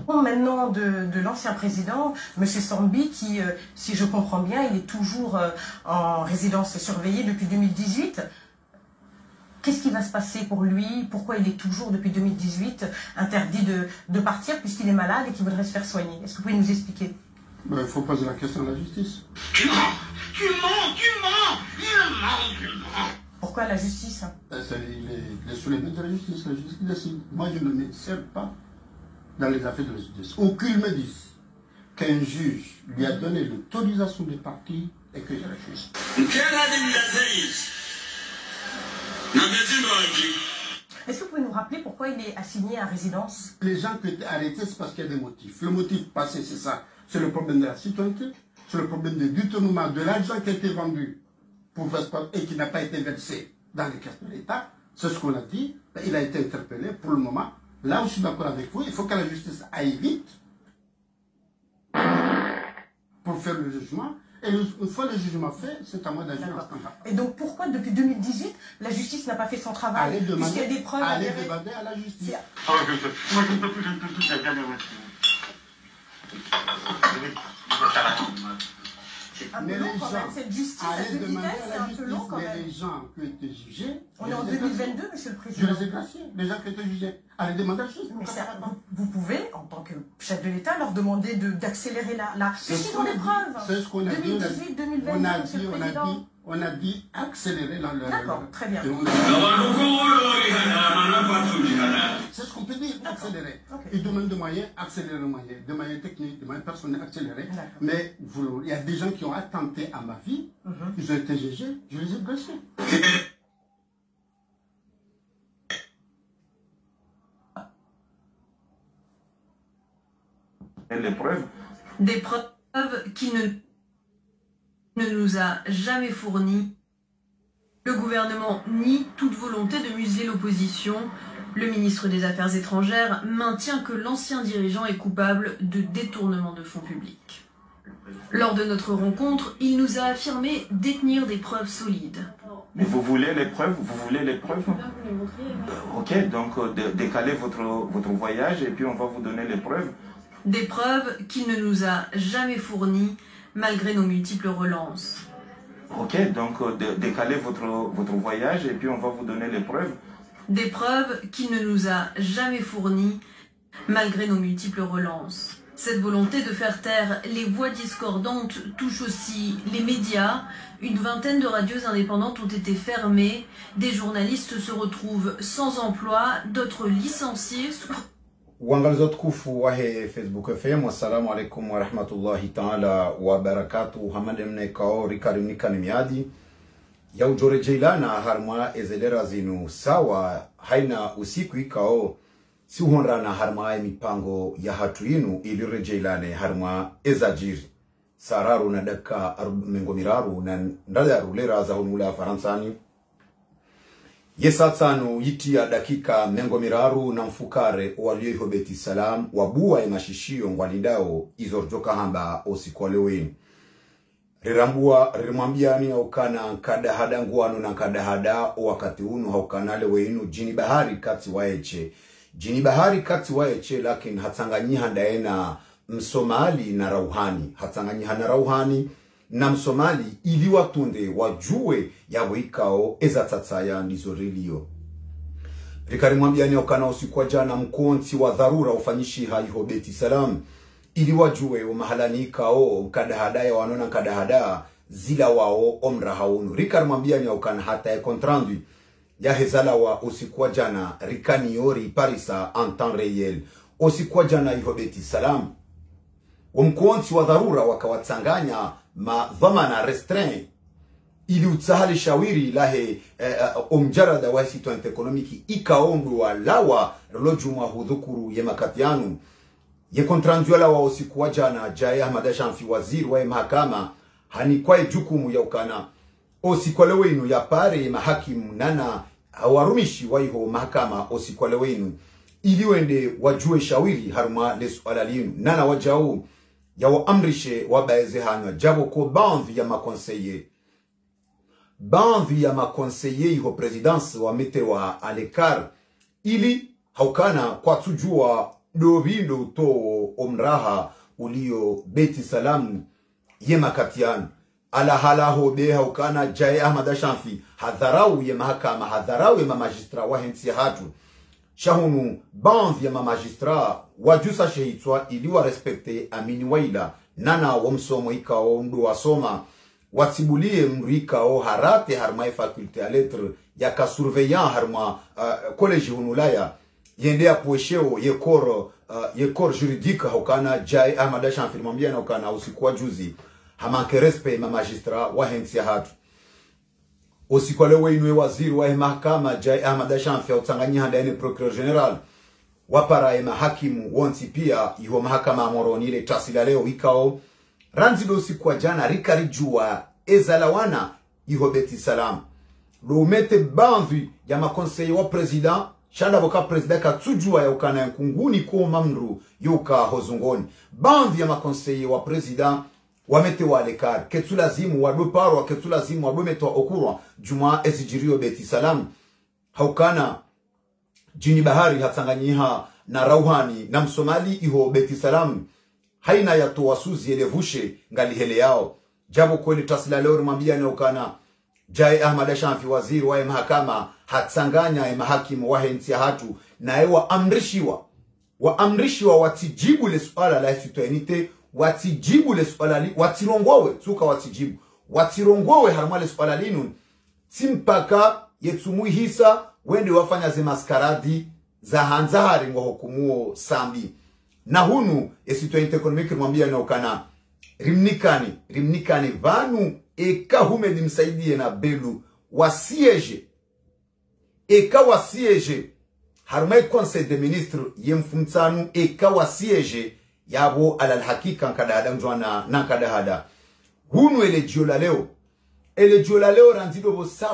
Maintenant de l'ancien président, M. Sambi, qui, si je comprends bien, il est toujours en résidence surveillée depuis 2018. Qu'est-ce qui va se passer pour lui? Pourquoi il est toujours, depuis 2018, interdit de partir puisqu'il est malade et qu'il voudrait se faire soigner? Est-ce que vous pouvez nous expliquer? Il faut poser la question à la justice. Tu mens, tu mens, tu mens, tu mens. Pourquoi la justice? Il est sous les mains de la justice décide. Moi, je ne m'excelle pas dans les affaires de la justice. Aucun me dise qu'un juge lui a donné l'autorisation de partir et que je refuse. Est-ce que vous pouvez nous rappeler pourquoi il est assigné à résidence? Les gens qui étaient arrêtés, c'est parce qu'il y a des motifs. Le motif passé, c'est ça. C'est le problème de la citoyenneté. C'est le problème de détournement de l'argent qui a été vendu pour Vesport et qui n'a pas été versé dans les caisses de l'État. C'est ce qu'on a dit. Il a été interpellé pour le moment. Là où je suis d'accord avec vous, il faut que la justice aille vite pour faire le jugement. Et une fois le jugement fait, c'est à moi d'agir en ce temps-là. Et donc pourquoi depuis 2018, la justice n'a pas fait son travail? Puisqu'il y a des preuves allez demander à la justice. Moi je ne peux plus, j'ai bien un peu long quand même, cette justice à deux vitesses, c'est un peu long quand même. Les gens qui ont été jugés... On est en 2022, monsieur le Je président. les ai graciés, les gens qui ont été jugés. Allez demander à la justice. Mais ça, vous pouvez, en tant que chef de l'État, leur demander d'accélérer la... Ils ont les preuves. C'est ce qu'on a dit. 2018, 2022, monsieur le président. On a dit accélérer dans le... D'accord, très bien. C'est ce qu'on peut dire, accélérer. Okay. Ils demandent des moyens, accélérer les moyens, des moyens techniques, des moyens personnels, accélérer. Mais il y a des gens qui ont attenté à ma vie, ils ont été jugés, je les ai blessés. Les preuves. Des preuves qui ne nous a jamais fournies. Le gouvernement nie toute volonté de museler l'opposition. Le ministre des Affaires étrangères maintient que l'ancien dirigeant est coupable de détournement de fonds publics. Lors de notre rencontre, il nous a affirmé détenir des preuves solides. Mais vous voulez les preuves? Vous voulez les preuves? Ok, donc décalez votre voyage et puis on va vous donner les preuves. Des preuves qu'il ne nous a jamais fournies malgré nos multiples relances. Ok, donc décalez votre voyage et puis on va vous donner les preuves. Des preuves qu'il ne nous a jamais fournies malgré nos multiples relances. Cette volonté de faire taire les voix discordantes touche aussi les médias. Une vingtaine de radios indépendantes ont été fermées. Des journalistes se retrouvent sans emploi, d'autres licenciés. Wangalzot kufu wahe Facebook FM. Wassalamu alaikum wa rahmatullahi ta'ala wa barakatuh. Hamademne kao rikari nikani miadi. Ya ujore jailana harma ezelera zinu sawa haina usiku ikao si honrana harma mipango ya hatu inu ili rejailane harma ezajiri. Sararu na daka mengomiraru na ndadaru lera za honula faransani. Yesatsanu yitia dakika mengomiraru na mfukare walio hobeti salam wabuwa mashishio ngwalindao izorjoka hamba osikwaleweni. Rirambua rimambiani haukana kadahada nguano na kadahada wakati unu haukanale weinu jini bahari kati waeche. Jini bahari kati waeche lakini hatanganyiha ndaena msomali na rauhani. Hatanganyiha na rauhani na msomali ili watunde wajue ya wikao eza tatsaya nizorilio. Rikarimambiani haukana usiku wa jana mkonti wa dharura ufanyishi haihobeti salam. Ili wajue umahalani kao kadahada ya wanona kadahada zila wao omra haunu. Rikarimambiani haukana hata ya kontrandui ya hezala wa usiku wa jana rikani yori parisa en temps réel. Usiku wa jana ihobeti salam. Umkonti wa dharura wakawatsanganya madhamana restreint ili utsahali shawiri lahe umjarada wa situante ekonomiki ikaombu wa lawa lojuma hudhukuru ye makatianu ye kontranjuela wa usiku wa jana jaya Ahmad Shamfi waziri wa mahakama hanikwae jukumu ya ukana osikwalewenu ya pare mahakimu nana warumishi wa iho mahakama osikwalewenu ili wende wajue shawiri haruma lesu alalinu nana wajau ya waamrishe wabaeze hanywa jabo ko bandhi ya makonseye iho presidence wa mete wa alekar ili haukana kwa tujua dobindo uto omraha ulio beti salamu yema katianu ala halaho beha ukana Jae Ahmad Shamfi hadharau ya mahakama hadharau ya magistra wa hensi hatu shahunu banzi ya magistra wajusa shehitwa ili wa respecte amini waila nana wamsomo ikao ndo wasoma watibulie mrikao harate harma faculte à lettres ya ka surveillant harma college hunulaya yende apoesheo ye kor juridique hokana Jae Ahmad Shamfi mwambia na ukana usikuwa juzi hamanke respect ma magistrat wa hensi hatu usikwa lewe inwe waziri wa mahakama Jae Ahmad Shamfi utanganya handani procureur general wapara ya mahakimu wonti pia iho mahakama amoroni ile tasila leo ikao ranzido usikwa jana rikari jua ezalawana iho beti salam lo mete banvi ya makonseye wa president shanda boka president katujua ya ukana nkunguni ko mamru yuka hozungoni banvi ya makonseye wa president wamete walekar ketulazimu wadoparo ketulazimu wadometwa okurwa juma esijirio beti salam haukana jini bahari hatanganyiha na rauhani na msomali iho beti salam haina ya towasuzi elevushe ngali hele yao jabo kweli tasila leo rumambia ni ukana Jae Ahmad Shamfi waziri wa mahakama hatsanganya ya mahakimu wa hensi hatu na ewa amrishiwa watijibu le suala la citoyenite watijibu le suala li watirongowe tuka watijibu watirongowe harma le suala linu timpaka yetsumui hisa wende wafanya ze maskaradi za hanzahari ngo hukumuo sambi na hunu citoyenite economique mwambia na ukana rimnikani vanu eka humedi msaidie na belu wasieje eka wasieje harma conseil des ministres yemfumtsanu eka wasieje yabo alal hakika nkadahada mjwana nankadahada hunu ele jiola leo ranzido bo saa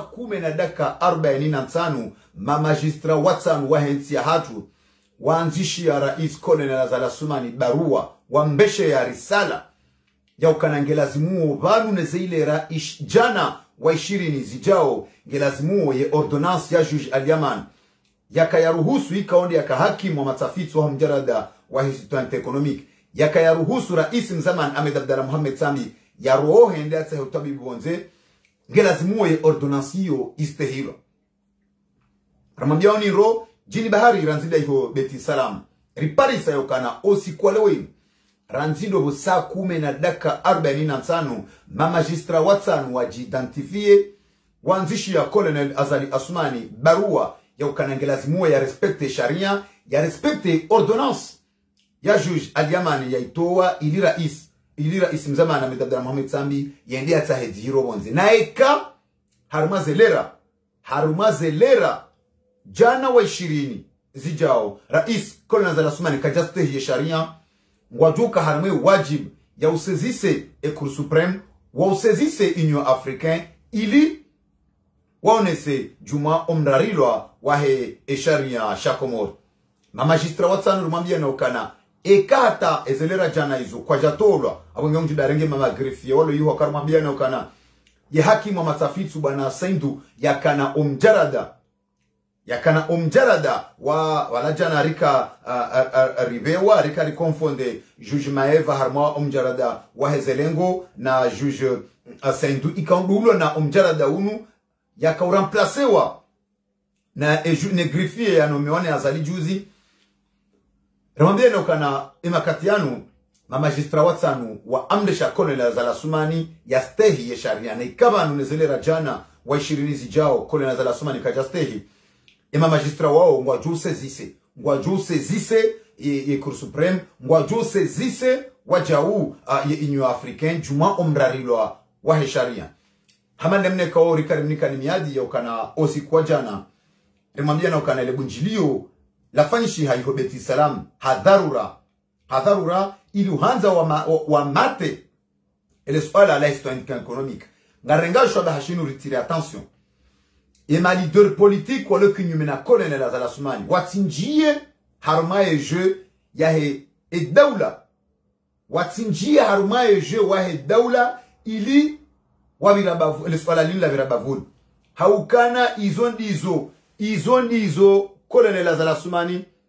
10:45 ma magistra watsan wa hensi ya hatu waanzishi ya rais Colonel Azali Assoumani barua wambeshe ya risala ya ukanangelazimuo vanu nezeilera jana wa 20 zijao ngelazimuo ye ordonnance ya juge Al-Yaman yakayaruhusu ikaonde yakahakimu wa matafiti wa mjarada wa historia economique yakayaruhusu rais mzaman Ahmed Abdallah Mohamed Sami ya roho hende ata utabibu bonze ngelazimuo ye ordonnance hiyo istehilo ramambiaoni ro jini bahari ranzida hiyo beti salam riparisa yokana osikwalewe ranzido bo saa 10:45 ma magistra watsan wajidentifie wanzishi ya Colonel Azali Assoumani barua ya ukanangelazimuo ya respecte sharia ya respecte ordonnance ya juge Al-Yaman ya itoa ili rais mzamana Ahmed Abdallah Mohamed Sambi yende atahediro bonze na eka harumazelera jana wa 20 zijao rais Colonel Azali Assoumani kajaste ya sharia ngwajuka harme wajib ya usezise Cour supreme wa usezise Union Africain ili waonese juma omrarilwa wahe sharia shakomor ma magistra watsanu rumambia na ukana ekata ezelera jana hizo kwa jatolwa abonge mjudarenge mama grefie walo yuho karumambia na ukana ye hakimu wa matafiti bwana Saindu yakana omjarada wala jana rika ribewa rika rikonfonde juge Maeva harma omjarada wa hezelengo na juge Saindu ikaundulo na omjarada unu yakauramplasewa na greffier ya nomeone Azali juzi ramambia na ukana imakatianu ma magistra watsanu wa amdesha Colonel Azali Assoumani ya stehi ya sharia na ikaba nunezelera jana wa 20 zijao Colonel Azali Assoumani kajastehi ema magistra wao ngwajuse zise ye Cour supreme ngwajuse zise wajau ye Union Africaine juma omrarilwa wa sharia hamande mne kao rikarimnika ni miadi ya ukana osi kwa jana remambia na ukana ile bunjilio lafanyishi haiho beti salam hadharura ili uhanza wa mate ele swala la histoire économique ngarengasho bahashinu retire attention et ma leader politique wale kinyumena Colonel Azali Assoumani watinjie harumaye je yahe daula watinjie harumaye je wahe daula ili wabirabavu le swala lila birabavul haukana izo ndizo Colonel Azali Assoumani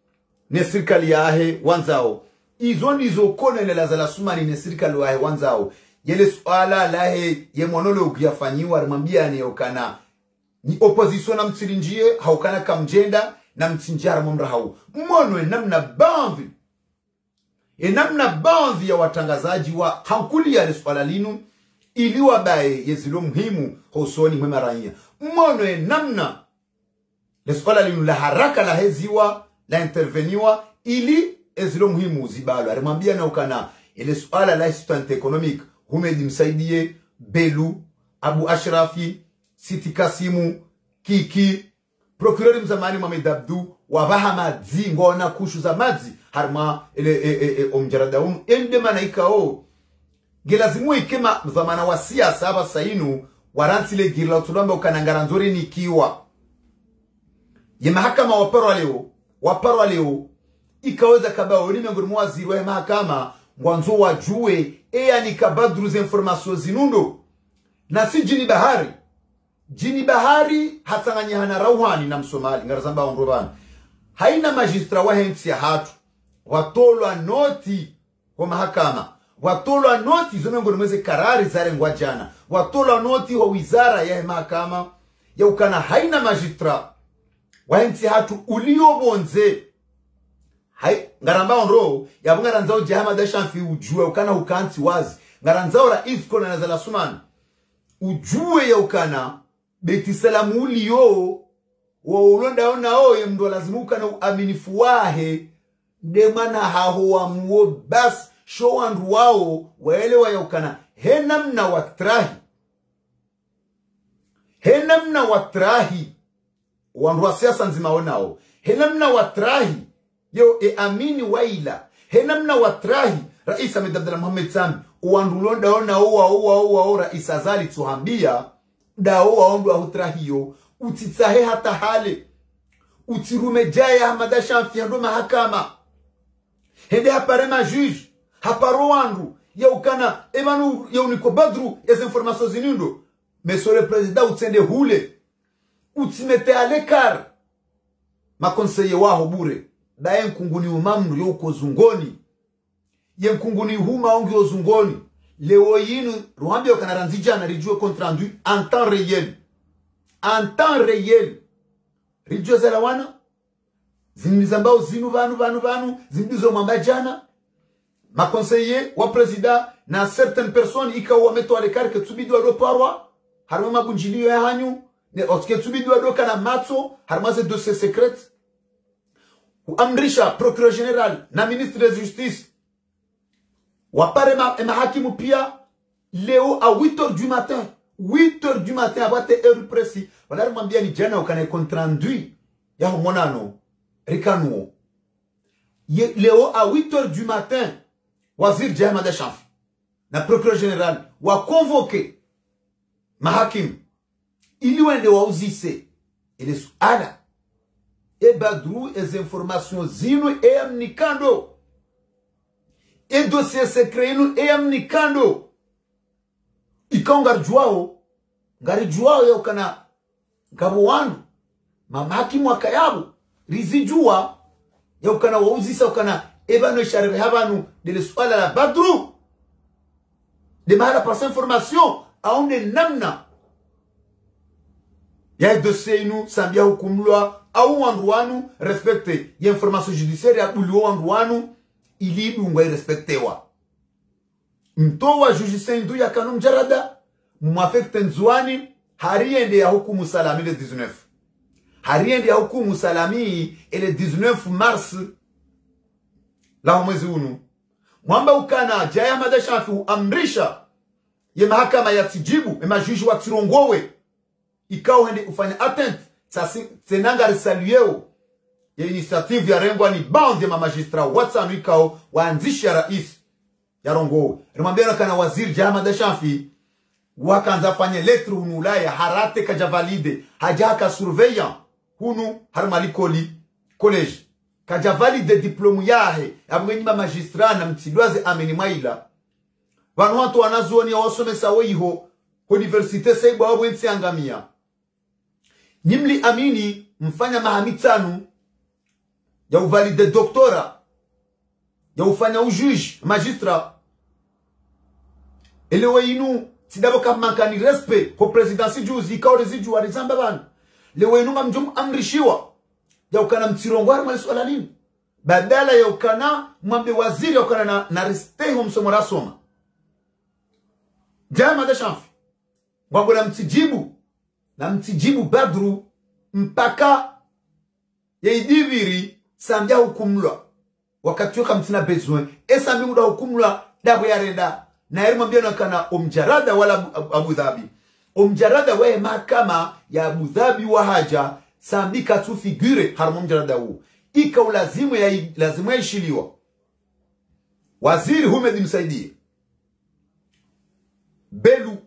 ne serikali yahe wanzao izo ndizo konele za la sumani ne serikali yahe wanzao yele swala lahe ye monolo ukiyafanyiwa arimwambia ne okana ni opposition na mtsirinjie haukana kamjenda na mtsinjara mwamra hau mmono namna baadhi namna baadhi ya watangazaji wa hankuli ya swala linu iliwa bae yezilo muhimu hosoni mwema raia mmono namna swala linu la haraka la heziwa la interveniwa ili ezilo muhimu zibalo arimwambia na ukana ile swala la assistance economic Humedi Msaidie Belu Abu Ashrafi Siti Kasimu Kiki Procureur mzamani Mohamed Abdu Wabahama ngona kushu za madzi harma omjaradaun ende manaika gelazimu ikema mzamana wa siasa aba sainu waransile girla tulamba ukanangaranzori nikiwa ye mahakama waparo leo ikaweza kabao ni miongoni mwa waziri wa mahakama mwanzo wajue ni kabadruze information zinundo na si jini bahari hatanganya hana rauhani na msomali ngarazamba ondobani haina magistra wa hensi ya hatu watolwa noti kwa mahakama watolwa noti zo miongoni mweze karari zare ngwajana watolwa noti wa wizara ya mahakama ya ukana haina magistra wa hensi ya hatu uliobonze hai ngaramba onro ya ngaranzao jahama dashanfi ujue ukana ukanti wazi ngaranzao rais kona na zala suman ujue ya ukana beti salamu ulio wa ulonda ona oye mdo lazimuka na uaminifu wahe demana haho wa muo bas show and wao waelewa ya ukana henamna watrahi wandu wa siasa nzima onao henamna watrahi yo amini waila henamna watrahi rais Ahmed Abdallah Mohamed Sami uandulonda ona owa rais azali tuhambia dao waondu wa utrahiyo utitsahe hata hale utirume jaya Hamada Shamfi ndo mahakama hende haparema juge haparo wandu ya ukana emanu ya uniko badru ya information zinindo monsieur le président utsende hule utimete alekar makonseye waho bure daye nkunguni umamnu yo uko zungoni ye nkunguni huma ongi ozungoni leo yinu ruhambi yo kanaranzija na rijue compte rendu en temps réel rijue zela wana zinizambao zinu vanu zindizo mambajana ma conseiller wa président na certaines personnes ikawa meto alekar ke tsubidu ado parwa harma mabunjilio ya hanyu ne otke tsubidu ado kana matso harma ze dossier secret amrisha procureur général na ministre de justice wapare mahakimu pia leo à 8h du matin 8h du matin abate heure précis wala mwambia ni jana ukane compte rendu ya monano rikanuo leo à 8h du matin wazir Hamada Shamfi na procureur général wa convoqué mahakimu ili wende wauzise ile suala badru as informations zinu amnikando dossier secret inu amnikando ikangarjuao ngarijuao ya ukana ngabo wandu mamakimu akayabu rizijua ya ukana wauzisa ukana ebano sharebe habanu de swala la badru de mara par information aonde namna ya dossier inu sambia hukumlwa au wanduanu respecte ya information judiciaire ya bulio wanduanu ili dungwa respectewa mtowa judiciaire ndu ya kanum jarada mwafekte nzuani hariende ya hukumu salami le 19 hariende ya hukumu salami ele 19 mars la mwezi unu mwamba ukana jaya Hamada Shamfi amrisha ye mahakama ya tijibu ema juge wa tirongowe ikao hende ufanya atteinte senanga risalueo ya initiative ya rengwa ni band ya magistrat watsa ikao waanzisha rais ya rongo rimwambia kana waziri Hamada Shamfi wakanza fanya lettre hunu ulaya harate kaja valide hajaka surveillant hunu harmalikoli college kaja valide diplome yahe abwenyi magistrat na mtsidwaze ameni maila wanu watu wanazuoni ya wasomesa weiho universite seiba wabwensi angamia Nimli amini mfanya mahamitanu ya uvalide doktora, ya ufanya ujuge magistrat. Elewe inu sidabo kap mankani respect ko presidency juzi ka residu alizamba bana. Lewe inu ngamjum amrishiwa ya ukana mtirongwar mali swala lini. Badala ya ukana mwambe waziri ya ukana na respect humsomora soma. Jama de chanfi. Mwambo na mtijibu Badru mpaka ya idiviri sambia hukumlwa. Wakati yoka mtina besoin. Esa mbimu da hukumlwa dabu ya renda. Na eri mwambia nakana omjarada wala Abu Dhabi. Omjarada we mahakama ya Abu Dhabi wa haja sambika tu figure harmo mjarada huu. Ika ulazimu ya ishiliwa. Waziri Humedi msaidie. Belu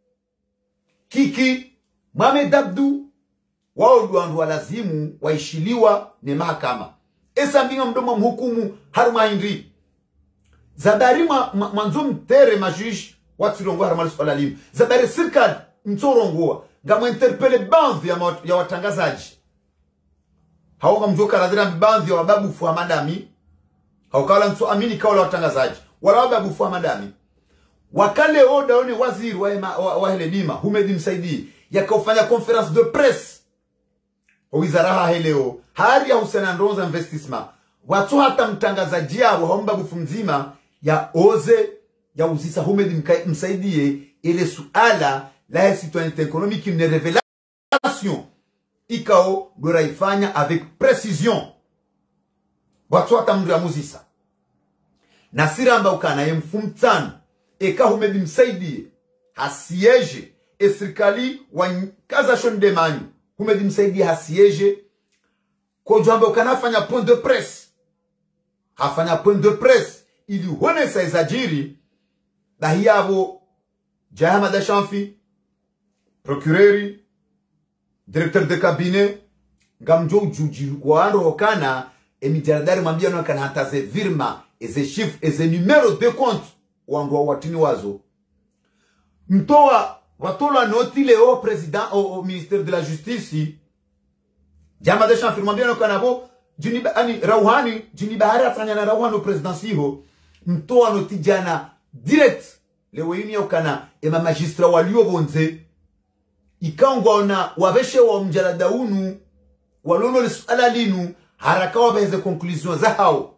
Kiki Mohamed Abdu wao ndio walazimu waishiliwa ni mahakama. Esa mbinga mdomo mhukumu haruma hindri. Zabari manzum tere majush watirongo harumali swala limu. Zabari sirkad mtorongoa. Nga interpele bandhi ya watangazaji. Hauka mjoka radhira bandhi ya wababu fuwa madami. Haukala mtu amini kaula watangazaji. Wala wababu fuwa madami. Wakale oda one waziri wa hele nima Humedi msaidi yakaufanya conference de presse wizara heleo hari ya Hussein Ndonza investissement watu hata mtangazaji yao haomba bufu mzima ya oze ya uzisa Humedi msaidie ile suala la citoyenneté économique une révélation ikao dora ifanya avec précision watu hata mndu ya muzisa Nasira amba ukana ye mfumtano eka Humedi msaidie hasieje esirikali wakaza shonde manyu Humedi msaidie hasieje kojwamba ukanafanya point de presse hafanya point de presse ili huone sa izajiri dahiyavo Jahama da Shanfi procureri directeur de cabinet ngamjo ujuji waando hokana emitiaradari mambia no kana hataze virma eze chiffre eze numero de compte wangu watini wazo mtoa watola noti leo president au ministère de la justice Jahama da Shanfi mambia no kana bo juniba ani Rouhani juniba haratanya na Rouhani presidency mtoa noti jana direct leo yini ukana ema magistrat walio bonze ikangona wabeshe wa mjalada unu walono lisala linu haraka wabeze conclusion za hao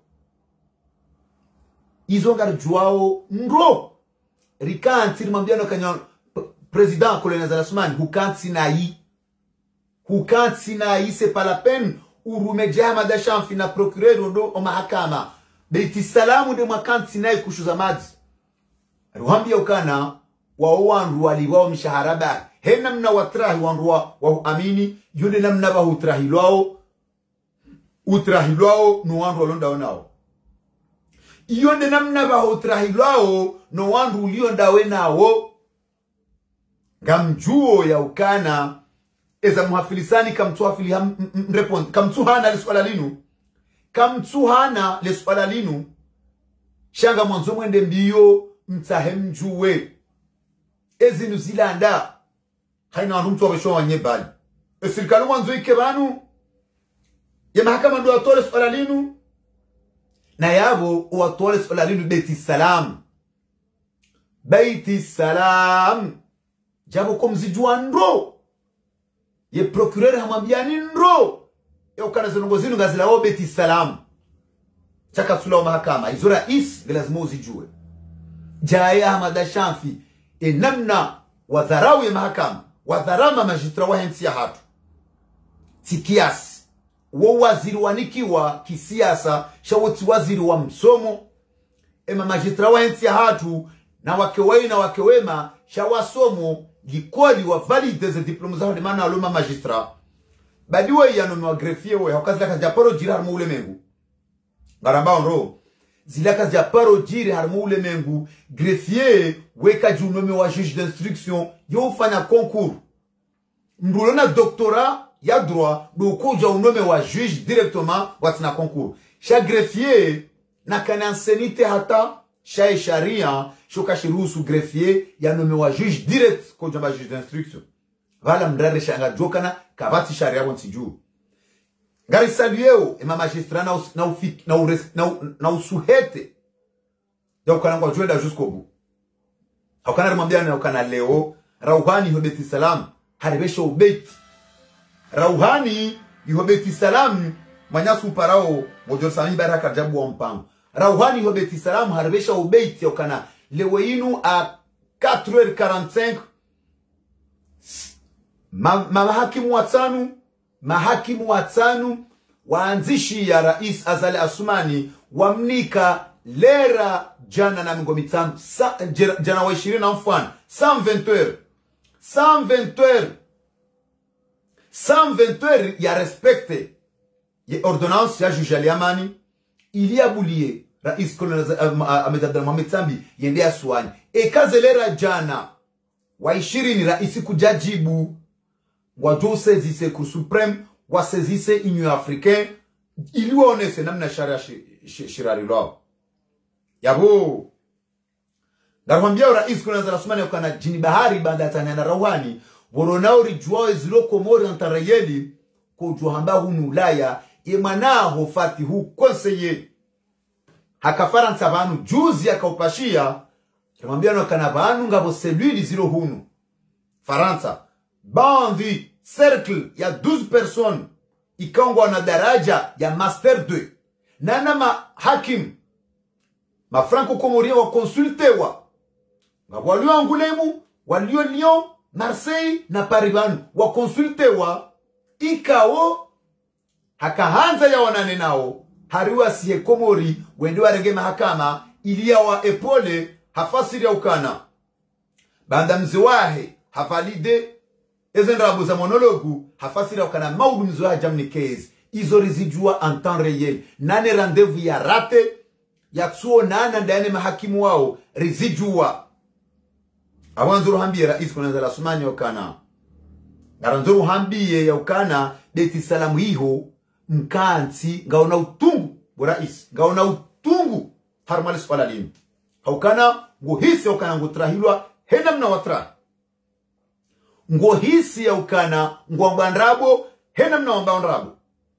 izo ngarjuao ndro rikanti mwambiano kanya president Colonel Zalasman hukanti nai c'est pas la peine urume Jahama da Shanfi na procureur ndo o mahakama beiti salamu de makanti nai kushuza mazi ruhambia ukana wawandu waliwao mshaharaba hena mna watrahi wanruwa amini yune namna ba utrahilwao no wandu walonda onao yone namna ba utrahilwao no wandu ulionda wenao gamjuo ya ukana eza muhafilisani kamtuhafili mrepond kamtuhana le swala linu shanga mwanzo mwende mbio mtahemjuwe ezi nuzilanda haina wandu mtu wabesho wanyebali esirikali mwanzo ikebanu ya mahakama ndo watole swala linu na yabo watole swala linu Beiti Salam jabo komzijua ndro ye procureur hamwambiani ndro ya ukana zinongozinu ngazila o Beiti Salam chaka tula wa mahakama izo rais lazima uzijue Jahama da Shanfi namna wadharau ya mahakama wadharama majistra wa hensi ya hatu tikiasi waziri wanikiwa kisiasa shawoti waziri wa msomo ema majistra wa hensi ya hatu na wakewei na wakewema shawasomo likodi wa valide ze diplomu za hodemana aluma majistra badiwe ya nomi wa grefie we hawakazila kazi japaro jiri harmu ule mengu ngaramba onro zila kazi japaro jiri harmu ule mengu grefie weka junomi wa juge d'instruction yo ufanya concours mdulona doctorat ya droit do kuja unome wa juge directement watina concours sha greffier na kanansenite hata sha sharia shoka shirusu greffier ya nome wa juge direct kuja ba juge d'instruction vala mdrare shanga jokana kabati sharia wonti juu ngari salueo ema magistrat na usuhete ya ukana ngwa juenda jusqu'au bout ukana rimwambia na ukana leo Rouhani Hobeti Salam haribesha ubeti Rouhani Hobeti Salam manyasu parao mojor sami baraka jabu wa mpango Rouhani Hobeti Salam haribesha ubeti ukana leo inu a 4h45 mahakimu watanu waanzishi ya Rais Azali Asumani wamnika lera jana na mingo mitano jana wa 20 na mfano 120 heures ya respecte ya ordonnance ya juge Aliamani ili abulie Rais Colonel Ahmed Abdallah Mohamed Sambi yende aswani lera jana wa 20 Rais kujajibu wajou sezise Cour Supreme wasezise Union Africaine ili waonese namna sharia shirari lao yabo darwambia Rais Colonel Asumani ukana jini bahari banda tanana Rouhani woronao rijuao zilo Komori antarayeli kujua hamba hunu Ulaya imanaho fati hu konseye hakafara nsabanu juzi akaupashia kimwambia no kana banu ngabo seluli zilo hunu Faransa bandi cercle ya 12 personnes ikangwa na daraja ya master 2 nana hakim ma franco komoria wa consultewa walio Angulemu walio Lyon Marseille na Paris wa consultewa ikao hakahanza ya wanane nao hariwa siye Komori wende warege mahakama ilia wa epole hafasiri ya ukana banda mziwahe havalide ezendrabu za monologu hafasiri ya ukana maudu mziwahe jamni case izo rizijua en temps réel nane rendez-vous ya rate ya tsuo nana ndayane mahakimu wao rizijua awanzuru hambie Rais Colonel Asumani ukana ngaranzuru hambie ya ukana deti salamu hiho mkansi ngaona utungu Rais ngaona utungu harmali swala lini haukana ngohisi ya ukana ngotrahilwa hena mna watra ngohisi ya ukana ngwambandrabo hena mna wambandrabo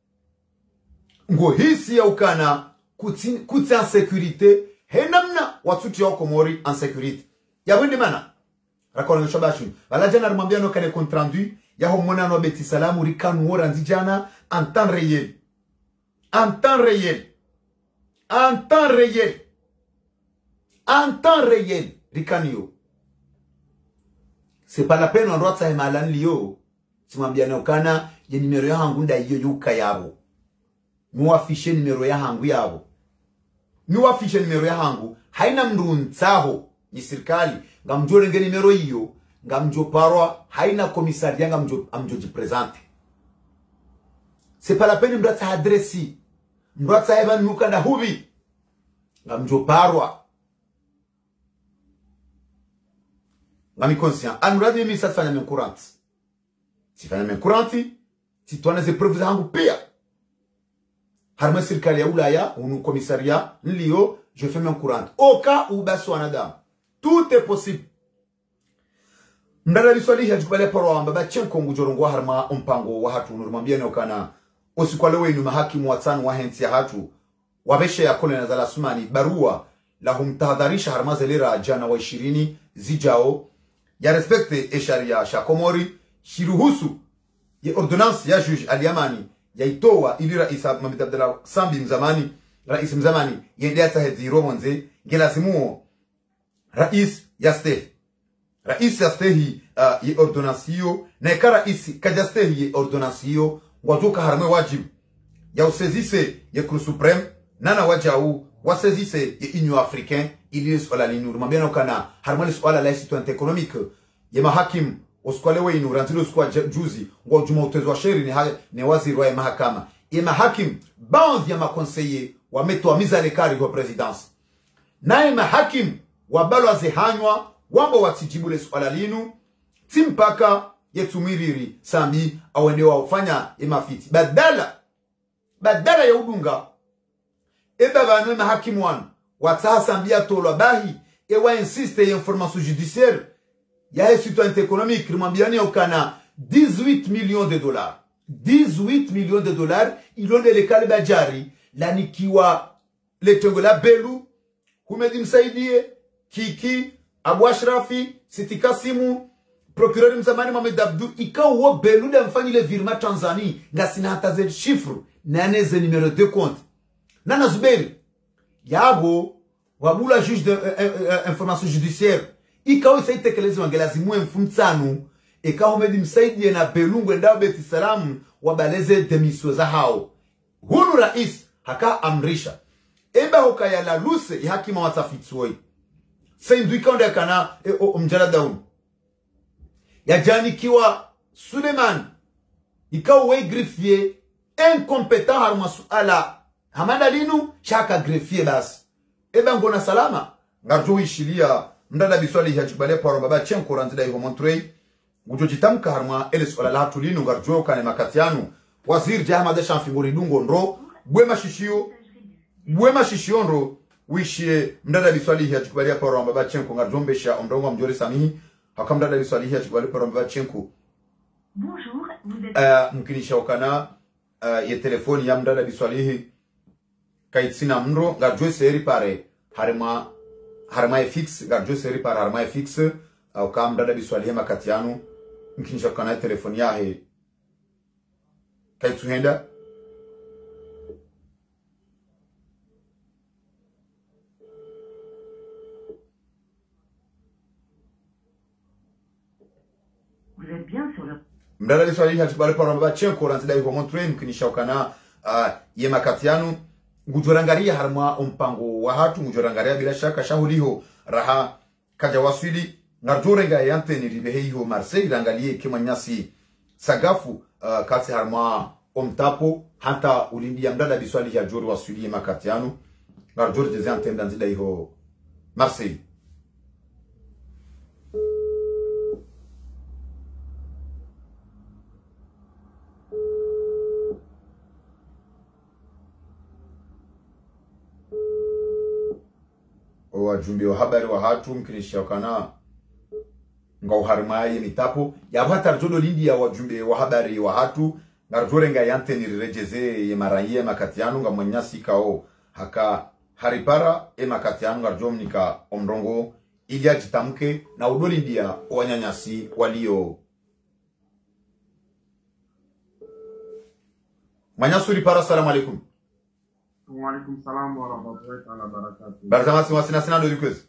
ngohisi ya ukana kuti en sécurité hena mna watuti ya Komori en sécurité ya wende mana rakona shabashu wala jana rumambia no kane compte rendu ya homona no Beti Salamu rikanu ora nzijana en temps réel en temps réel rikanio c'est pas la peine on doit ça malan lio simwambia no kana ya numero ya hangu nda iyo yuka yabo mu afishe numero ya hangu yabo mu afishe numero ya hangu haina mrunzaho ni serikali ngamjore ngeni numero hiyo ngamjo parwa haina komisaria ngamjo jipresente c'est pas la peine mbrata adresi mbrata eba nukanda hubi ngamjo parwa ngami conscient anuradi mi satfanya men courant si fanya men courant si tuana ze preuves hangu pia harma serikali ya Ulaya unu komisaria nlio je fais men courant au cas où baso anadam tout est possible ndala liswali hajubale parwa mbaba chenkongu jorongo harma mpango wa hatu nurumambia ne okana osikwale wenu mahakimu watano wa hensi ya hatu wabeshe ya Colonel Azali Asumani barua la humtahadharisha harma zelera jana wa 20 zijao ya respecte e sharia sha Komori shiruhusu ya ordonnance ya juge Aliamani ya itoa ili Rais Mohamed Abdallah Sambi mzamani Rais mzamani yendea tahezi romonze ngelazimuo Rais yastehi ya ordonnance hiyo na ikara isi kajastehi ya ordonnance hiyo wajuka harme wajibu ya usezise ya Cour Supreme nana wajau wasezise ya Union Africaine ili swala linu rumambiana ukana harmali swala la situation économique ya mahakim oskwale weinu rantilo skwa juzi ngwa juma utezo wa sheri ni waziri wa mahakama ya mahakim baadhi ya makonseye wametoa mizale kari kwa presidence naye mahakim wabalo azehanywa wambo watijibule swala linu timpaka yetumiriri Sambi awende wa ufanya imafiti badala ya udunga eba banwe mahakimu wanu wataha Sambi atolwa bahi ewa insiste ya information judiciaire ya situation économique rimambiani ukana 18 millions de dollars 18 millions de dollars ilonele kalba jari lanikiwa letengo la Belu Humedi Msaidie Kiki Abu Ashrafi Siti Kasimu procureur mzamani Mohamed Abdou ikawo Belu da mfanyi le virement Tanzanie ngasina hata ze chiffre nane ze numéro de compte Nana Zuberi Yabo wabula juge de information judiciaire ikawo isaitekelezi wangelazimu mfumtsanu eka Humedi Msaidie na Belungu ndao beti salamu wabaleze demisio za hao hunu rais haka amrisha eba hokaya la luse ya hakima watafitsoi seindu ikaonda kana mjala daun ya jani kiwa Suleiman ikawe greffier incompetent harma suala hamada linu shaka greffier basi eba ngona salama ngarjo ishilia mdada biswali ya jibale paro baba chenko ranzida hiyo Montreuil ngujo jitamka harma eles wala la tulinu ngarjo kane makatianu wazir jahma de chanfingori dungo ndro bwema shishio ndro wishie mdada biswali ya jibale paro baba chenko ngarjo mbesha omdongo mjori samihi hakamdada biswali ya jibale paro baba chenko Bonjour, vous êtes mkinisha ukana ye telefoni ya mdada biswalihi kaitsina mndro ngarjo seri pare harma fix ngarjo seri pare harma fix au kam mdada biswalihi makatianu mkinisha ukana telefoni yahe kaitsuhenda vous êtes bien sur le mdada biswalihi hatibale paro baba chenko ranzida hiyo Montreuil mkinisha ukana ye makatianu ngujorangaria harma umpango wa hatu ngujorangaria bila shaka shahuliho raha kaja waswili ngarjorenga yante ni ribehe hiyo Marseille rangalie kima nyasi sagafu kati harma omtapo hata ulindi ya mdada biswali ya jori waswili makatianu ngarjor jeze antenda nzida hiyo Marseille wajumbe wa habari wa hatu mkinisha wakana nga uharimai mitapo ya hata jodo lindi ya wajumbe wa habari wa hatu ngarjore nga yante ni rejeze ye maraye makatianu nga mwanyasi kao haka haripara makatianu ngarjom nika omrongo ili ajitamke na udoli ndia wanyanyasi walio Manyasuri para. Salamu alaikum. Wa alaikum salam wa rahmatullahi wa barakatuh. Barzamasi wasina sina do request.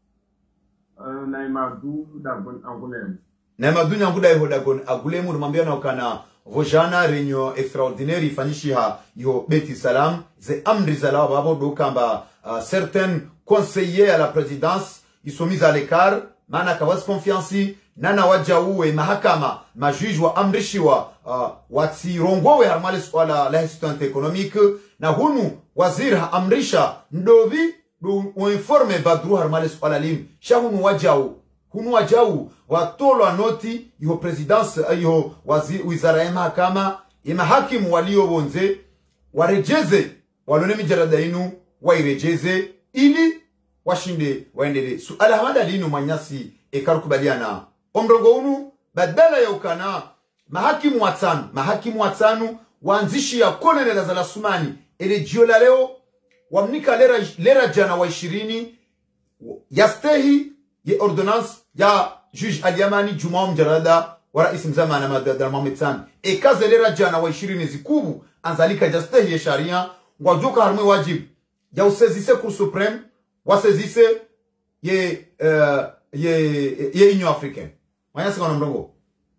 Naimadu dagon angulem. Naimadu nyanguda iho dagon agulemu rumambia na ukana vojana renyo extraordinaire ifanyishiha yo beti salam ze amri zalawa babo dokamba certains conseillers à la présidence ils sont mis à l'écart mana kawas confiance nana wajauwe mahakama majuji wa amrishiwa watirongowe harmali swala la assistance économique na hunu waziri amrisha ndovi uinforme badru harmali swala lim shahunu wajau watolo noti yo presidence yo waziri wizara ya mahakama ima hakimu walio bonze warejeze walone mijarada inu wairejeze ili washinde waendele suala hamada linu manyasi ekarukubaliana omrongo unu badala ya ukana mahakimu watanu waanzishi ya kolonela za lasumani ele jiola leo wamnika lera jana wa 20 yastehi ye ordonnance ya juge Aliamani Juma Mjarada wa rais mzamana madadar Mohamed Sami ekaze lera jana wa 20 zikubu anzalika yastehi ye sharia ngwajoka harmwe wajib ya usezise cour supreme wasezise ye Union africaine. Manya sika mrongo.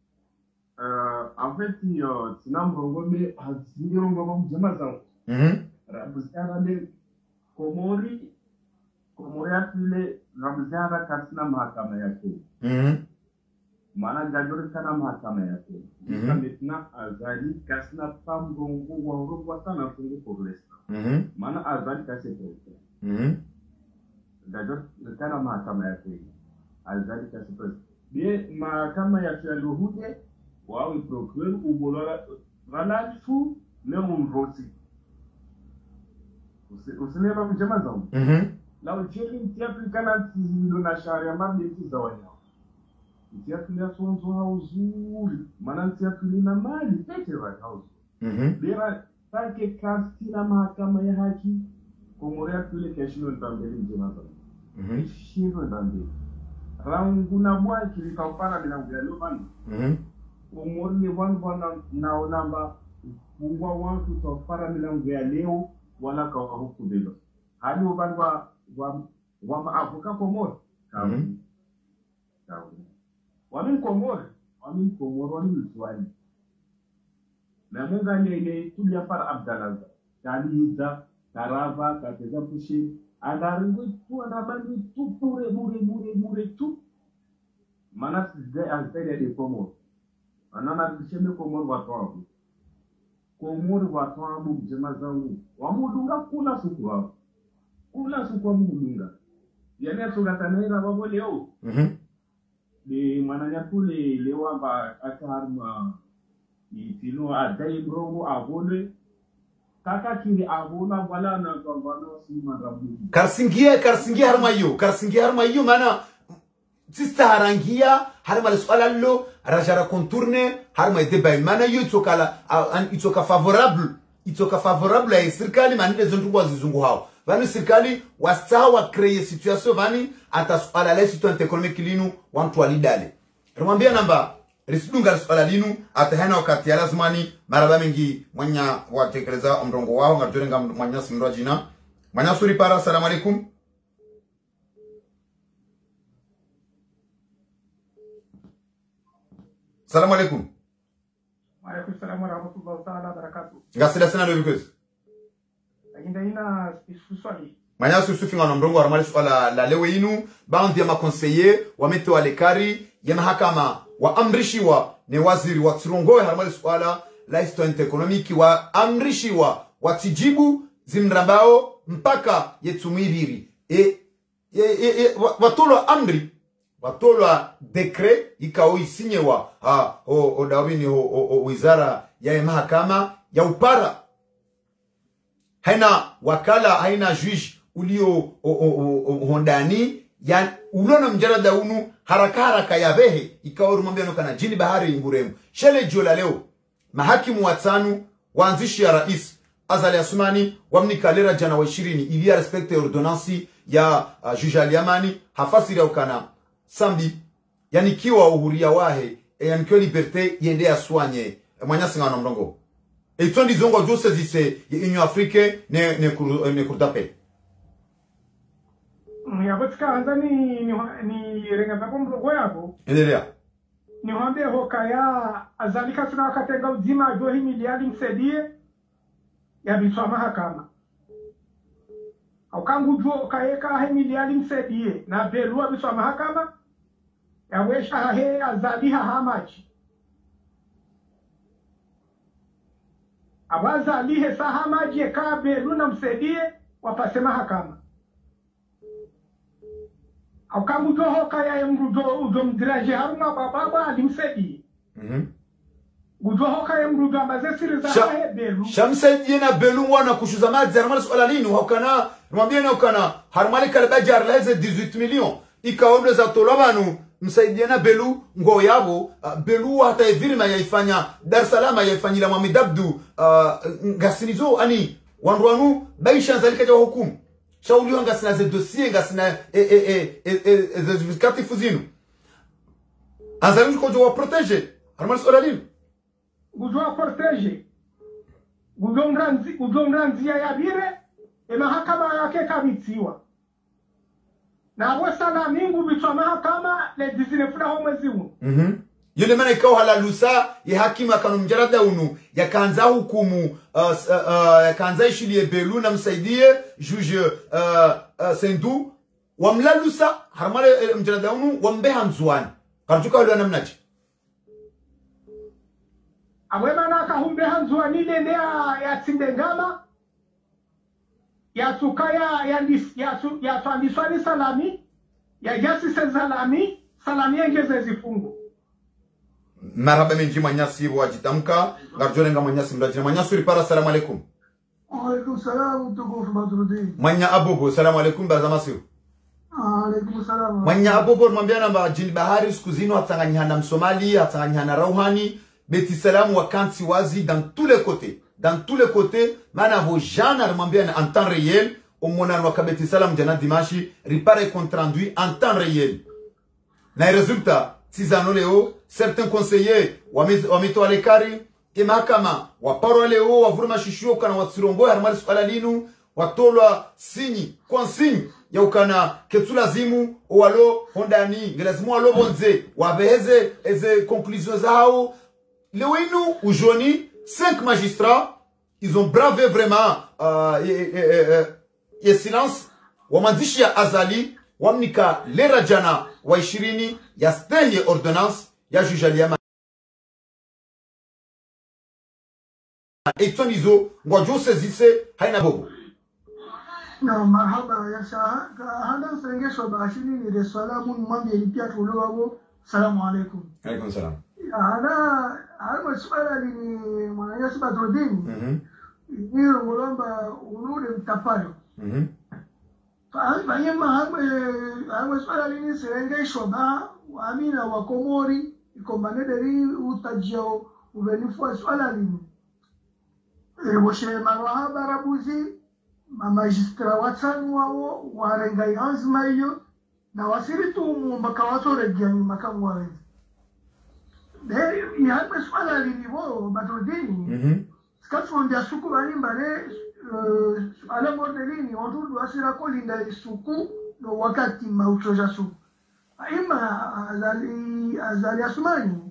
En fait, tina mrongo me hazindiro mrongo mjema zangu. Rabuzana de Komori atule rabuzana kasina mahakama yake. Mana gajori kana mahakama yake. Jusqu'à maintenant azali kasina pam mrongo wa mrongo sana fungu pour l'instant. Mana azali kase pour. Gajori kana mahakama yake. Azali kase pour. Bien mahakama yake yaluhude wao procureur ubolola ranalfu lemunroti. Usinema mjema zangu. La ujeri mtiapu kana tizilo na sharia mabeti za wanyao. ntiatulia sonzo hauzuri mana ntiatulina mali pete house lera tanke kastila mahakama ya haki Komoro yatule keshino ndambele njemaza shiro ndambele rangu na bwaki likaupana bila ngelo bana Komoro ni wangu naonamba ungwa wangu tofara bila ngelo leo wala kwa huku bilo hadi ubangu wa maafuka Komoro wamin Komoro wani mtuwani na munga ile tulia para Abdalaza kali hiza Tarava kateza pushi anaringo tu anabandi tu bure tu mana sizde azele de Komoro anana disheme Komoro watu wangu mjema zangu wamudunga kula suku wao mudunga yani tugatanera babo leo ni mananya tule leo amba atarma itino adai brongo abone kaka kiri abona wala na kwambano si marabu karsingia harma iyo mana sista harangia harma swala lo rajara contourne harma debay mana yo itoka favorable ya serikali manile zontuwa zizungu hao vani serikali wasawa kreye situation vani ata swala la situation economic linu wantu walidale rumwambia namba risidunga swala linu atahana wakati ya lazimani maraba mingi mwanya watekeleza mrongo wao ngaturenga mwanya simrwa jina mwanya suri para. Assalamu alaikum. Assalamu alaikum. Wa alaikum salam wa rahmatullahi wa barakatuh. Ngasila sana do because aginda ina isuswali mwanya susufi ngano mrongo wa ramali swala la lewe inu baadhi ya makonseyer wameto alekari ya mahakama wa amrishiwa ne waziri wa Tsirongoe harmali swala la histoire economique wa amrishiwa watijibu zimrambao mpaka yetumibiri watolwa dekret ikao isinyewa dawini wizara ya mahakama ya upara haina wakala haina juge ulio hondani ya ulona mjarada unu haraka ya behe ikawa rumambia kana jini bahari inguremu shele jola leo mahakimu watanu waanzishi ya rais Azali Asumani wamnikalera jana wa 20 ili ya respecte ordonansi ya juge Aliamani hafasiri ukana sambi yani kiwa uhuria wahe yani kiwa liberte yende ya swanye mwanyasi ngano mrongo etondi zongo jose zise Union Afrique ne kurdape yabatika anzani ni renga bako mrongo yako endelea ni wambe hokaya azalika tuna wakatenga uzima johi miliali msedie ya bitwa mahakama au kangu jo kaeka he miliali msedie na belua bitwa mahakama ya wesha he azaliha hamachi abaza alihe sa hamaji eka belu na msedie wapase mahakama au kangu jo hokaya mrudo uzo mdiraje haruma bababa alimsedie Gujohoka yemruga mazesiri za hae belu Shamsaidie na belu wana kushuza mazi harmali swala linu haukana rumambia na haukana harmali kalabajar leze 18 million ikaombe za tolobanu msaidie na belu ngo yabo belu hata evirima yaifanya Dar es Salaam yaifanyila Mohamed Abdu ngasinizo ani wanruanu baisha zalika jawa hukumu shauli ngasina ze dossier ngasina ze justificatif zinu anzalimu kwa jowa protéger harmali swala linu Gujua protege Gujomranzia ya bire mahakama yake kabitiwa na wasala mingu bitwa mahakama le dizinefuna homezi unu yule mana ikaw halalusa ya hakima kanu mjarada unu ya kanza hukumu ya kanza ishilie belu na msaidie juge sendu wamlalusa harmale mjarada unu wambeha mzuani karutuka wale wanamnaji Awema na kahumbe hanzua nile nea ya tindengama ya tukaya ya tuandiswani salami ya jasi salami engeze zifungu marhaba menji manyasi wajitamka garjorenga manyasi mrajina manyasuri para. Assalamu alaikum. Wa alaikum salam tukufu madrudi manya abubu. Assalamu alaikum barzamasiu Alaikum salam. Mwanya abobo mwambia namba jini bahari siku zino atanganyihana Msomali, atanganyihana Rauhani, Beti Salam wakanti wazi dans tous les côtés. Dans tous les côtés, mana vo jana mwambia en temps réel, au mona waka Beti Salam jana dimashi, ripare compte rendu en temps réel. Na résultat, Tizano leo, certains conseillers, wamito alekari, e mahakama, waparo leo, wavuruma shishio kana watsirongo, harmali suala linu, watolwa sinyi, consigne, ya ukana ketula zimu, walo, hondani, ngelazimu walo bonze, wabeheze, eze conclusions zao. Lewinu, ujoni, 5 magistrats, ils ont bravé vraiment, silence, wamandishi ya azali, wamnika lera jana, wa 20, ya stenye ordonnance, ya jujaliyama. Eton izo, ngwajo sezise, haina bobo. No, marhaba ya shaha. Hada sengesho bashini ni de salamu mwambi elipia tulo wabo. Salamu alaikum. Alaikum salam. Hada swala ni mwanayasi Badruddin. Niro mulomba unure mtapalo. Hada swala ni sengesho ba waamina wa Komori ikombanederi utajio uvenifu swala ni woshe marwahaba rabuzi magistra watanu wao warengai azma hiyo na wasiri tu makawato regiani makamwa de yale swala lilivo Badruddin skatu ndia suku balimbale ala modelini ondu asira kolinda isuku no wakati mautoja suku aima azali asmani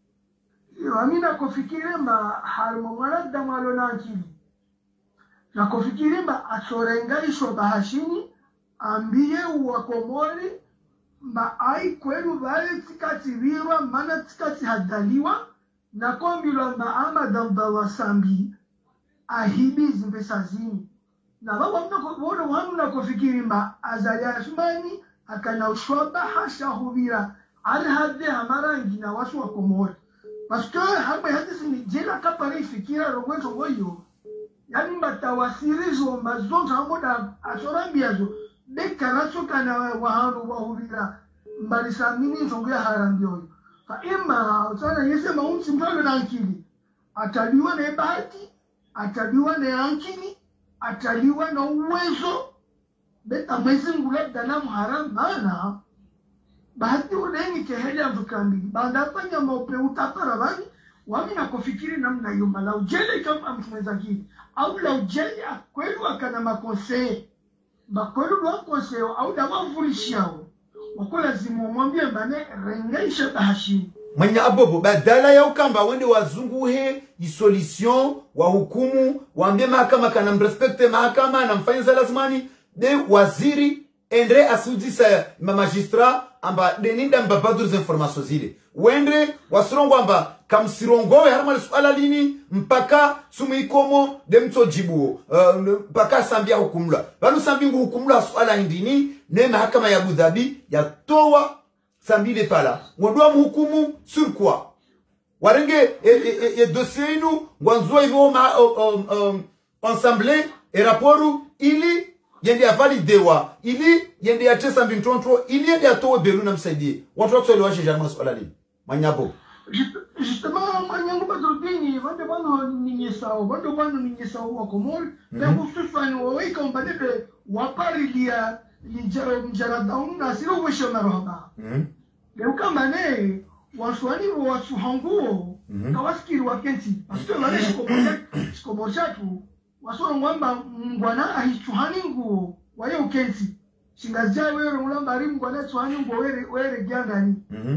amina kufikiri mba harmo mwanada mwalona akili na kufikiri mba asorengaishwa bahashini ambie wa Komori mba ai kwelu vale tikati virwa mana tikati hadaliwa na kombilo mba ama dambawa sambi ahibi zimbesa zini na wawo na kufikiri mba azali asmani akana ushwaba hasha huvira alhade hamarangi na wasu wa Komori parce que hapa hadisi ni jela kapari fikira rongwezo goyo yani batawasirizo mazonza hamoda asorambiazo bekaracho kana wahanu wahurira mbalisamini zongo ya harambio fa ima utana yese maunchi mtalo na akili ataliwa na bahati ataliwa na akili ataliwa na uwezo beta mwezi ngulabda na haram mana bahati unengi kehelia mtukambi banda panya maupe utapara bani wamina kufikiri namna yumba la ujele kama mtumezaki au la ujele akwelu akana makonseye bakwelu wa konseye au da wamvulishiao wakola zimu mwambie mbane rengaisha bahashi Mwanya abobo badala ya ukamba wende wazunguhe isolution wa hukumu waambie mahakama kana mrespekte mahakama na mfanyiza lazimani de waziri endre asudisa magistrat amba deninda mbabaduru za information zile wendre wasirongo amba kamsirongowe harama suala lini mpaka sumu ikomo de mto jibuo mpaka sambia hukumula banu sambingu hukumula suala hindini ne mahakama ya Abu Dhabi ya towa sambile pala ngondwa mhukumu sur quoi warenge dossier inu ngwanzwa hivyo ensemble et rapportu ili yende ya validewa ili yende ya tesa mbintontro ili yende ya towe belu na msaidie watu watu wale washe jana masuala lini Manyabo justement manyangu Badruddin vande bano ninyesao wa Komori na hususan waika mbadebe wapari lia mjaradaun na siro wesho marhaba leo kama ne waswani wasuhanguo kawaskiri wakenti pastor wale shikomoshatu wasoro ngwamba ngwana ahichuhani nguo waye ukenti shingaja wewe mulamba rim ngwana chuhani nguo were gyangani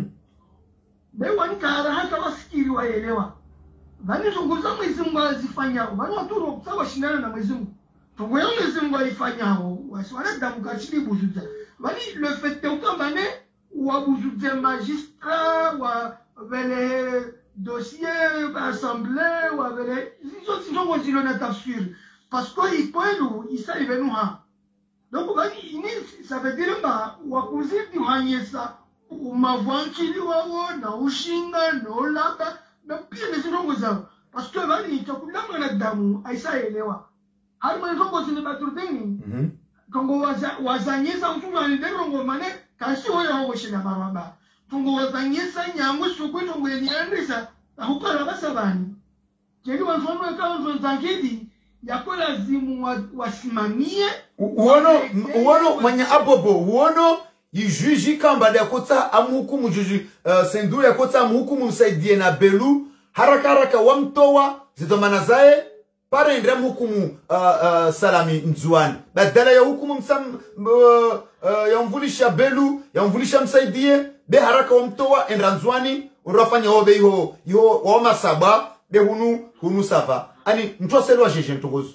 bewa nikara hata wasikiri waelewa vani zunguza mwezi Mungu azifanyao vani waturo kusawa shindana na mwezi Mungu tungo ya mwezi Mungu alifanyao wasiwana damu kachili buzuja vani le fait ukambane wa buzuja magistrat wa vele dossier assemblée wa vele zizo zilo na tafsiri parce que ikwelu isa ibenu ha donc vani ini ça veut dire ba wakuzidi hanyesa umavwankili wao na ushinga na olaka na pia nizongo zao parce que vali chakula na damu aisa elewa hali mwanzo zile Badruddin Tongo wazanyisa mfunga nderongo mane kashi hoyo hawo shina maraba. Tongo wazanyisa nyangu suku tongo yeniandisa ahukala basabani. Jeli wanfano kama zakidi yako lazimu wasimamie. Uono manya abobo uono yijuji kamba ya kota amuhukumu juji sendu ya kota amuhukumu msaidie na belu haraka wamtowa zitomana zae pare ndra hukumu salami nzuani badala ya hukumu ya mvulisha belu ya mvulisha msaidie be haraka wamtowa endra nzuani urafanya hobe iho wama saba be hunu safa ani mtoselo jeje ntogozo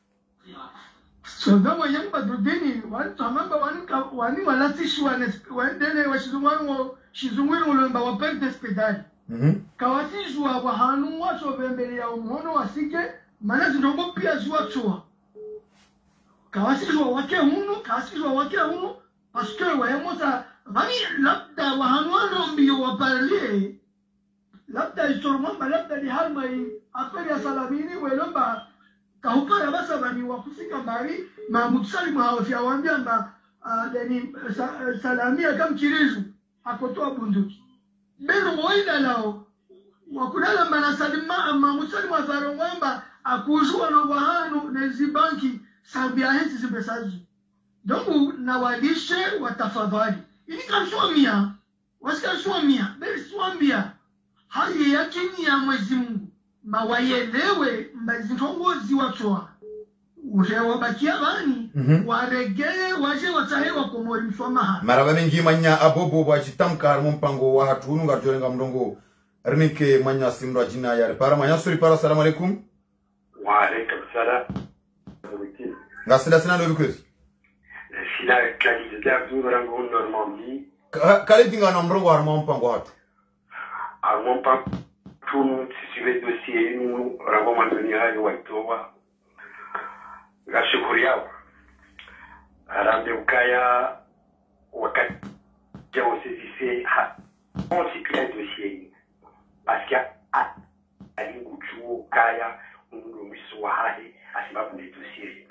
so dawa yamba dodeni tamamba wani walatishwa wendele shizungwini ulemba wa perte spedali kawatishwa wahanu wacho bembele ya umuhono wasike mana zindogo pia ziwachua kawatishwa wake hunu paske wayemota vani labda wahanu wanombiyo waparlie labda isormamba labda di halmai aferi ya salamini welomba kahupara basa bani wakufika mbari maamutsali mahawafia wambia mba salamia kamchirizu hakotoa bunduki beno waida lao wakulala mbana salima maamutsali mwazaro mwamba akuzua na wahanu na hizi banki sabia hezi zibesaji dongu na wadishe watafadhali ini kamsuamia wasikasuamia beri suambia hali yakini ya Mwenyezi Mungu mawayelewe mbazintongozi watoa uje wabakia bani waregee waje watahewa komori mswamaha maraba mingi manya abobo bachitamka harimo mpango wa hatunu ngatorenga mndongo ernike manya simro jina ya repara manya suri para assalamu alaikum wa alaikum salam ngasida sina ndo bikwezi sina kalide da rango Normandie kalide ngana mndongo harimo mpango hatu harimo mpango tunu sisiwe dossier nous rango mandoniayo waitowa gashukuri yao arambe ukaya wakati jao sisi ha on cycle dossier parce que alinguchu kaya ndo miswa hali asibabu ni dossier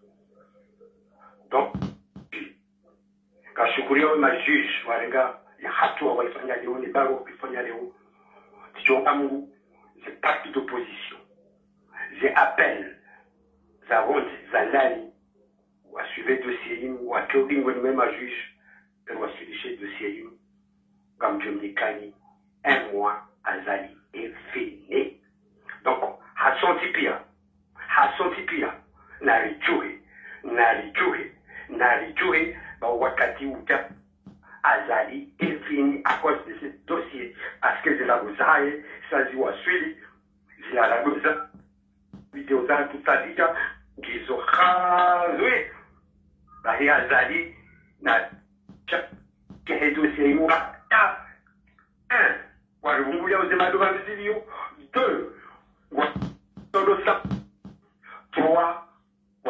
donc gashukuri yao ma juge warenga ya hatua walifanya leo ni baro kufanya leo Mungu, je pacte d'opposition, je appelle Zaronde, Zalali, ou à suivre dossier, ou à Claudine, ou même à juge, ou à suivre dossier, comme Dieu me dit, un mois, Azali est fini. Donc, à son tipia, Narichoué, Wakati ou Cap. Azali est fini à cause de ce dossier. Parce que je la gozaille, ça dit Waswili, j'ai la gozaille, vidéo dans tout ça dit, qu'ils ont rasé. Bahé Azali, n'a qu'un dossier, il m'a un, ou vous voulez aux émadou dans le vidéo, deux, ou ça, trois, ou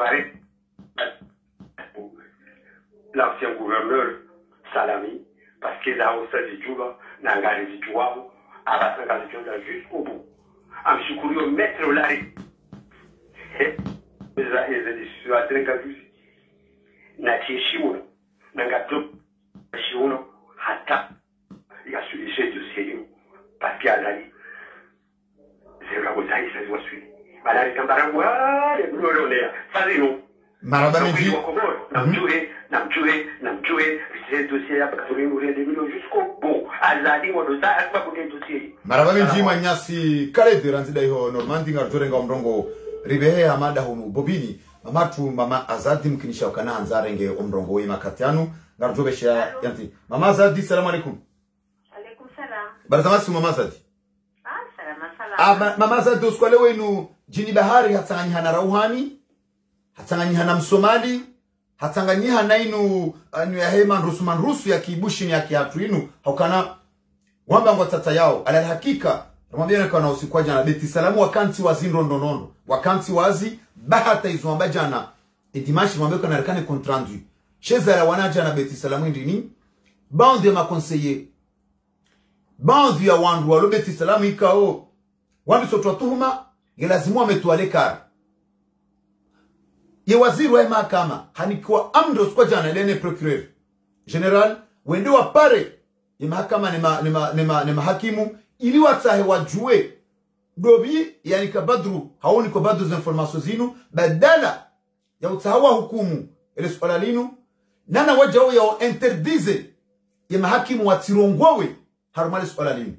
l'ancien gouverneur Salami, parce que là, on s'est dit tout là, n'a pas dit tout là, à la fin, jusqu'au bout. En soucourant, mettre l'arrêt. Et les décisions à train de n'a pas chiou, n'a pas de chiou, hata, il y a celui de Seigneur, parce qu'il y a la vie. C'est la chose qui s'est suivie. Voilà, les camarades, les bleus, ça c'est non. Marabaminji namjue c'est dossier ya bakatoni mure de milo jusqu'au bout azali wodoza akwa kwenye dossier Marabaminji manyasi kale diranzida hiyo Normandie ngatorenga mrongo ribehe amada hunu bobini mamatu mama Azadi mkinisha ukana anzarenge omrongo wima katianu ngarjobesha yanti mama Azadi salamu alaikum. Alaikum salam. Barzamasi mama Azadi. Salam. Mama Azadi uskwale wenu jini bahari hatanganyiha na rauhani hatanganyiha na msomali hatanganyiha na inu ya hema manrusu ya kibushi ni ya kihatu inu haukana wamba ngotata yao alal hakika ramabia kwa na usiku jana beti salamu wakanti wazi ndonondo wakanti wazi bahata izwamba jana dimanche mwambie kwa narekane contrandu cheza la wanaja na beti salamu ndini bande ma conseiller bande ya wandu walo beti salamu ikao wandu sotwa tuhuma yelazimu ametuale kar ye waziri wa mahakama hanikuwa amdo kwa jana lene procureur general wende wa pare ye mahakama ni mahakimu ili watahe wajue dobi yani kabadru haoni kwa badru za information zinu badala ya utahawa hukumu ile swala linu nana wajao ya interdize ye mahakimu watirongwawe harumali swala linu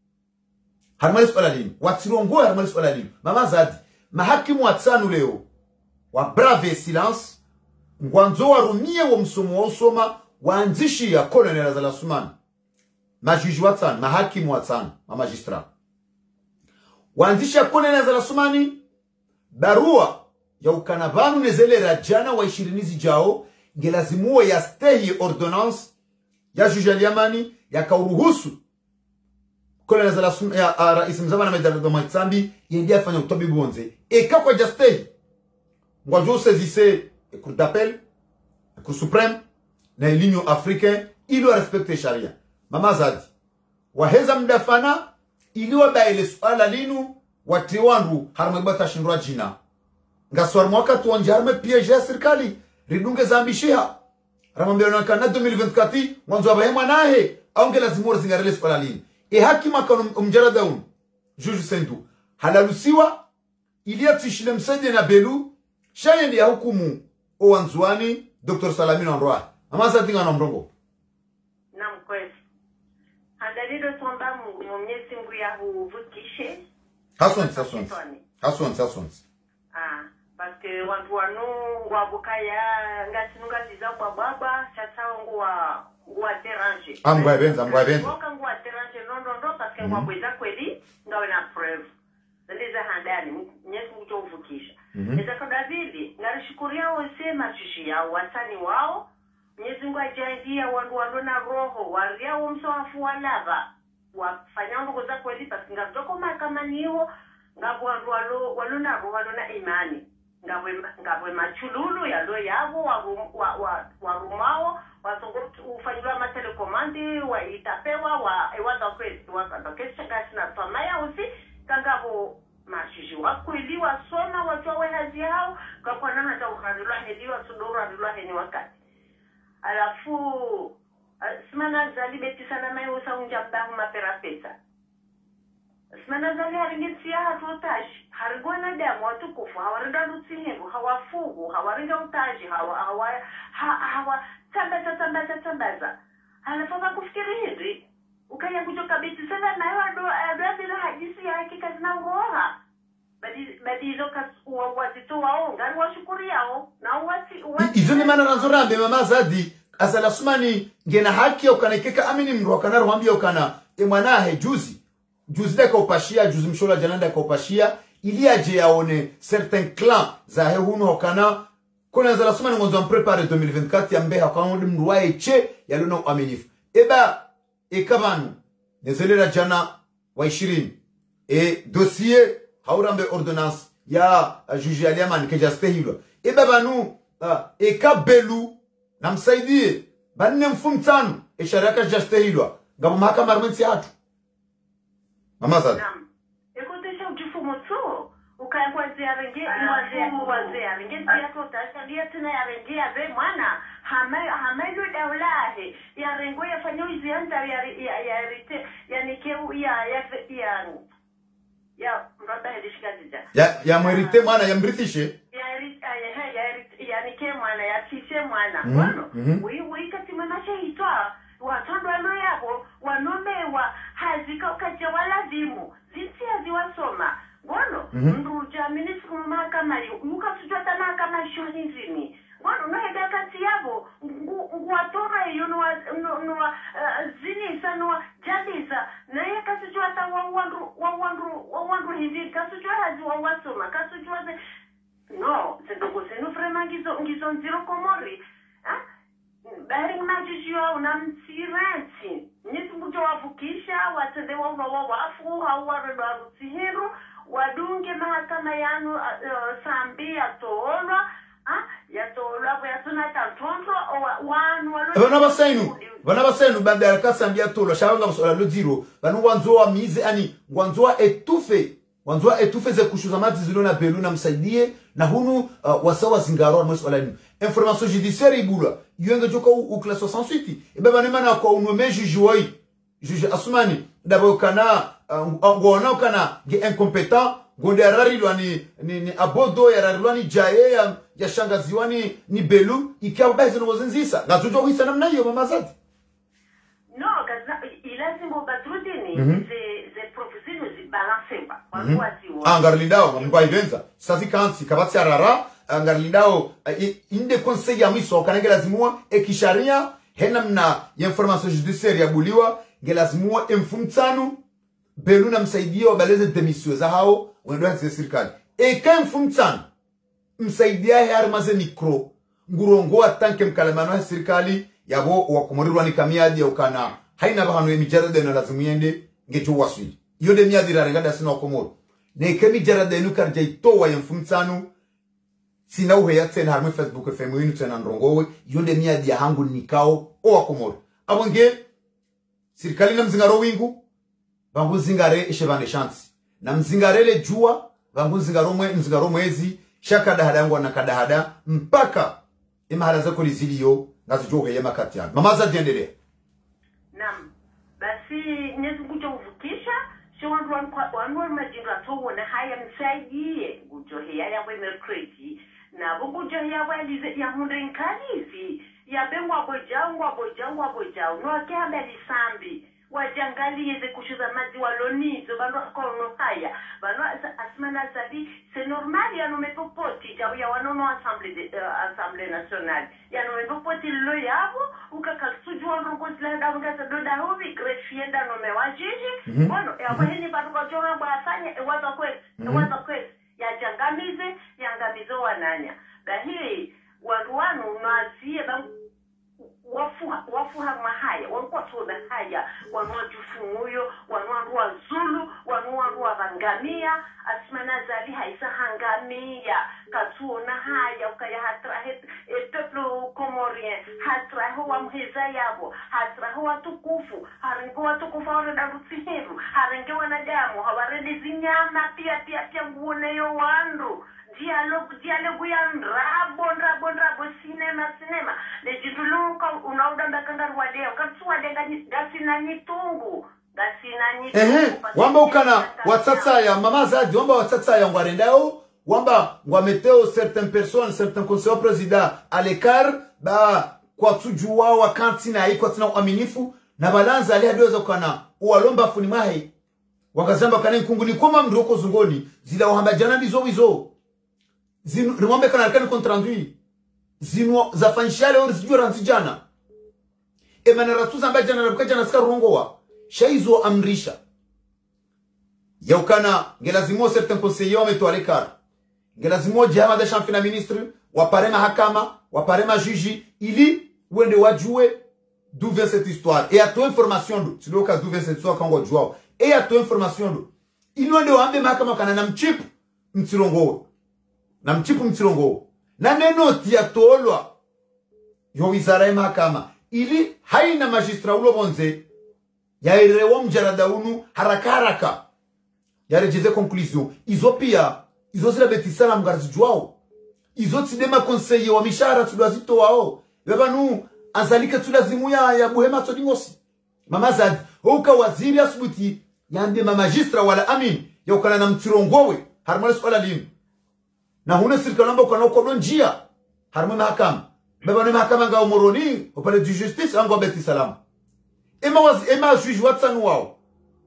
watirongwawe harumali swala linu mama zadi mahakimu watanu leo wa brave silence ngwanzo warumie wa msomo wa usoma waanzishi ya Colonel Azalasumani majuji watanu mahakimu watanu magistra waanzishi ya Colonel Azalasumani barua ya ukanabanu nezele rajana wa 20 zijao ngelazimuwa ya stehi ordonnance ya juji Aliamani ya kauruhusu Colonel Azalasumani ya rais mzamana medalo Matsambi yendia fanya utobi bonze eka kwa jastehi ngwanjo sezise cour d'appel cour suprême na l'Union africaine ilo respecte sharia mama zadi waheza mdafana iliwa baile swala linu watiwandu harmebata shindwa jina ngaswar mwaka tuonje harme piège ya serikali ridunge zambishia ramambia na kana 2024 mwanzo abahema nahe aonge lazimu zingarele swala linu hakima kanu umjaradaun juju sendu halalusiwa ilia tishile msende na belu shayende ya hukumu owanzuani Dr. Salamino Androa mama zadi ngana mrongo Naam kweli. Handalido tomba mwenyezi Mungu ya huvukishe. Hasonti. Parce que watu wanu wabukaya ngatinunga ziza kwa baba chatawo ngwa déranger. Amgwa benza. Ngwa déranger non parce que ngwabweza kweli ngawe na preuve. Ndiza handani mwenyezi Mungu tovukisha. Eza kadavili ngalishikuria wose machishi yao watani wao. Mwenyezi Mungu ajalia wandu na roho waria umsoafu walava wafanya ngo za kweli basi ngatoko mahakamani hiyo ngabo wandu na roho na imani ngabwe machululu yalo yavo warumao wasongo ufanywa matelekomandi waitapewa ewaza kweli wakatokesha kasi na famaya usi kangabo mashishi wakweli wasoma watu wahazi hao kwa namna za ukadulwa hediwa suduru adulwa heni wakati alafu simana zali beti sana mai usaunja bahu mapera pesa simana zali haringetia hatotashi harigwana damu watukufu hawarinda lutsihingu hawafugu hawarinda utaji hawa tambaza alafu kufikiri hivi ukaya kutoka beti sana nayo adwa hajisi ya hakika zinangoha badi loka wazito wao ngari washukuri yao na wati izuni mana ranzorambe mama zadi Azalasumani ngena haki ya ukanekeka amini mruwakana ruhambia ukana emwanahe juzi deka upashia juzi mshola jananda ka upashia ili aje yaone certain clan za hehunu hokana kona Azalasumani ngonzo mprepare 2024 ya mbeha kwa mruwa eche ya luna uaminifu ekabanu nezelera jana wa 20 dossier haurambe ordonnance ya juji Aliamani kejastehilwa banu ekabelu na msaidie banne mfumtano esharaka jastehilwa ngabo mahakama armensi hatu mama zadi ekotesha ujifumo so ukaya kwa ziarenge wazee yako tashalia tena yarenge ave mwana hamaido daulahe yarengo yafanyo izianta ya rite yanikeu ya mrata hedishika zija ya mwerite mwana ya mrithishe yanike mwana yatishe mwana wano wikati manashe hitwa watondo wano yabo wanomewa hazika ukaja walazimu zinsi haziwasoma wano mruja minisiku mahakama mukasujwa ta mahakama shoni nzini wano nohega kati yabo nguwatora iyo nuwa zinisa nuwa jadisa na ya kasujwa ta wawandu hivi kasujwa hazi wawasoma kasujwa ze no, zenu vraiment ngizo nziro komori. Bari majijua unamsirati. Nyesu mbujo wavukisha, watende wafu, hawareba rutihiru, wadunge mahakama yanu sambi ya toolwa, ya toolwa, ya tunata tonto, wanu Wana basenu banda ya kasambi ya toolwa, shawanga msola lodiro, banu wanzoa mize ani, wanzoa etufe, wanzwa etufeze kushuza mazi zilona belu na msaidie na hunu wasawa zingaro mwesi wala ni information judiciaire ibula yuenge joka u classe 68 baba ne mana kwa unome juge Asumani d'abord kana ngona kana ge incompétent gonde rari lwani ni abodo ya rari lwani jaye ya shangazi wani ni belu ikabaizo no zinzisa ngazojo wisa namna hiyo mama zati no kaza ilazimo batrudini ze profesino zibalanse ba kwa angarlindao ngwa ivenza sasi kansi kabati arara angarlindao inde conseil ya miso kanenge lazimua ekisharia henamna ya information judiciaire ya buliwa ngelazimua mfumtanu belu na msaidia wabaleze demisio za hao wendo ya serikali eka mfumtanu msaidia harmaze mikro ngurongo tanke mkalamano ya serikali yabo wakumorirwa ni kamiadi ya ukana haina bahanu ya mijarade na lazimu yende ngecho waswili yode miadi rarengada sina wakomoro na eka mijarade inu karja itowa ya mfumtanu sina uhe ya tena harmu Facebook FM inu tena nrongowe yode miadi ya hangu nikao o wakomoro abonge serikali na mzingaro wingu bangu zingare ishebane shansi na mzingarele jua bangu mzingaro mwezi shaka dahada yangu na kadahada mpaka imahala zako lizilio ngazijohe ya makati yangu mama za diendelea nam basi nyezu kujo uvukisha sho wanduwa majindu atowo na haya msaidie kujohe ya yawe merkreti na bukujohe ya walize ya hunde nkalizi ya bengwa bojao no akaba lisambi wajangalie ze kushuza mazi walonizo bano kono haya bano asmana sabi c'est normal ya no mepopoti ya wanono assemblée nationale ya no mepopoti lo yabo ukakasuju wango zila ndanga doda hobi greffier da no mewajiji bueno ya waheni bado kwa jonga bafanye waza kwesi ya jangamize wananya bahi wanu nazie bangu wafuha mahaya wankuwa toda haya wanua jufumuyo wanua zulu wanua vangamia asimana zali haisa hangamia katuona haya ukaya hatrahe peuple comorien hatrahe wa mheza yabo hatrahe watukufu harengo watukufu wareda kutsiheru harenge wanadamu hawarede zinyama pia nguoneyo wandu dialogue ya rabo cinema lejiduluka unaudamba kangaru wadeo katsuwa gasina nyitungu wamba ukana watsatsa ya mama zadi wamba watsatsa ya ngwarendao wamba ngwameteo certaines personnes certains conseillers président à l'écart ba kwa tujua wakanti na iko tina uaminifu na balanza ali hadiweza kana ualomba funi mahe wakazamba kana nkunguni koma mndoko zungoni zila wahamba jana bizo rimwambe kana alkani kontrandui zinu zafanshale ori sijua ranzijana emanaratuza ambaye jana rabuka jana sika rongowa shaizo amrisha yaukana ngelazimo certains conseillers wameto alekar ngelazimo jama da champion ministre waparema hakama waparema juji ili wende wajue d'où vient cette histoire et à toi information do tu doka d'où vient cette histoire quand wajua et à toi information do inwende waambe mahakama kana na mchip mtsirongo na mchipu mtirongo na neno tiatolwa yo wizara mahakama ili haina magistra ulo bonze ya irewo mjarada unu haraka yarejeze conclusion izo pia izo zila betisala mgarzi juao izo tidema conseiller wa mishara tulazito wao beba nu azalika tulazimu ya buhema todingosi mama zadi uka waziri asubuti yambe magistra wala amin yokana na mtirongowe harmoni swala linu na hune serikali ambayo kana uko njia harmu mahakama baba ni mahakama ngao moroni au palais de justice ango beti salama ema juge watsanu wao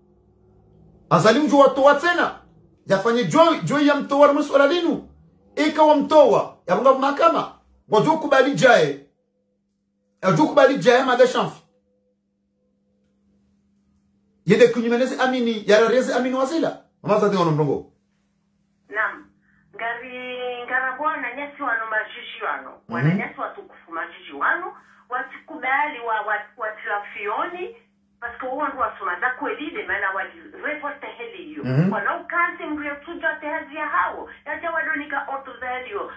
azalimu jo watu watsena yafanye joy ya mtoa masuala linu ikawa mtoa yabanga mahakama wajo kubali jaye mada shamfi yede kunyimeneze amini yarareze amini wazila mama zade ono mrongo nam ngarabona nyasi wano majiji wano wananyasi watukufu majiji wano watikubali watilafioni paske uwandu wasumanda kwelide mana wali revolte heliyo wana ukansi mrio tuja tehazi ya hao yaja wadonika otu za heliyo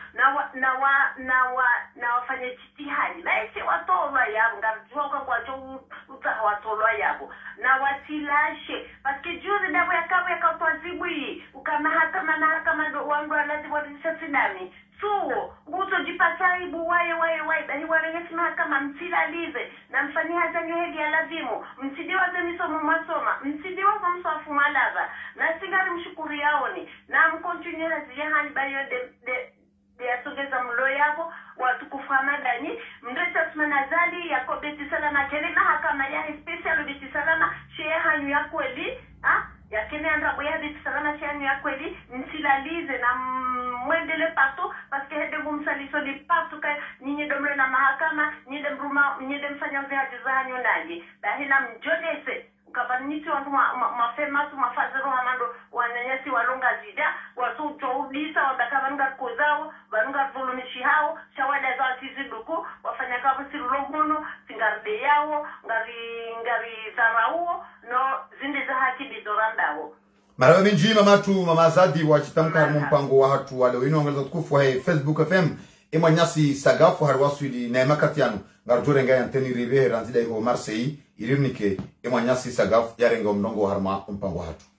na wafanya jitihadi na isi watolwa yabo ngarjua kwa wajo utaha watolwa yabo na watilashe paske juzi dabo ya kabu ya kautuazibu hii kama mahakama ndo wandu lazima watishasidami suo nguzo jipataibu waye bali warengesi mahakama msilalize na mfani hazanyo hedi ya lazimu msidiwa zemisomo masoma msidiwa kwa mswafu malaza na singari mshukuri yaoni na mkontinue hazijahani bayo de asogeza mlo yabo watukufu Ramadani mndeta tumanazali yako Beti Salama kene mahakama ya special Beti Salama shehanyu ya kweli yakene andabo ya Beti Salama shehanyu ya kweli msilalize na mwendele pato paske hede gumsaliso li pato ka nyinyi domre na mahakama nyide mfanya uzihaji za hanyo nani bahila mjodese ukabanisi wandu mafematu mafazero hamando wananyasi walonga zida watu utoudisa wabakabanunga kozao banunga volumishi hao shawada za tiziduku wafanya kabu sirulomuno singarde yao ngari zarauo no zinde za haki bizorandao Marawa minji mamatu mama Zadi wa chitamka harmu mpango wa hatu wale wino wangeleza tukufu wa Facebook FM imwa nyasi sagafu harwasu ili na emakatianu ngarujure nga yanteni rive ranzida iho Marseille irirnike imwa nyasi sagafu ya renga mnongo harma mpango wa hatu.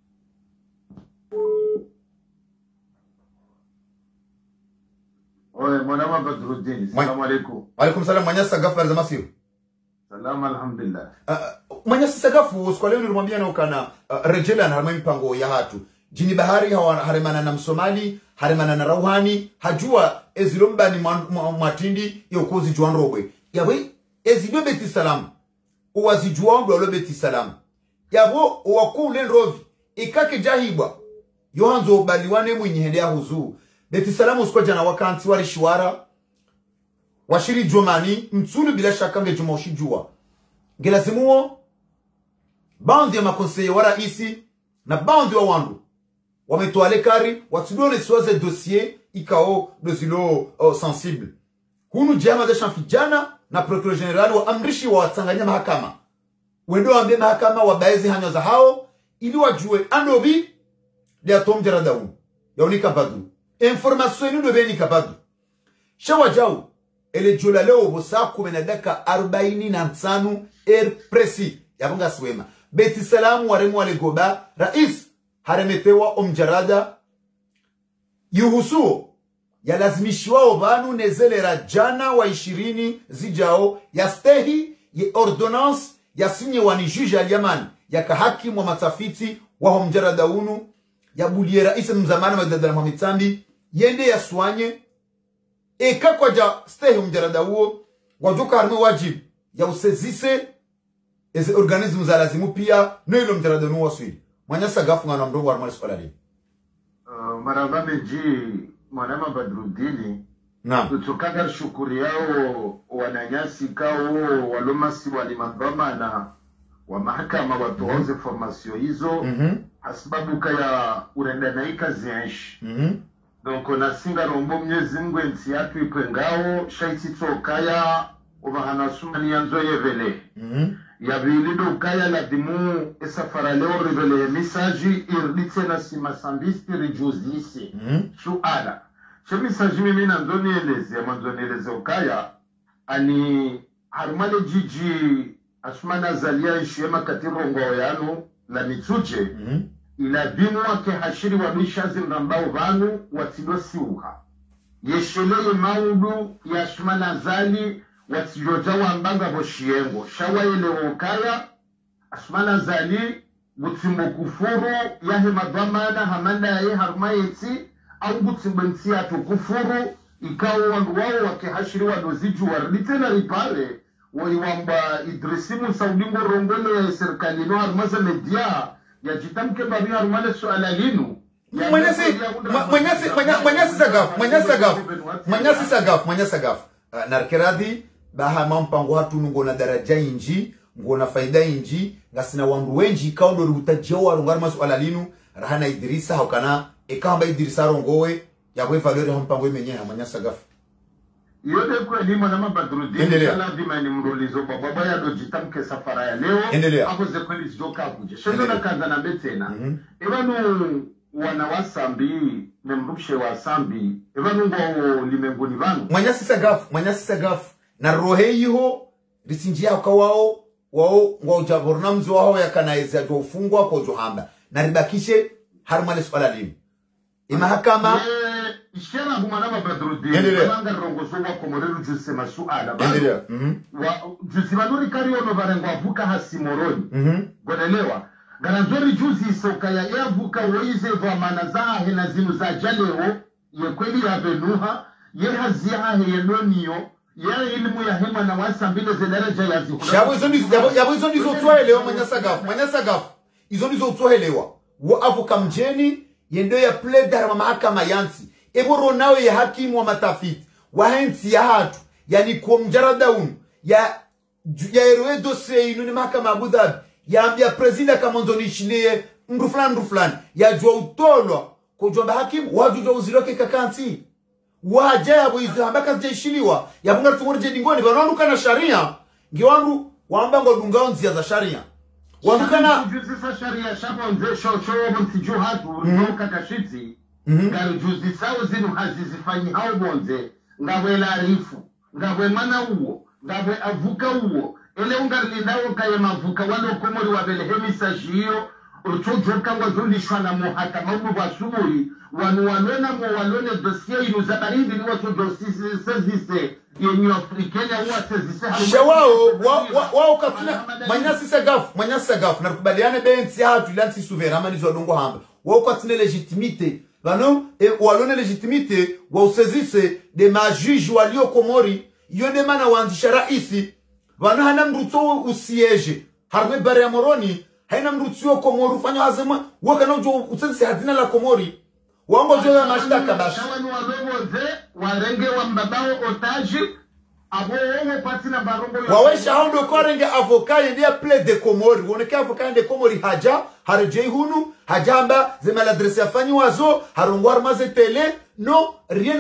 Oye mwanama Badruddin, salamu alaikum. Alaikum salam mwanyasi sagafu ya zamasiru. Salam alhamdulillah. Mwanyasi sagafu kwa leo nilimwambia na ukana rejela na harma mpango ya hatu. Jini bahari haremana na Msomali, haremana na Rauhani, hajua ezilomba ni matindi yokozi juan robwe. Yawe ezilwe Beti Salam. Uwazi juan blo Beti Salam. Yabo uwakule rovi. Ikake jahibwa. Yohanzo baliwane mwenyehendea huzu. Beti Salam usikwa jana wakanti wari shiwara. Washiri jomani. Mtsulu bila shakange jumoshi jua. Gelazimuo. Bandi ya makonseye wara isi. Na bandi wa wandu. Wametoale kari. Watudone siwaze dossier. Ikao dosilo sensible. Hunu jama de shanfijana. Na procureur general wa amrishi wa watanganya mahakama. Wendo wambie mahakama wabaezi hanyo za hao. Ili wajue anobi. Dia tom jaradaun. Yaunika badu. Information inu dobe nika badu. Shawa jau. Ele jola leo bosa kumenadaka 45 presi. Yabunga swema. Beti Salam waremu wale goba. Rais haremetewa omjarada. Yuhusuo. Ya lazimishiwa obanu nezelera jana wa 20 zijao. Ya stehi ye ordonance. Ya sinye wani juge aliyaman. Ya kahakimu wa matafiti wa omjarada unu. Ya buliera isa mzamana magdadala mamitambi. Yende ya suanye. Eka kwa ja stehi omjarada uo. Wajoka harme wajib. Ya usezise. Eze organismu za lazimu pia. No ilo mjarada unu waswili. Mwanyasa gafu nga na mdongo wa armali swalali. Maraba meji mwanama Badruddini. Naam. Tutukaga shukuri yao wananyasi kao walomasi walimandoma na wa mahakama watuoze formasyo hizo. Asbabu kaya urendanaika zienshi. Donc nasinga rombo mnyezi mgwe nti yatu ipengao shaiti kaya ubahana ni yanzo yevele. Ya vilido kaya la dimu esafara leo revele mesaji irdite na simasambisti rijuzisi. Suala. She mesaji mimi na nzoni eleze ya manzoni eleze ukaya ani harumale jiji asumana zalia ishiyema katiro ngao yanu la mituje. Ila binu wake hashiri wa mishazi mrambao vanu watilo siuha. Yesheleye maudu ya asumana zali watijoja wambanga boshiengo. Shawa ile ukaya asumana zali butimbo kufuru yahe madhamana hamanda ya haruma yeti au butimbo ntia kufuru ikawa wandu wao wake hashiri wa doziju warlitena ripale waiwamba idrisimu saudingo rongole ya serikali no harmaza media ya jitamke babi harumale suala linu Mwanyasi sagaf narkeradhi baha mampango hatu nungo na daraja inji ngo na faida inji ngasina wandu wenji kaundo rutajwa rungar masuala linu rahana Idrisa hokana ekamba Idrisa rongowe ya kwe valori hampango imenye Mwanyasi sagaf. Yote kwa lima na Badruddin sana dhima ni mrulizo baba ya dojitamke safara ya leo hapo zekweli zidoka kuje shendo na kaza na betena evanu wanawasambi memrupshe wasambi evanu ngo limenguni vanu Mwanyasi sagaf na rohe yiho risinjia kwa wao ngo jabornamzi wao yakanaeza jofungwa kwa johamba na ribakishe harumale swala limu Imahakama ishara humana mabadrudi banga rongozo wa Komorero juse masuala endelea juzi banuri kari ono barengo avuka hasimoroni gonelewa garanzori juzi isoka ya yavuka woize vwa manazahe na zinu za jaleo ye kweli ya venuha ye haziahe ye noniyo ye ilmu ya hema na wasa mbile zedaraja ya zihu yabo izo nizo tuwaelewa manyasagafu izo nizo tuwaelewa wa avuka mjeni yendo ya pledar wa mahakama yansi eboro nawe ya hakimu wa matafiti wa hensi ya hatu yani kwa mjaradaun ya eroe dosye inu ni mahakama Abu Dhabi ya ambia prezida kamonzo nishinie nduflan ya jua utolwa kujua hakimu wajujua uziroke kakansi wajabu izo ambaka zijaishiliwa ya bunga tumurje dingoni wananuka na sharia ngiwangu waambango dungao nzia za sharia wandukana juzi sharia shabonze shocho mtiju hatu nuka kashiti ngaru juzi sawo zinu hazizifanyi hao bonze ngabwe larifu ngabwe mana uo ngabwe avuka uo ele ungarlindawo kaye mavuka wano Komori wabele hemisajio uchojoka ngwazulishwa na muhakama mu basuburi wanu wanona mu walone dossier inu zabarindi ni wato dossier sezise yenyu afrikenya huwa sezise wao katuna manyasi gafu na kubaliane bensi hatu ilansi souverain amanizo dongo hamba wao katuna legitimite bano walone legitimite wa usezise de majuge walio Komori yonde mana waanzisha raisi bano hana mruto usieje harme bare ya moroni haina mrutuo Komori fanya hazema wakana ujo usezise hazina la Komori wango jo ya mashtaka basi shawanu wadogoze warenge wa mbabao otaji abo wewe patina barongo wawesha hondo korenge avocat ndia plaide de Komori woneke avocat de Komori haja harejei hunu hajamba zema l'adresse afanyi wazo harongwar mazetele non rien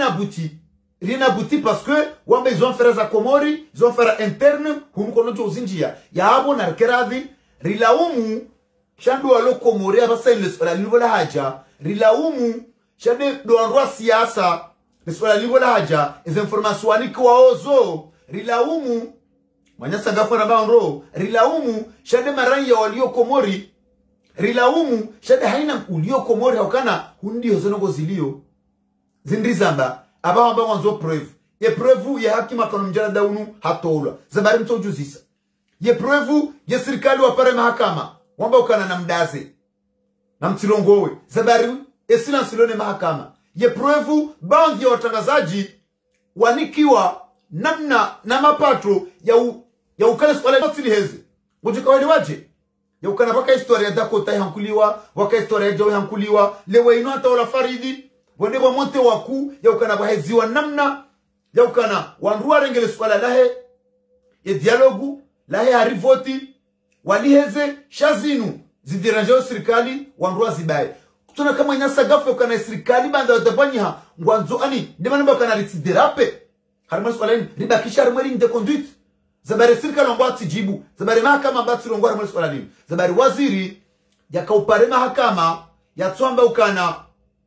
abouti parce que wamba ils ont fait za Komori ils ont fait interne hunu konojo uzinjia ya abo na keradhi rilaumu shandu walo Komori abasa ile swala livola haja rilaumu shade doanrwa siasa swala livola haja izo information ni kwa ozo rilaumu manyasa gafara baonro rilaumu shade maranya walio Komori rilaumu shade haina ulio Komori haukana hundi hozonogo zilio zindrizamba abamba wanzo preuve ye preuve ya hakima kono mjala daunu hatolwa zabari mtojuzisa ye preuve ye serikali wa pare mahakama wamba ukana na mdaze na mtilongowe zabari esila silone mahakama ye preuve baadhi ya watangazaji wanikiwa namna na mapato ya ukale swala tiliheze ngojeka wale waje ya ukana baka historia Dakota yankuliwa waka historia jawe yankuliwa lewe ino hata wala Faridi wende wa monte waku ya ukana baheziwa namna ya ukana wanruwa rengele swala lahe ya dialogu lahe harivoti waliheze shazinu zidiranjao serikali wanruwa zibaye kutuna kama nyasa gafu ukana serikali banda wadabanyiha ngwanzo ani ndemana bakana ritiderape harima swala ini ribakisha harimweri nde conduite zabari serikali wangwa tijibu zabari mahakama mbati rongwa harimweri swala ini zabari waziri yaka upare mahakama ya tuamba ukana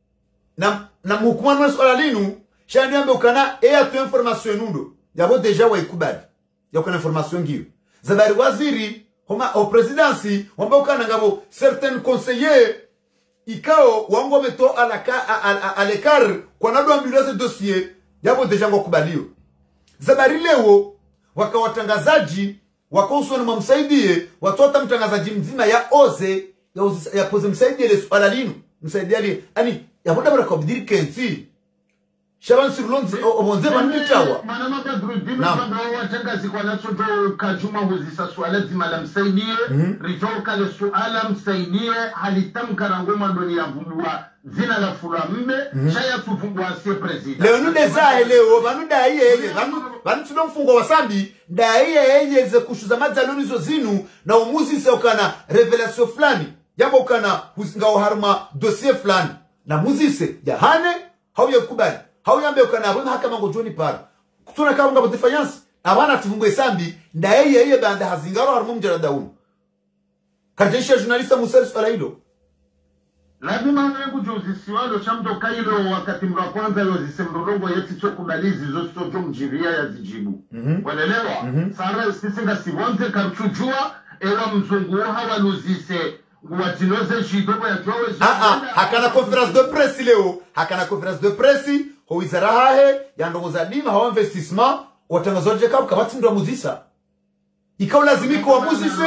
na mhukumani mwesi swala linu shani ambe ukana tu information nundo yabo deja wa ikubadi ya ukana information ngiyo zabari waziri homa o presidency wamba ukana ngabo certain conseillers ikao wango meto à l'écart kwa nado ambulance dossier yabo deja ngo kubalio zabari leo waka watangazaji wakausoni mamsaidie watota mtangazaji mzima ya oze ya poze msaidie le swala linu msaidie ali ani yabuda bara kubdiri kensi shaban sirlonzi obonze banitawa manama badrudini kwamba watangazi kwa nacho do kajuma huzisa swala zima la msaidie rijoka le swala msaidie halitamka rangoma ndoni ya vumbuwa zina la fulambe shaya tufungwa se president leo nude zahe leo banu daiye banu tunomfungo wasambi daiye ze kushuza mazaloni zo zinu na umuzi se ukana revelation flani yabo ukana husinga harma dossier flani na muzise jahane hau yakubali hau yambe ukana abo mahakama ngo joni para kutuna kama ngabo defiance abana tufungwe sambi daiye banda hazingaro harmo mjara daunu karjesha journalista musari swala hilo lazima wangu juzi siwalo chamdo kailo wakati mra kwanza yozise mrolongo yeti chokubalizi zoso mjiria ya zijibu walelewa sara sisinga siwonze karchujua ewa mzungu hawa luzise watinoze shidogo ya tuwawe hakana conference de presse leo hakana conference de presse ho wizara hahe ya ndongoza dima hawa investissement watangazaje kabu kabati ndo muzisa ikaw lazimiko wa muzise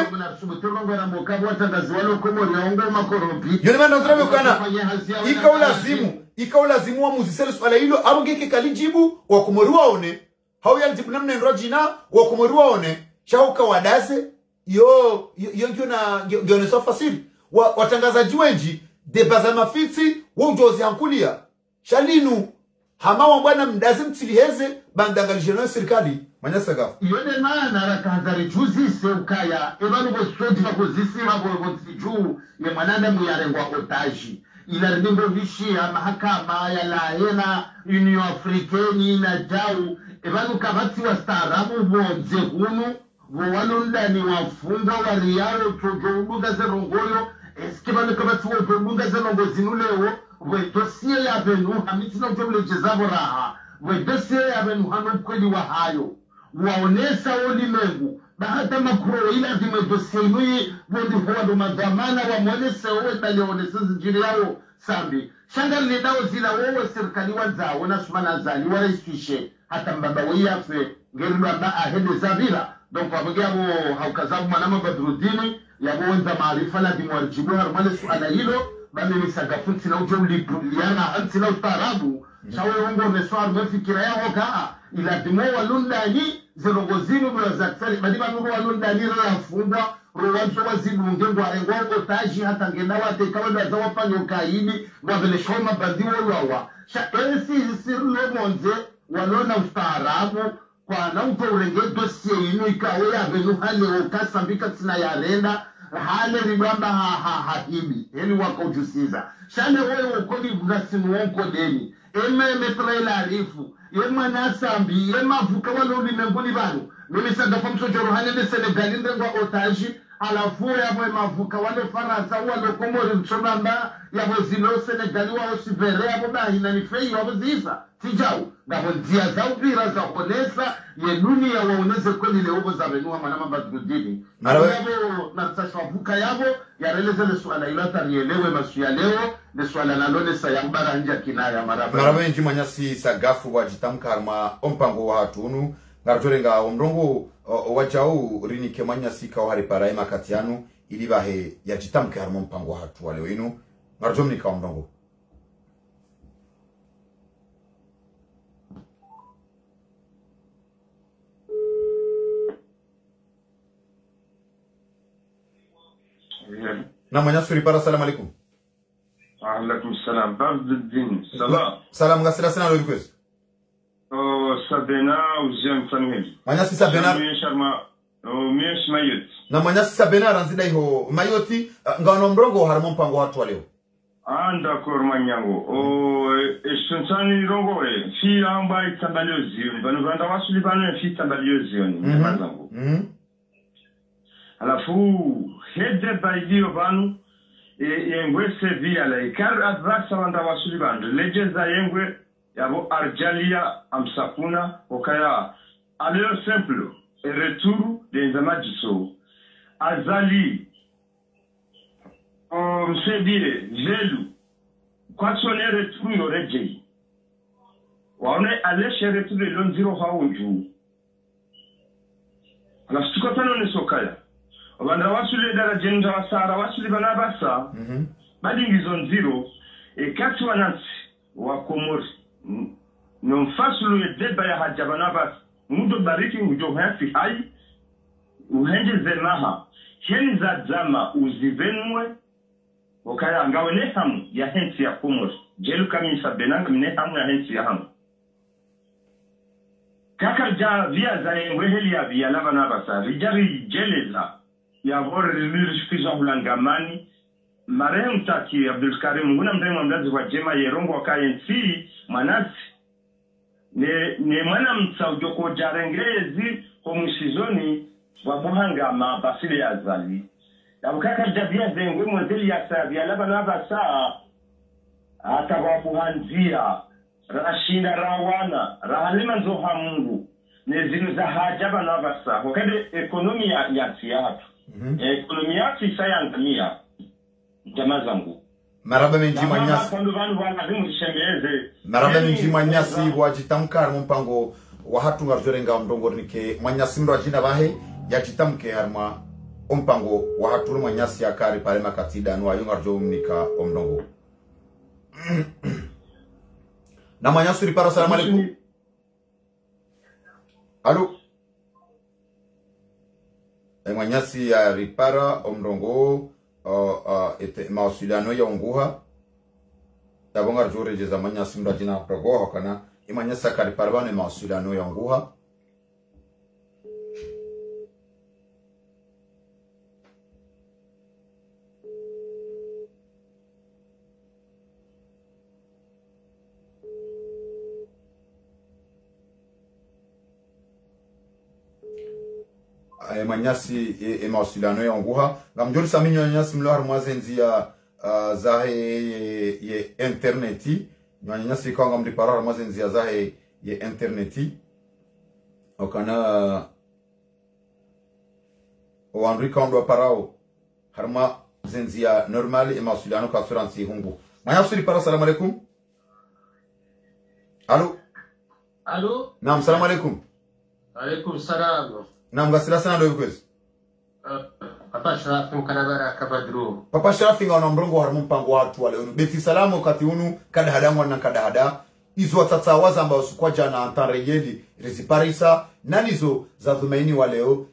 yone manda ndrabe kana ikaw lazimu wa muzise swala hilo abo ngeke kalijibu wa komori waone hao yalijibu namna ndrojina wa komori waone shauka wadase yo ngio na ngio ne fasili watangazaji wengi debaza mafiti wa ujozi hankulia shalinu hama wa bwana mdazi mtiliheze bandangalishe na serikali manyasaga yone maana rakazari juzi seukaya ebanu bosoti bakozisi babotiju ye mwananda muyarengwa otaji ila ringo vishi ya mahakama ya lahena Union Africaine na jau ebanu kabati wa staarabu bonze hunu walundani wafungwa wa riaro tojobuga zerongoyo eske banu kabati wa tojobuga zerongozi nulewo we dossier ya benu hamitina jomle jezabo raha we dossier ya benu hanu kweli wa hayo waonesa ulimwengu bahata makro ila zime dossier nui bondi huwa do madhamana wa mwonesa uwe bali onesa zinjiri yao sambi shanga lidao zila uwe serikali wanzao na sumana zali wala ispishe hata mbaba weyafe ngeriba ba ahende zavila donc wabugiabo haukazabu manama badrudini yabo wenza maarifa la dimwarijibu harumale suala hilo bami misagafunti na ujomli liana hanti na ustarabu shawe hongo neswar mefikira ya hoka ila dimo walundani zilongozini bila zaktari badiba nuru walundani rafungwa ruwanso wazibunge ngwarengo otaji hata ngenda wate kawa za wapanyo kaini wabele shoma bandiwo wawa sha ensi sirlo monze walona ustarabu kwa na urenge dossier ino ikawe ya benu hale okasambika tina yarenda hale ribamba hahibi heli wako ujusiza shane wewe ukodi gudasinu wonko deni metrela arifu nasambi mavuka waloli menguli banu mimisanga famso joro hane de Senegal ndengwa otaji alafu ya mavuka wale Faransa wale Komori mchomamba ya bozilo Senegal wa osivere ya bobahi na nifei wa bozisa tijau ngabo ndia za ubira za konesa yenuni ya waoneze kweli leo za benua manama badudini yabo na tsashwavuka yabo yareleze le swala ilata rielewe masu ya leo le swala nalone sayambara nja kinaya maraba nji manyasi sagafu wajitamka arma ompango wa hatunu ngaratorenga omrongo wajau rinike manyasi ka wari parai makatianu ili bahe yajitamka arma ompango wa hatu wale wenu ngarjomnika omrongo na manyasuri para salam alaikum alaikum salam babdin salam ngasira sana lo request sabena uzem fanhel manyasi sabena miesh mayot na manyasi sabena ranzida iho mayoti ngano mrongo haramo mpango watu leo anda kor manyango esonsani rongo fi amba itandaliozi bano banda wasuli bano fi itandaliozi mazango alafu hede baidio banu yengwe sevilla la ikar adversa wanda wasuli bando legeza yengwe yabo arjalia amsapuna okaya aleo simple et retour des amadiso azali msebile velu kwa tsone retour yoreje waone aleshe retour le zero haunju alafu tukatano ni sokaya wanda wasuli daraja nja wasara wasuli banabasa badingizo nziro kati wanansi wa Komori nomfasulu deba ya haja banabasa mudo bariki mudo hafi hai uhenje zemaha heni za zama uzivenwe wakaya ngawe nehamu ya hensi ya Komori jelu kamisa benanga nehamu ya hensi ya hamu kaka ja via za yengwe heli ya via lava nabasa rijari jeleza ya bore lirishkiza hulangamani marehemu taki Abdul Karim nguna mrehemu mlazi wa jema yerongo wakayensi manasi ne mwana msaujoko jarengezi komusizoni wabuhanga mabasile ya zali ya mkaka jabia zengwe mwezeli ya sabi ya laba naba saa hata wabuhanzia rashinda rawana rahalima nzoha mungu nezinu za hajaba naba saa wakade ekonomi ya siyatu ekonomi ya sisayangamia jamaa zangu. Maraba menji manyasi. Maraba menji manyasi wajitamka mpango wa hatu ngarjorenga mdongornike manyasi ndo ajina bahe yajitamke harma mpango wa hatu manyasi akari pale makatida no ayungarjo mnika omdongo. Na manyasi ripara salamu alaikum. Allo. Manyasi ya ripara omdongo ete mausilano ya unguha tabonga jore jeza manyasi ndo ajina progo kana imanyasi akari parabane mausilano ya unguha. Manyasi mausilano ya unguha ngamjori saminyo manyasi mlo harmwazenzi ya zahe ye interneti manyasi kwa ngamdi para harmwazenzi ya zahe ye interneti okana oandri kaundwa parao harma zenzi ya normal mausilano ka fransi hungu manyasi para. Salamu alaikum. Allo. Allo. Naam, salamu alaikum. Alaikum salam. Naam, gasira sana ndo yukwezi. Papa Sharafi mkanabara kabadru. Papa Sharafi nga mrongo harmu mpango watu wale unu. Beti salamu wakati unu kada hada mwana kada hada. Izo watatawaza ambao sukwa jana antanrejeli resiparisa. Nanizo za dhumaini waleo.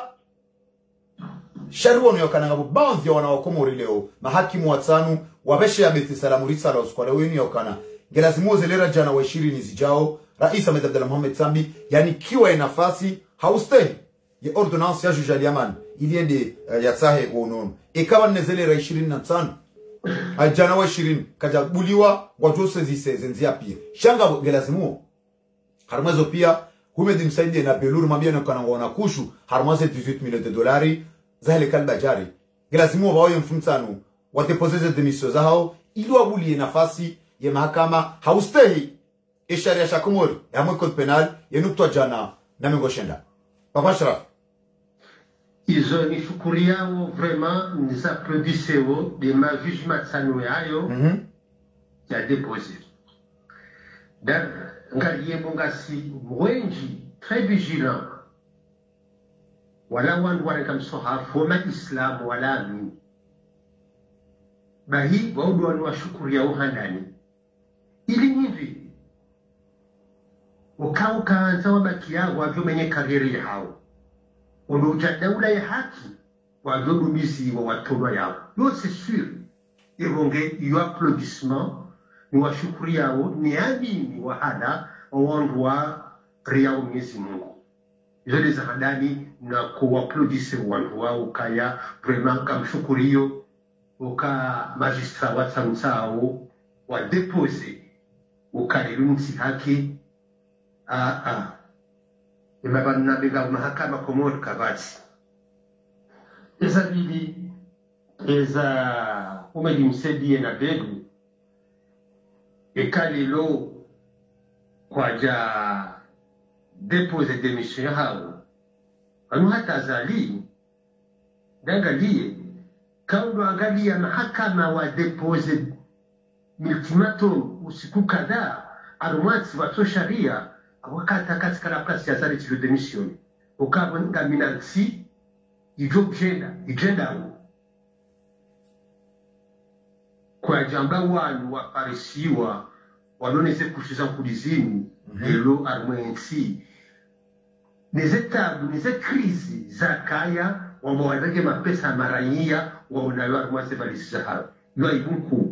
Sharuonu yokanangabu baadhi ya wanawakomori leo. Mahakimu watanu wabeshe ya beti salamu risa la usukwa leo yokana. Gelazimu zelera jana wa 20 zijao. Rais Ahmed Abdallah Mohamed Sambi. Yani kiwa ya nafasi haustehi. Ye ordonnance ya juge Aliaman iliende ya sahe wonono ikawa nezele 25 ajana wa 20 kajabuliwa wajose zisenzia pia shanga gelazimu harmazo pia humedi msaidie na beluru mambia na kana ngona kushu harmazo 18 millions de dollars zahele kalba jari gelazimu bawo mfumtsano watepozeze demisio zao ili wabulie nafasi ya mahakama haustehi isharia shakumori ya code penal yenutwa jana na mengoshenda. Papa Sharaf. Izo ni shukuri yao vraiment nisaprodiseo de ma jugement sanu yayo ya déposé. Dan ngaliye bongasi mwenji très vigilant. Wala wandu warekam soha foma islam wala amin. Bahi waudu wanu wa shukuri yao handani. Ili hivi ukao kaanza wabaki yao wavyo menye karieri yao. Unuja daula ya haki wavyo dumisi wa watolwa yao. Yo c'est sûr. Ironge yu applaudissement ni wa shukuri yao ni amini wa hada wandu wa riyao Mwenyezi Mungu. Izo leza hadani na kuapplaudisse wandu wa ukaya vraiment kamshukuri yo uka magistra watsamtsao wa depose ukairunsi haki imabana biga mahakama komori kabati eza bili eza umedi msedie na begu ekalilo kwaja depose demission hao anu hata zali dangalie kaundo angalia mahakama wa depose ultimatum usiku kadhaa arumati wa sharia wakati katika la place ya zari tilo demission ukabanga minansi ijo igenda kwa jamba wanu waparisiwa waloneze kushiza kulizini lelo armwensi neze tabu neze krizi za kaya wamawandake mapesa maranyia waonayo armwensi valisiza hao yu aibu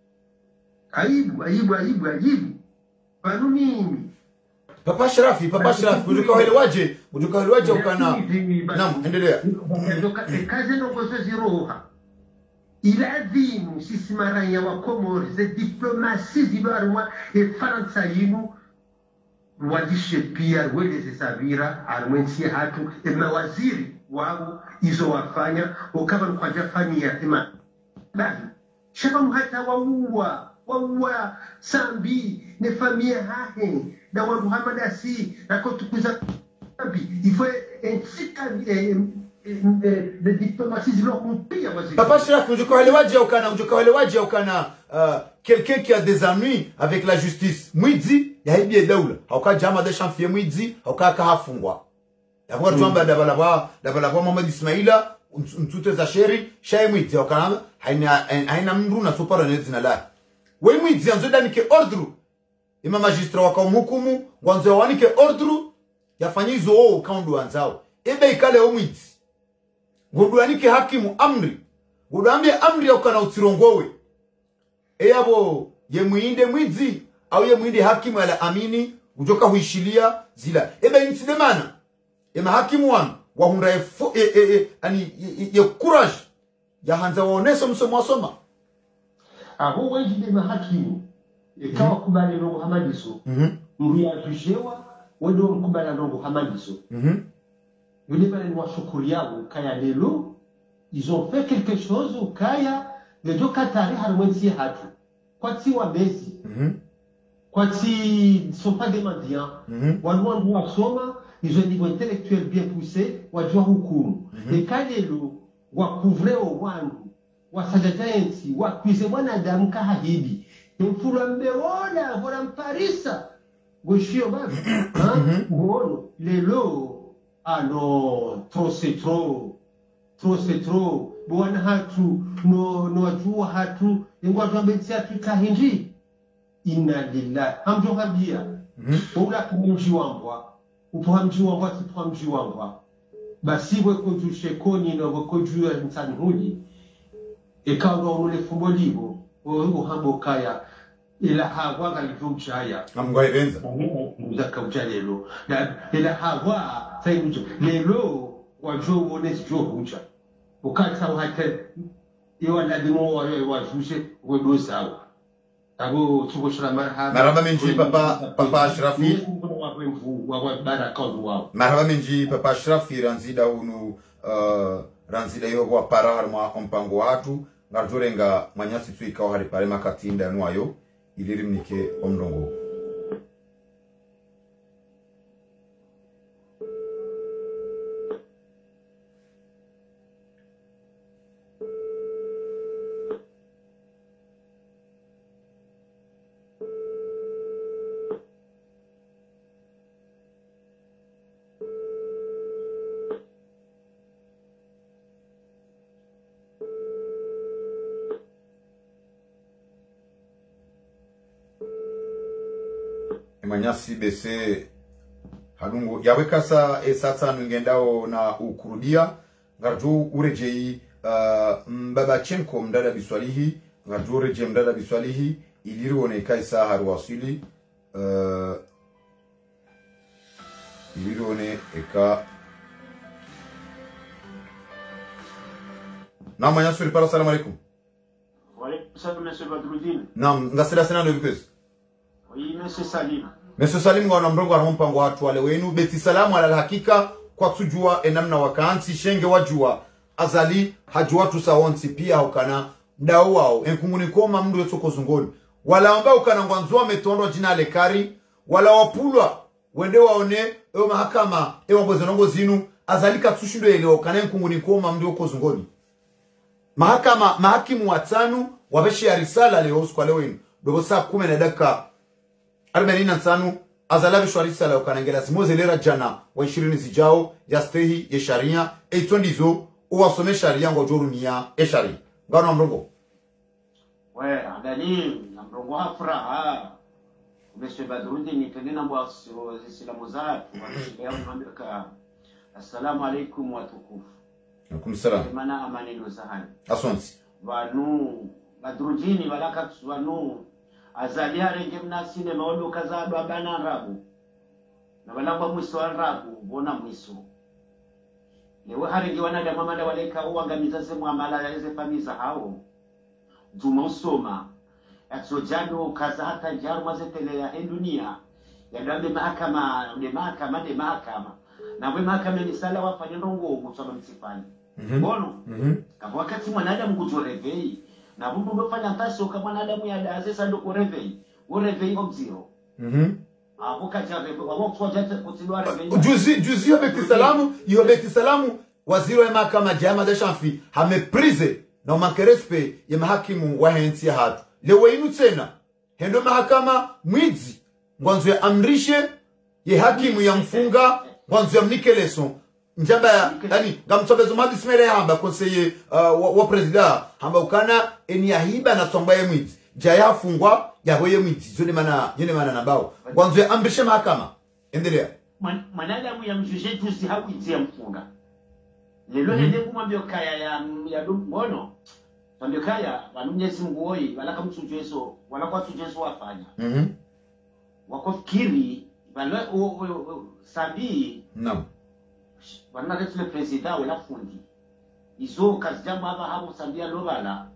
aibu banu nini Papa Sharafi, muduka helewaje ukana. Naam, endelea. Kazi nongozo ziroha. Iladhimu sisi maranya wa Komori ze diplomasi zibarwa Faransa yinu wadishe pia weleze savira armwensi hatu mawaziri wao izo wafanya ukaba mkwajafanyia bali shabamu hata waua Sambi ne familia hahe na wa Muhammad asi na kotukuza Sambi il faut inciter les diplomaties de leur pays. Papa Shraf, ujoka ukana quelqu'un qui a des ennuis avec la justice. Mwidzi, ya hibi edaula. Hauka jama de chanfier mwidzi, hauka kahafungwa. Ya kwa tuamba dabalabwa Muhammad Ismaila, mtute za sheri, shai mwidzi, hauka haina mru na supara nezi na la. Wei mwidzi, anzoda nike ordru. Ima magistra waka umhukumu, wanzo wanike ordru, yafanyizo oo kaundu wanzao. Ebe ikale umwidzi. Guduanike hakimu amri. Guduambie amri ya ukana utirongowe. Eyabo ye muinde mwidzi au ye muinde hakimu ala amini ujoka huishilia zila. Ebe insidemana. Ema hakimu wanu wahunda ye courage ya hanza waoneso msomo wasoma. Aho wajide mahakimu ikawa kubali longo hamadiso. Mruya tujewa wado mkubala longo hamadiso. Yule bale ni washukuri yao kaya lelo ils ont fait quelque chose au kaya lejo katari harwensi hatu kwati wa besi kwati sont pas des mendiants wanwandu wasoma ils ont un niveau intellectuel bien poussé wajua hukumu et kaya lelo wakouvre o wandu wasajatensi wakwize mwanadamu kahahidi mfula mbeona vola mparisa goshio babi ngono lelo ah non, trop c'est trop. Trop c'est trop. Bwana hatu, no ajua hatu. Yengu watu wambeti hatu kahindi. Inna lillahi. Hamjo habia. Ula kumji wambwa. Upo hamji wambwa, tipu hamji wambwa. Basi weko juu shekoni na weko juu ya nsani huli. Eka ule fumbo libo. Uo hambo kaya. Ila hawa galivyo mchaya. Amgwa irenza. Muzaka ujalelo. Ila hawa lelo wajua uonezi jo huja ukata uhate iwa ladimo wajushe wedosawa abo tukoshira marhaba minji papa Ashrafi marhaba minji papa Ashrafi ranzida hunu ranzida yo kwa para harma mpango watu ngarjorenga manyasi tuika hari pare makatinda nwayo ilirimnike omndongo. Manyasi bese hadungu yaweka sa sasa ngendao na ukurudia ngarju urejei Mbabachenko mdada biswalihi ngarju ureje mdada biswalihi ilirione kaisa harwasili ilirione eka na manyasi ripara. Salamu alaikum. Wa alaikum salam monsieur Badruddin. Naam ngasira sana ndo bipesi. Monsieur Salim. Monsieur Salim ngwana mrongo wa mpango watu wale wenu beti salamu ala hakika kwa tujua enamna wakansi shenge wajua azali hajua tusawonsi pia ukana mdao wao enkunguni koma mndu wetu kozungoni wala ambao ukana ngwanzua metondo jina lekari wala wapulwa wende waone eo mahakama eo mbozonongo zinu azali katsushindo ele ukana enkunguni koma mndu kozungoni mahakimu watanu wabeshi ya risala leo kwa leo wenu dobo saa 10 na dakika 45 azalabi shwarisa la ukanangela zimozelera jana wa 20 zijao ya stehi ya sharia eitondizo uwasome sharia ngo jorunia e sharia ngano mrongo we adani mrongo afra Monsieur Badruddin tena mbwa Islamu zatu leo mwambia assalamu alaikum wa tukufu. Alaikum salam. Maana amani ndo sahani. Asante. Wanu Badruddin walaka wanu azalia renge mnasine maondo kazado abana rabu na balamba mwiso wa rabu bona mwiso lewe haringi wanada mamanda waleka uangamiza semu amala ya eze pamiza hao juma usoma atsojano kaza hata jaru mazetele ya dunia ya dambe mahakama na we mahakama ni sala wafanya ndongo kusoma msifani bono kama wakati mwanadamu kujorevei na mundu umefanya taso kama mwanadamu ya daze ndo kurevei urevei obziro hapo kacha revei wao kwa jata kutilwa revei juzi yo beti salamu waziri wa mahakama Jama de Shamfi hameprise na manque respect ya mahakimu wa hensi hatu lewe inu tena hendo mahakama mwizi ngwanzo ya amrishe ye hakimu ya mfunga ngwanzo ya mnikeleso njamba ya yani ngamtsobezo madi smele hamba conseiller wa president hamba ukana eni ahiba na tsomba ya mwizi jaya fungwa ya hoye mwizi zone mana na bao ngwanzo ya amrishe mahakama endelea manadamu ya mjuje juzi hakuitia mfunga lelo nende kumwambia kaya ya mbono tambio kaya wanumnyesi mguoi wala kamtsujeso wala kwa tsujeso wafanya wakofikiri wala sabi naam wana retule president wala fundi izo kazi jamu hapa hapo sambia lobala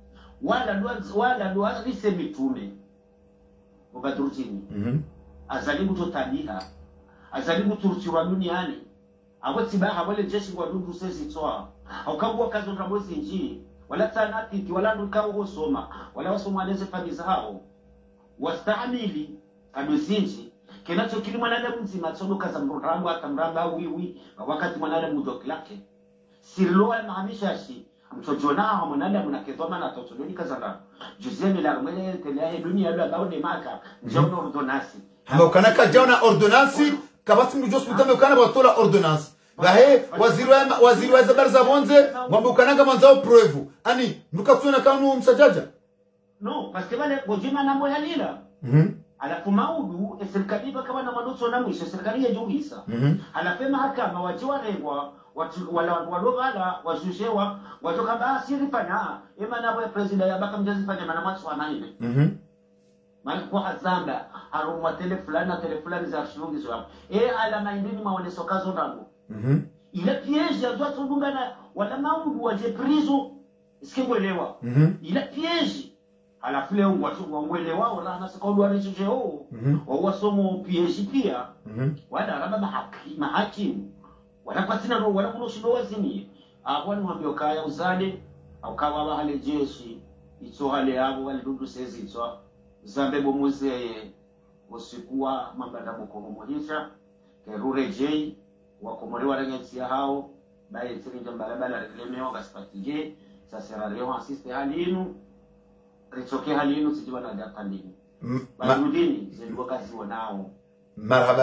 wala lise mitume mubadurutini azalimu totabiha azalimu turutiwa duniani abo tibaha wale jeshi kwa dundu sesi toa au kabwa kazo kabozi nji wala tanatiki wala ndukawo soma wala wasoma neze famiza hao wastaamili adozinji kenacho kili mwanadamu mzima tsono kaza mrango atamramba wiwi wakati mwanadamu doklake siloa mahamisha shi mtojona mwanadamu naketoma na totodoni kaza juzeme la rumele tele dunia lo abao de maka njona ordonansi hamba kanaka jona ordonansi kabati mjos mutame kana batola ordonance gahe waziri wa zabari za bonze ngombe kananga manzao preuve ani ndukatsona kanu msajaja no parce que wale bojima na moyalila alafu maudu serikali kama na madoso na mwisho serikali ya jumisa alafu mahakama wajiwa rengwa wala walobala washushewa watoka basi rifanya emana kwa president ya baka mjazi fanya na macho anaine mali kwa azamba arumwa tele fulani za shungi zwa ala maindini maone sokazo ndango ile piège ya doit tundungana wala maudu waje prizo isikengwelewa ile piège alafu leo watu waongelewa wala na sekondo arisho wasomo piège pia wala raba mahakimu wala patina no wala kuno shindo wazini hapo ni mwambio kaya uzade au kawa bahale jeshi ito hale yabo wale dundu sezi ito zambe bomuze osikuwa mambanda mukomohisha kerure jei wakomorewa rangetsia hao baye tsirinja balabala reklemewa gaspatije sasa leo asiste halinu richoke halinu sijiwa na dakandini badudini zenduwa kazi wanao marhaba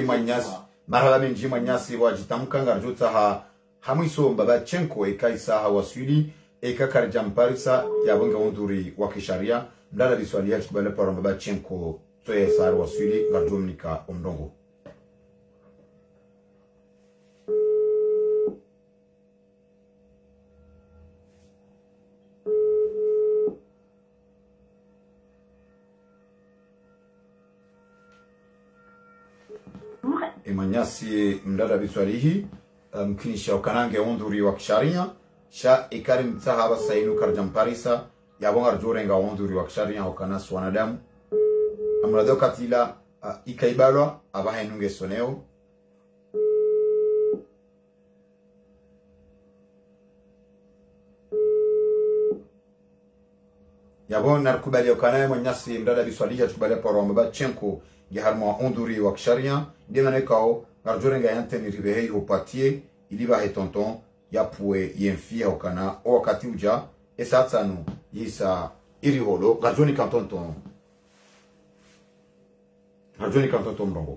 menji manyasi wajitamka ngarjota hamwisomba bachenko ekaisa hawaswili ekakarjamparisa yabonga onduri wa kisharia ndala biswalia chibale paramba bachenko toye sar waswili ngarjomnika omdongo emanyasi mdada biswalihi mkinisha ukanange onduri wa kisharia sha ikarim tahaba sainu karjamparisa yabonga jorenga onduri wa kisharia hokanasu wanadamu amrado katila ikaibalwa abahenunge soneo yabon narkubali okanaye manyasi mdada biswalihi tukubali parwa mbachenko yaharmo onduri wa kisharia ndemane kao garjorenga yanteni ribehei opatie iliba he tonton ya pue yenfia okana o wakati uja esatsanu yisa iriholo garjoni kantonton mrongo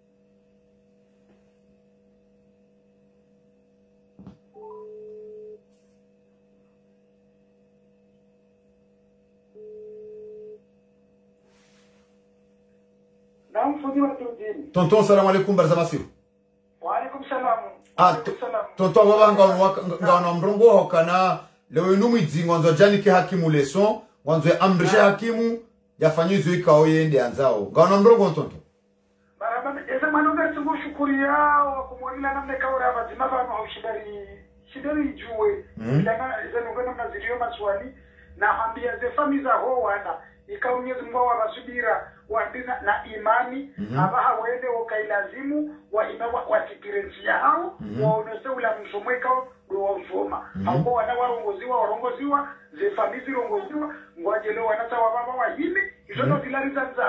tonton salamu alaikum barzamasiru wa alaikum salam tonton baba ngano mrongo hokana leo numidzi ngonzo jani ke hakimu leson ngonzo amrishe hakimu yafanyizwe ikao yende anzao ngano mrongo tonton barabara eza manonga tungu shukuria wa kumwalila namne kaura bazima bano shidari juwe ilana eza nongana mnazirio maswali na hambia ze famiza ho wana ikawa Mwenyezi Mungu wabasubira wandina na imani abaha wende wakailazimu watikirensia hao waonese ula msomweka wa usoma hauko wana warongoziwa ze famizi rongoziwa ngwaje leo wanasa wababa wahimi isono zilariza nzao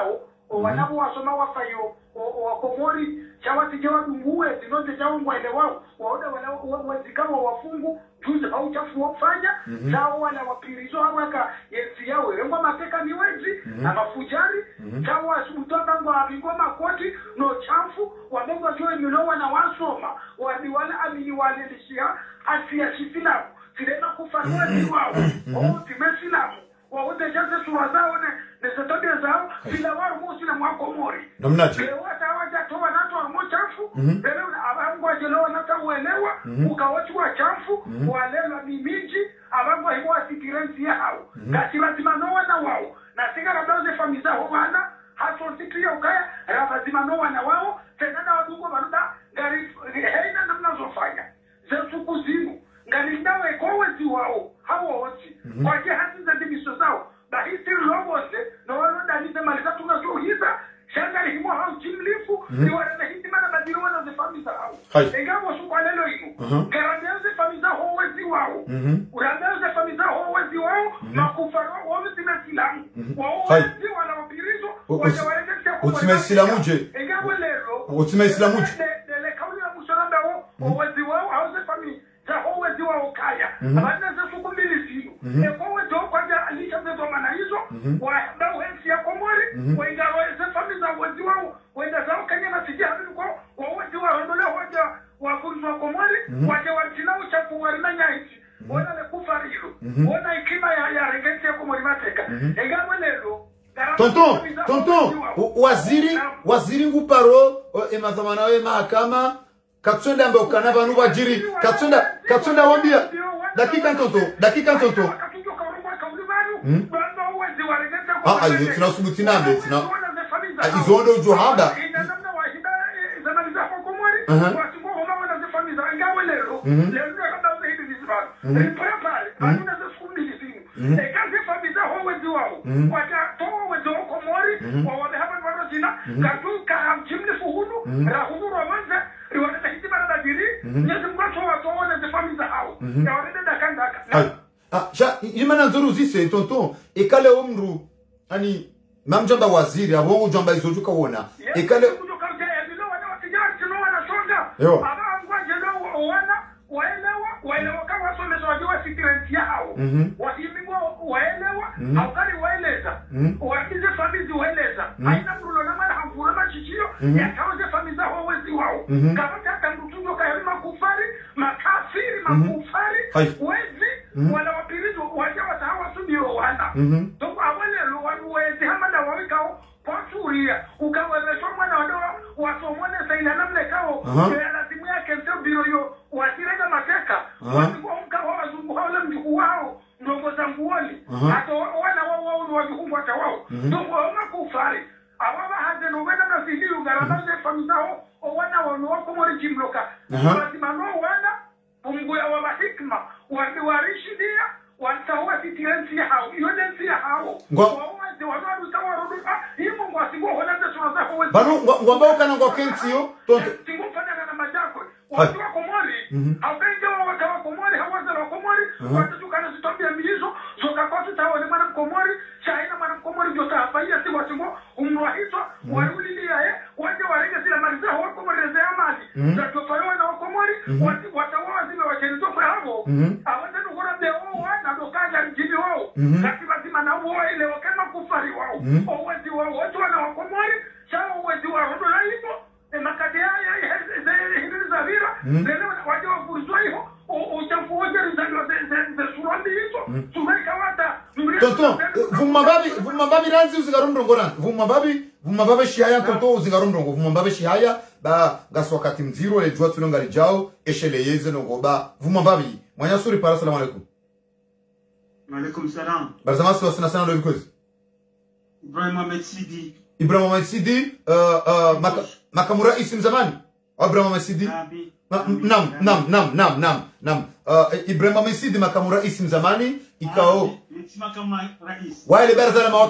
wanabu wasoma wafayo wakomori chawati jawa dungue zinote jawa ngwele wao waoda wazikama wafungu juzi au chafu wafanya chao wala wapirizo hawaka yensi yao remwa mateka niwezi na mafujari chao wasubutoka ngwa abingwa makoti no chafu wabengwa joe milowa na wasoma wadiwala amini walelishia asia shisilamu silema kufanua ni wao timesilamu waote jase suwa zao nesetabia zao sila wao musi na mwakomori namnaji wata wajatoa nato wa mochafu leo abangu wajelowa nata uelewa ukawachi wa chafu walelwa ni miji abangu wa himu asitirensi ya hao kasi lazimanowa na wao na singa rabaze famiza ho wana haso sikia ukaya rabazimanowa na wao tenana wadugo wanuda gari heina namna zofanya zesu kuzimu ngari ndawe kowezi wao hawa wote kwa jihati za dimiso zao bahisi robote na walo dalize malika tunazohiza shanga himo hao chimlifu ni wana hitima na badiru wana ze famisa hao engamo suko lelo himo garaneze famisa ho wezi wao uraneze famisa ho wezi wao makufaro wao zimesilamu wao wezi wana wapirizo waje warejesha kwa utimesilamuje engamo lelo utimesilamuje dele kauli ya musalamba wao wezi wao hao ze famisa ho wezi wao kaya abaneze suko milisimu ekowe do kwaja alisha zezo mana hizo wa ndao hensi ya komori wenga weze famisa wezi wao wenda zao kanya masiji habibu kwa wezi wao ndole hoja wa kurzo komori waje watina uchafu warina nyaiti wana le kufarilo wana ikima ya regeti ya komori mateka engamo lelo tonton waziri nguparo emazamana we mahakama katsonda ambe ukana banu bajiri katsonda wambia dakika ntonto ayo tunasubuti nambe tuna izondo johada imana nzuru zise tonton ekale omru ani mamjamba waziri abo jamba izojuka wona ekale yo waelewa kama wasomeza wajua secret yao wasimigwa waelewa haukali waeleza wakize famizi waeleza haina mrulo na mara hamfura machichio ya kaoze famiza wawezi wao kama kaka mtutuzo kayarima kufari makafiri makufari wezi wala wapirizo waja watahawa subiyo wana toko awalelo wezi hamada wawikao kwa suria ukawezeshwa mwana wadoa wasomone saila namle kao lazimu yake mteo biro yo wasirega mateka wasikuwa mkawa wazungu hao le mjuku wao ndongo za nguoni hata wana wao ni wajukungu hata wao ndongo wama kufari awaba haze novena na sihiu garanaze famizao wana wako mwari jimloka wasimano wana umguya waba hikma warishi dia watawa sitirensi ya hao yodensi ya hao waweze wanaru tawarudu himo mwasigo honaze sunaza hawezi banu ngwamba ukana ngwa kentio tonto tingufanya na majako watu wa komori hawapenje watu wa komori hawaza wa komori watu tukana sitambia mizo zoka kwa tutawa ni mwana komori shaina mwana komori jota hafanya si watu umwahiso warulilia waje warege sila maliza wa komori reze amali za tofayo na wa komori watawa zime wachenizo kwa havo awende nukura deo wana dokaja mjini wao kati bazima na uo ile wakema kufari wao owezi wao watu wana wa komori shao owezi wao ndo na hivo makati haya hili za vira lele waje wafuruzwa hivo uchafu wote rizaliwa ze surandi hizo sumaika wata tonton vumababi ranzi uzigarondongorana vumababi shihaya tonton uzigarondongo vumababi shihaya ba gaswakati mziro le jua tulonga lijao esheleyeze nongoba vumababi mwanya suri para salamu alaikum Alaikum salam. Barzamasi wasina sana ndo vikozi Ibrahim Ahmed Sidi. Ibrahim Ahmed Sidi makamura isim zamani Ibrahim Ahmed Sidi nam Ibrahim Ahmed Sidi makamura isim zamani ikao waile berza la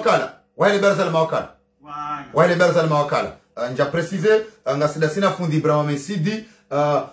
mawakala nja precize ngasida sina fundi Ibrahim Ahmed Sidi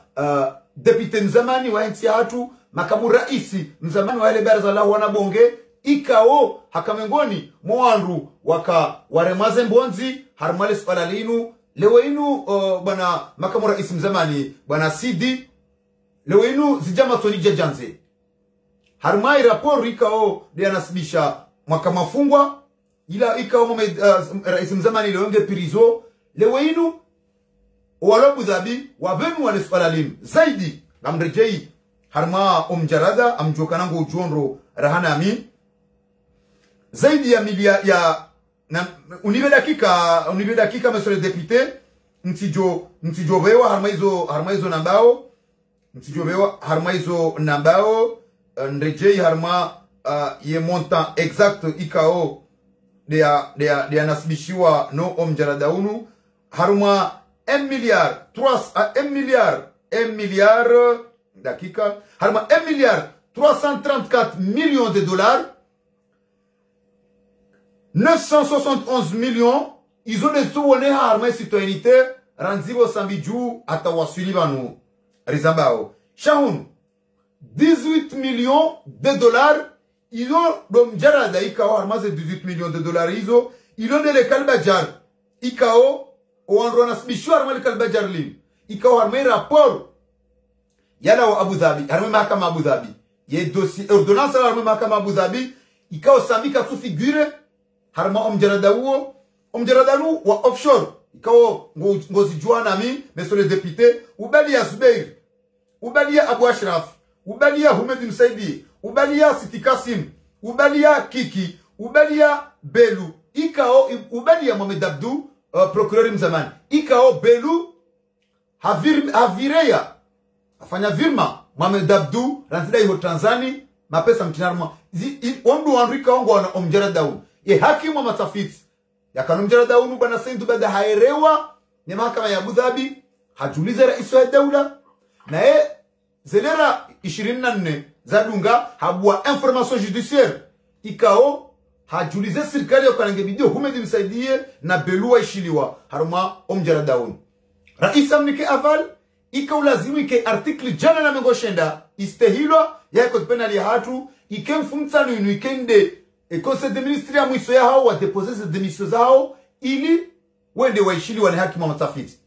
deputy mzamani wa nchi hatu makamu raisi mzamani wa ile baraza la wanabonge ikao hakamengoni mwandu waka waremaze mbonzi harmale swala linu lewe inu bana makamu rais mzamani bana Sidi lewe inu zijama toni jajanze harmai raporo ikao de anasibisha mwaka mafungwa ila ikao rais mzamani leonge pirizo lewe inu wala Abu Dhabi wabenu wale swala linu zaidi ngamrejei harma omjarada amjokanango ujonro rahana amin zaidi ya milia ya unibe dakika monsieur le député ntijo bewa harma hizo nambao ntijo bewa harma hizo nambao nrejei harma ye montant exact ikao de anasibishiwa no omjarada unu harma 1 milliard dakika harma 1 milliard 334 millions de dollars 971 millions izo de tuone harma citoyenneté ranzibo sambiju atawasili banu rizambao shahun 18 millions de dollars izo domjarada ikao harma 18 millions de dollars izo de le kalbajar ikao oandro nasbishu harma le kalbajar lim ikao harma rapport yala wa Abu Dhabi harma mahakama Abu Dhabi ye dossier ordonnance harma mahakama Abu Dhabi ikao sambika tu figure harma omjaradalu wa offshore ikao ngozi juana mi monsieur le député ubalia Zubair ubalia Abu Ashraf ubalia Humed Msaidi ubalia Siti Kasim ubalia Kiki ubalia Belu ikao ubalia Mohamed Abdou procureur mzamani ikao Belu havireya afanya virma Mohamed Abdou rantida iho Tanzania mapesa mtinarma ondu wanrika wangu wana omjaradalu ye hakimu matafiti ya kanumjarada unu bana Said bada hairewa ni mahakama ya Abu Dhabi hajulize rais wa daula na zelera 24 zadunga habwa information judiciaire ikao hajulize serikali ya kanange bidio Humed Msaidie na Belua ishiliwa haruma omjarada unu rais amnike aval ikao lazimu ike artikli jana na mengoshenda istehilwa ya eko penali ya hatu ike mfumtsanu inu ikende et conseil de ministre ya mwiso ya hao wa déposer ces démissions zao ili wende waishili wane haki matafiti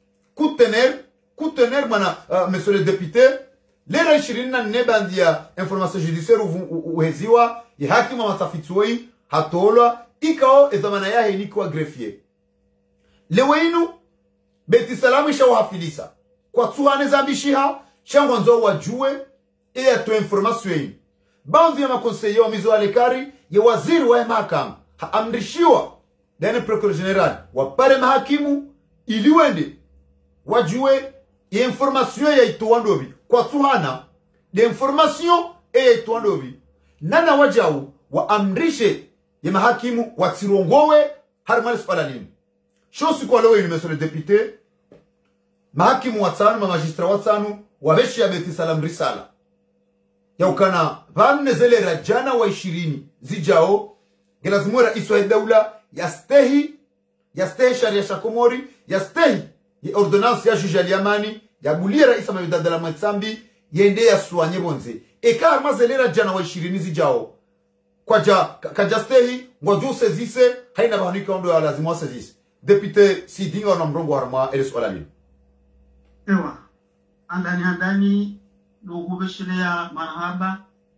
kutener mana monsieur le député lera 24 bandi ya information judiciaire uheziwa ya haki matafiti wei hatolwa ikao ezamana yahe ni kwa greffier leweinu beti salamu isha wahafilisa kwa tuhane zambishiha shangwanzo wajue ya to information bandi ya makonseye wa mizo alekari ye waziri wa mahakama amrishiwa dene procureur general wapare mahakimu ili wende wajue ye information ya itowandobi kwa tuhana de information ya itowandobi nana wajau wa amrishe ye mahakimu watirongowe harmali spalalini shosi kwa lewe monsieur le député mahakimu watanu magistrat watanu wabeshi ya beti salam risala ya ukana vanne zele rajana wa 20 zijao gelazimwe rais wa daula yastehi sharia shakomori yastehi ya ordonnance ya juge aliamani ya bulia rais wa Dala Matsambi yende ya suanye bonze eka mazele rajana wa 20 zijao kwa kajastehi ngoju sezise haina bahanika ndo lazima sezise député Sidinga na mrongo harma elis walali ewa andani ndugu beshiria marhaba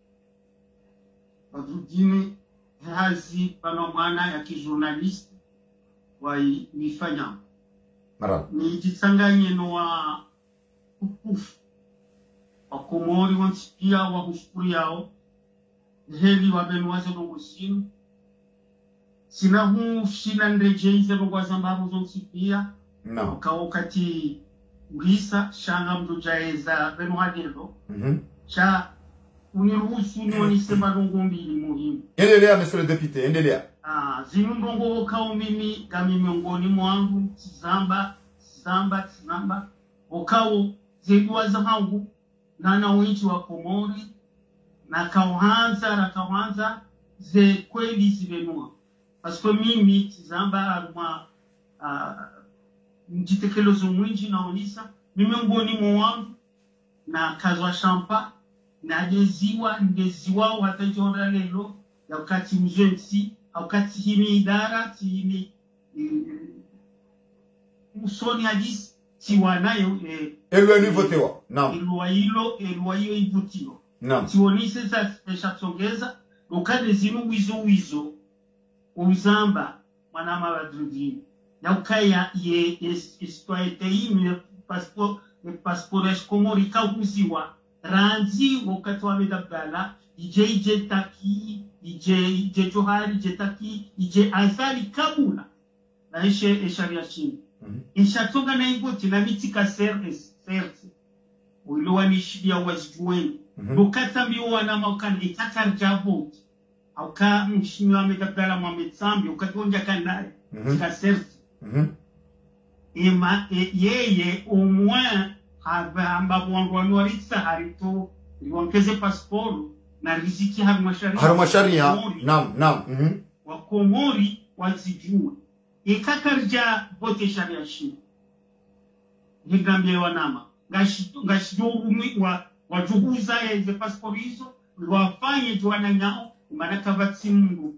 wadudini hazi pano mwana ya kijournalist wa nifanya marhaba ni jitsanganye no wa ukufu wakomori wansikia wa kushukuri yao heli wa benwaze nungu sinu sina huu shina ndrejeize nungu wa zambabu zonsikia no wakati Urisa shanga mdojaeza beno hadelo cha uniruhusu nisema ndongo mbili muhimu. Endelea monsieur le député, endelea. Zinu ndongo kao mimi kami miongoni mwangu tizamba okao zedua za hangu na winchi wa Komori na kawanza ze kweli zibenua. Pasko mimi tizamba aruma mjitekelozo mwinji na onisa mimi ngoni mwangu na kazwa shampa na ndeziwa hata jora lelo ya wakati mjenzi wakati himi idara tini usoni hadisi tiwanayo elwa ni votewa naam elwa hilo ivutiwa naam tiwonise za songeza ukade zinu wizo uzamba mwanama wadrudini na ukaya ye isitoete ime passport ya Komori kauziwa ranzi wakati wa medabdala ije taki ije johari ije taki ije azali kabula na sharia chini ishatonga na ingoti na mitika serse uliwa nishidia wazijueni bukata miwa na maukani itakarja vote auka mshimi wa medabdala Mohamed Sambi ukatonja kandaye tika serse yeye umwa ambapo wangu waritsa harito liwampeze pasiporo na riziki harumasharia naam wa Komori wazijua ikakarja bote sharia shi nigambie wanama ngashidurumi wajuhuza ya pasiporo hizo wafanye juana nyao manaka vatsimungu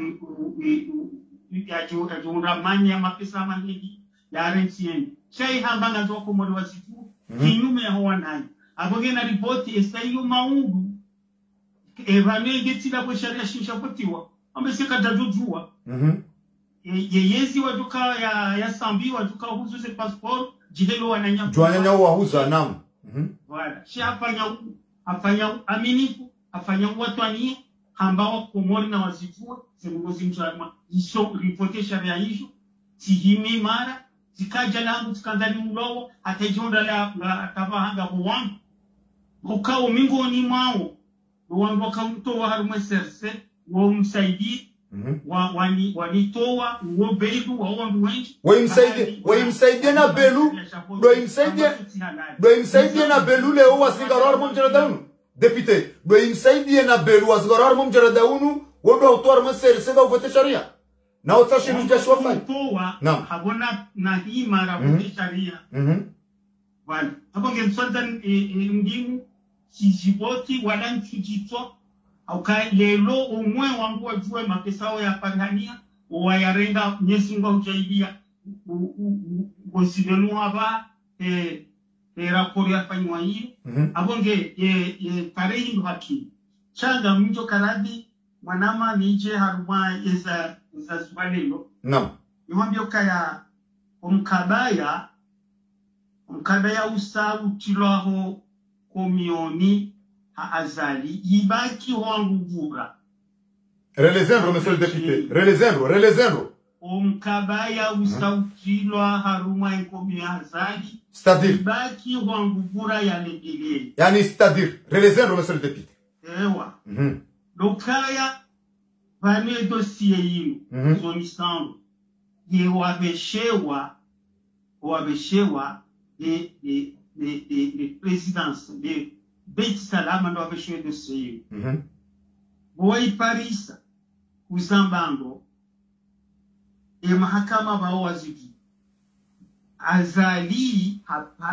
ya ramani ya mapesa manegi ya RNCN shai hamba ngazo Komori wazijua kinyume ya huwa nayo aboge na ripoti esayo maungu evanenge tila kwa sharia shisha potiwa ambeseka jajujua yeyezi waduka ya Sambi waduka huzuze passport jihelo wananyama juanya wahuza naam wala shi afanya aminifu afanya watu anie ambao Komori na wazijua semugozi mchama iso ripoti sharia hizo tihimi mara zikaja langu tukandani mlowo atajonda la tabahanga huwangu ukao mingoni mwao wangu wakamtoa harume serse wa msaidi wanitoa uo beidu wa wangu wengi waimsaidie na belu doimsaidie na belu leo wasigarar mumjaradaunu depute doimsaidie na belu wasigarar mumjaradaunu wando autor mserse da uvote sharia na utashi mjashwa fani naam habona na hii mara uvote sharia wala hapo ngemsonda ndimu kijiboti wala nchujitwa auka lelo umwe wangu wajue mapesao ya Tanzania wayarenga nyesinga ujaidia usilenu hapa rapori ya fanywa hii abonge tarehi ndo haki changa mjo karadi mwanama nije haruma eza zubalelo naam niwambio kaya umkabaya usabu tiloho komioni azali ibaki wangu vura relezendo monsieur le député relezendo umkabaya usaukilwa haruma komi azali c'est-à-dire ibaki wangu vura ya legele yani c'est-à-dire relezendo monsieur le député ewa lokaya vane dossier yinu zonisando ye wabeshewa de présidence de Beit Salama ndo wabeshewa dossier yinu Boi Parisa uzambango mahakama bao waziki azali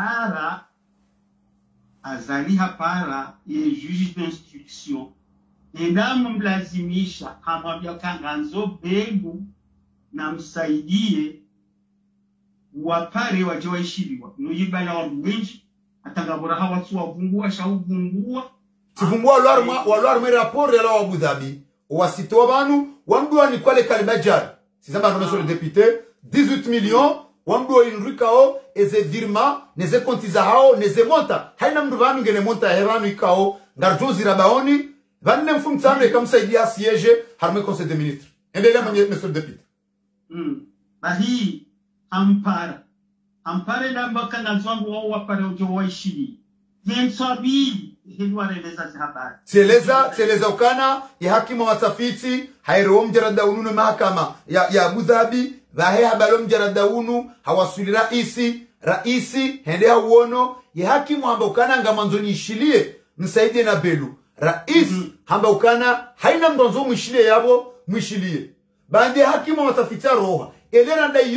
hapara ye juge d'instruction endamu mlazimisha hamwambia kanganzo begu na msaidie wapare waje waishiriwa nuyibana wa mwenji atangabura hawa tu wavungua shauvungua tifungua walwarma rapport ya la Abu Dhabi wasitoa banu wamdua ni kwale kalimajari sizamba no monsieur le député 18 millions wamdua inrikao eze virma neze kontiza hao neze monta haina mdu banu ngene monta heranu ikao ngarjozi rabaoni vanne mfumtano ikamsaidia siege harme conseil des ministres endelea monsieur le député bahi ampare namba kana zwangu wao wapare ujo waishiri yensabili hilwa releza habari Seleza ukana ya hakimu wa matafiti hairo mjarada ununu mahakama ya Abu Dhabi vahe habalo mjarada unu hawasuli raisi hende uono ya hakimu hamba ukana ngamanzoni ishilie msaidie na belu rais hamba ukana haina mdonzo mwishilie yabo mwishilie bande hakimu wa matafiti roha elena nda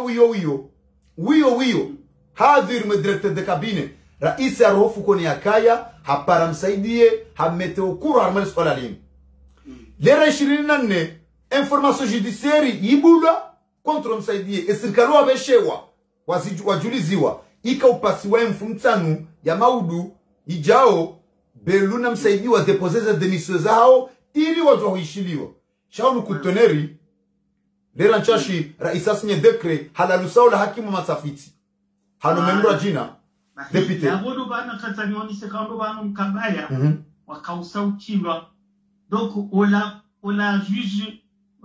wiyo hadhir mdirektor de kabine rais arofu koni akaya hapara msaidie hamete ukuru harmali swala lini lera 24 information judiciaire ibula kontro msaidie esirikali wabeshewa wajuliziwa ika upasiwa mfumtanu ya maudu ijao beluna msaidiwa depozeza demisio zao ili watu waishiliwa shaunu kutoneri lera nchashi raisasi nye dekre halalusao la hakimu masafiti hano memura jina depute yabodo bana katanyoni sekando bana mkabaya wakausa uchilwa donc ola juge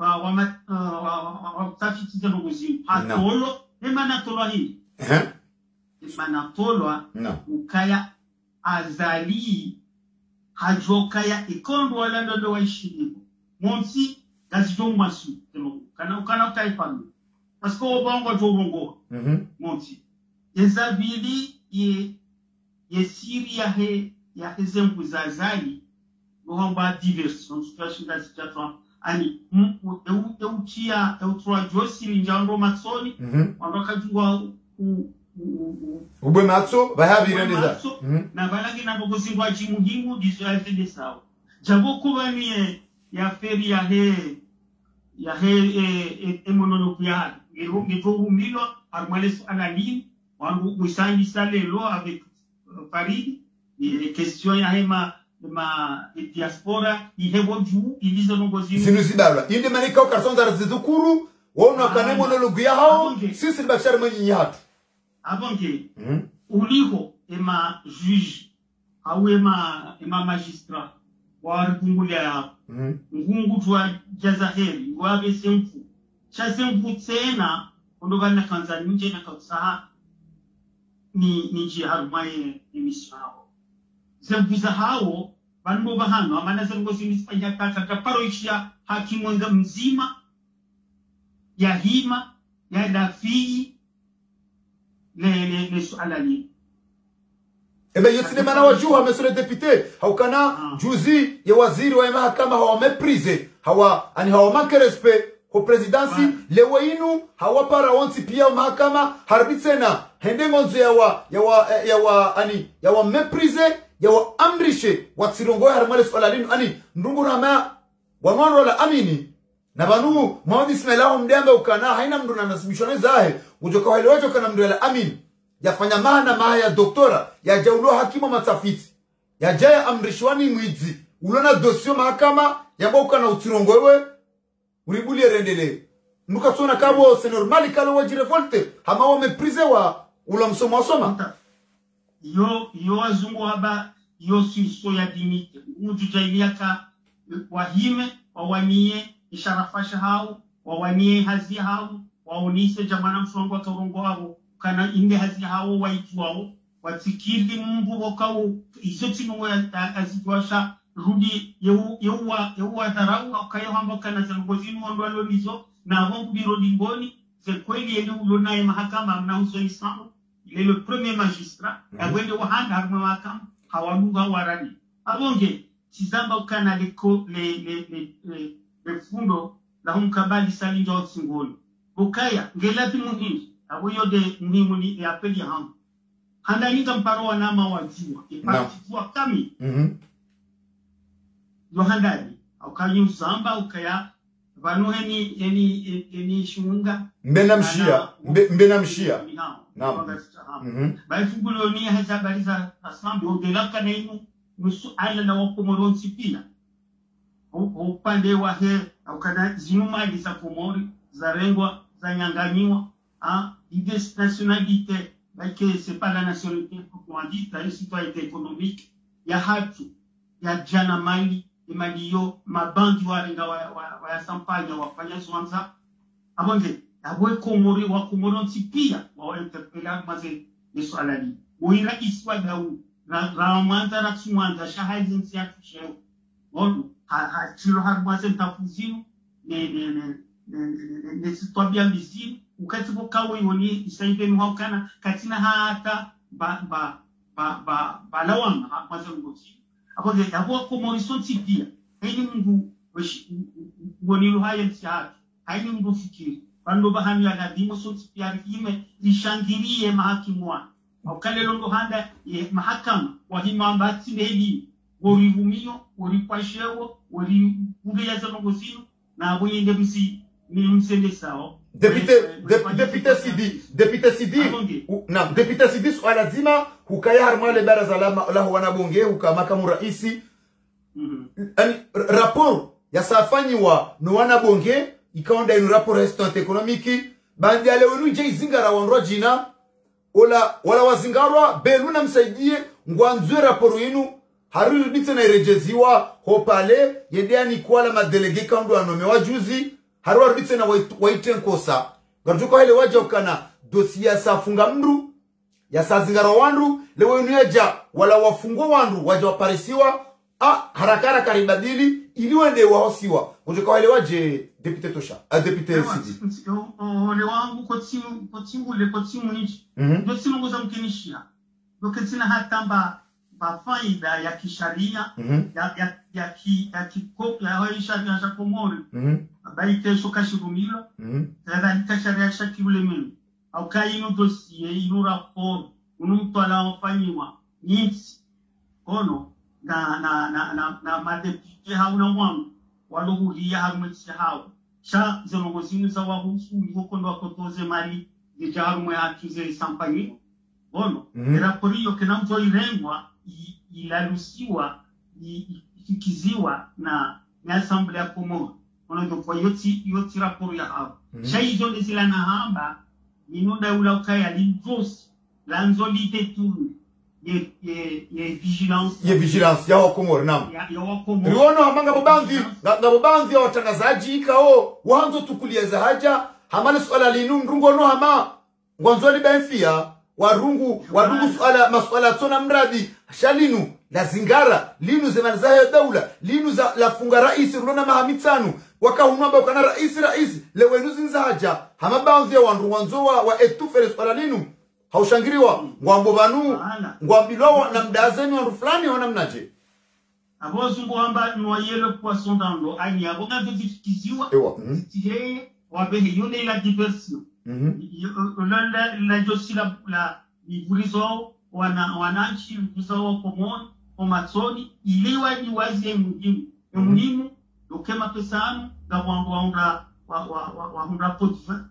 wa tafiti za ngozi atolo emana tolwa hii emana tolwa ukaya azali hajokaya ikondo wala ndo waishiliwa monsi gazido masu kana taipano parce que obongo jobongo monsi ezabili ye siri ya exemplo zazali nohamba diversion situation da situation ani eu tia eu troajosiri njando matsoni wandoka jua ubwe matso bahabirendeza na balagi na bogozingwa chimuhingu disoaze de sawa jabo kuba ni ya feri ya mononucléaire ngeto umilo armales analine wangu musangi salelo avec Paris les questions ya ma diaspora ihebo juu ilizo ngozi sinusibala inde manika ukarsonza zidukuru wona kane monologue ya hao sisi bashar mwenye hatu abonge uliho ema juge au ema magistrat warikumbulya ngungu twa jazaheri wabe semfu cha semfu tena ondobana kanza nje na kausaha ni nje harumaye emission hao zembuza hao banbo bahano amana zengo sinisifanya kaka paroishia hakimu nga mzima ya hima ya dafii le suala li ebe yotine mana wajuha monsieur le député haukana juzi ya waziri wa mahakama hawa meprise hawa ani hawa manque respect ko presidency lewe inu hawa para onti pia mahakama harbitsena hende ngonzo ya wa meprise ya wa amrishe watirongo harmale swala linu ani ndungu rama wanwano la amini na banu maoni smelao mdembe ukana haina mdu na nasimishone zahe ujoka wale wajo kana mdu la amini yafanya maana maa ya doktora ya jaulo hakimu matafiti ya jaya amrishwani mwizi ulona dosio mahakama ya mboka na utirongo wewe uribuli rendele nuka sona kabo c'est normal kalo wajire volte hama wameprize wa ula msomo wasoma yo azungu haba yo siso ya dinite ujujailia wahime wawanie isharafasha hao wawanie hazi hao waonise jamana msongo wa kaurongo hao kana inde hazi hao waitu wao watikili mbu wakao izoti mwa azitwasha rudi yewa dharau akayo hamba kana zangozini wandwalo lizo na wangu biro dingoni c'est kweli yele ulona ya mahakama na uso isamu il est le premier magistrat agwende wahanda harma mahakama hawanuga warani abonge tizamba ukana le fundo la humkabali sali njo singoli ukaya ngelati muhimu aboyo de muhimu ni apeli hamu handa nika mparo wa nama wajiwa ipatitua kami yohandani ukayi uzamba ukaya vanu eni shunga mbena mshia naam baifungulo ni habari za asambi ongelaka na inu nusu ala na wakomoronsi pia upande wa ukana zinuma za Komori za rengwa za nyanganyiwa l'idée nationalité que c'est pas la nationalité proprement dite, la citoyenneté économique ya hatu ya jana mali imaliyo mabandi warenga wa sampanya wafanya zwanza abonge abwe Komori wa Komoronsi pia wa interpella maze swala li uira iswa dau na ramanza na tsumanda shahidi nsiatu sheo ono ha tiro harmaze tafuzimu ne sitwabia mizimu ukati bokawo yoni isaide nuhakana katina hata balawanga maze ngozi abonge yabo Komori sonti pia haini mungu wonilu hayen siatu haini mungu fikiri bando bahami ya dimo sonti pia rime lishangirie mahakimu wa ukale londo handa mahakama wahima mbati heli wori rumio wori pashewo wori ungeza nongosino na boyende bisi ni msende sao Député Sidi naam, Député Sidi swala zima hukaya harmale baraza la wanabunge hukamakamu raisi rapport ya safanyiwa no wanabunge ikaonda inu rapport restaurant economique bandi ale wenu je izingara wanro jina wala wazingarwa belu na msaidie ngwanzwe rapport yenu haruru bitse na irejeziwa hopale yedeani kuala madelege kandu anomewa juzi haruru bitse na waitenkosa garjuko hele waja ukana dosia safunga mndu ya sazingara wandu lewe wenu yaja wala wafungwa wandu waja waparisiwa harakara karibadili iliwende wahosiwa garjuko hele waje Député Tosha Député Sidi ole wangu kotimu nichi ndo sinongoza mkenishia ndo ketina hatamba faida ya kisharia ya kikopya ya sharia za Komori baite soka shirumilo kadhalika sharia za kiulemeni au kaino dossier ino rapport mtu anaofanyiwa nisi ono na madepite hauna wangu walohuria harumetse hao cha zonogozinu za wahusu ulihokondo wakotoze mali ya harumwe akize sampanye ono raporiyo kena mtu irengwa ilalusiwa ifikiziwa na assemblée ya Komoro ono ndo kwa yoti raporo ya hao cha hizo ndizila na hamba inoda ula ukaya linzosi lanzo liteturu ye vigilance ya wakomoro naam riwono hamanga bobanzi ya watangazaji ikao wanzo tukulieza haja hamale swala linu mrungo no hama ngwanzoli benfia warungu swala maswala tona mradi shalinu la zingara linu zemana za daula linu za la funga rais rulona mahamitsanu wakahunwa kana rais lewenu zinzaja hama banzi ya wanzo wa etufere swala linu haushangiriwa ngwambo banu ngwambilwa na mdazeni wandu fulani wana mnaje abozungu hamba noyelo poisson dans l'eau ani abonga vifikiziwa tihe wabehe yone la diversion la josi la ivurizo wananchi vizo komon omatsoni iliwa ni wazi muhimu dokema pesano na wahunda potifa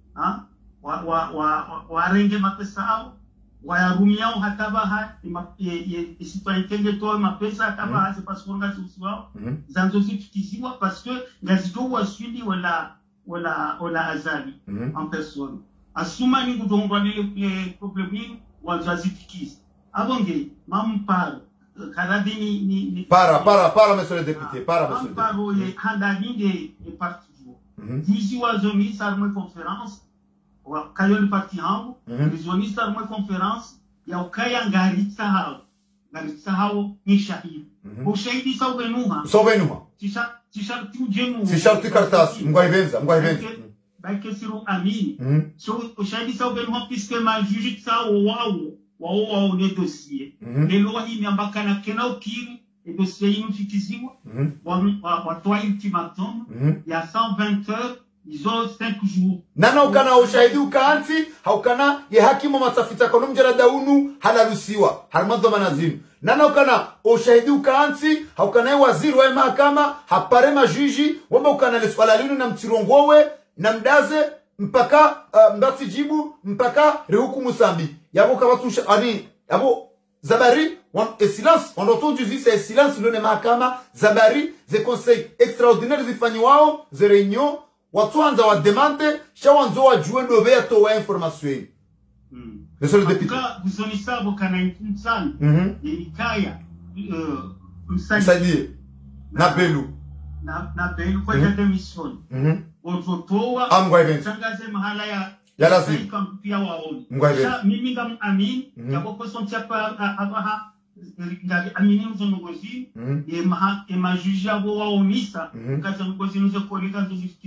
warenge mapesa wayarumia hatabaha isitwaitenge toa mapesa hatabaha c'est parce qu'on a sous-soi zanzo zifikiziwa parce que ngazito waswili wala azali en personne asuma ni kudongwa le problème wanzo zifikizi abonge mamparo kadadini ni para monsieur le député para monsieur mamparo ye handani de parti dizi wazoni sarmo conférence kayoni parti hangu rizonista armwe conference ya ukaya ngaritsa hao ni shahidi ushahidi saubenuha tisha tujenu sharti kartas mgwaibenza baike siru amini so ushahidi saubenuha puisque ma juge sao wao ne dossier lelo hii ambakana kena ukiri e dossier inifikiziwa watoa ultimatum ya 120 heures izo 5 jours nana ukana ushahidi ukaanti haukana ye hakimu matafita kono mjara daunu halalusiwa harmadho manazinu nana ukana ushahidi ukaanti haukana ye waziri wa mahakama hapare majiji wamba ukana le swala linu na mtirongowe na mdaze mpaka mbati jibu mpaka rehukumu sambi yabo kabatusha ani yabo zabari et silence on entend justice c'est silence le mahakama zabari ze conseil extraordinaire zifanyiwao ze réunion watu anza wa demande shawanzo wa juendo beto wa information monsieur le député vous on isabo kana insani ikaya msadie na belu kwa démission ototoa tangaze mahala ya lazima pia waoni mimi ngam amin yabo kosontia pa abaha ngari amini mzongozi e majuja abo waonisa kaza ngozi nzo kolika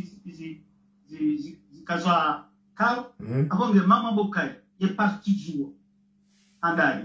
zikaza karo abonge mama bokai e parti juo andali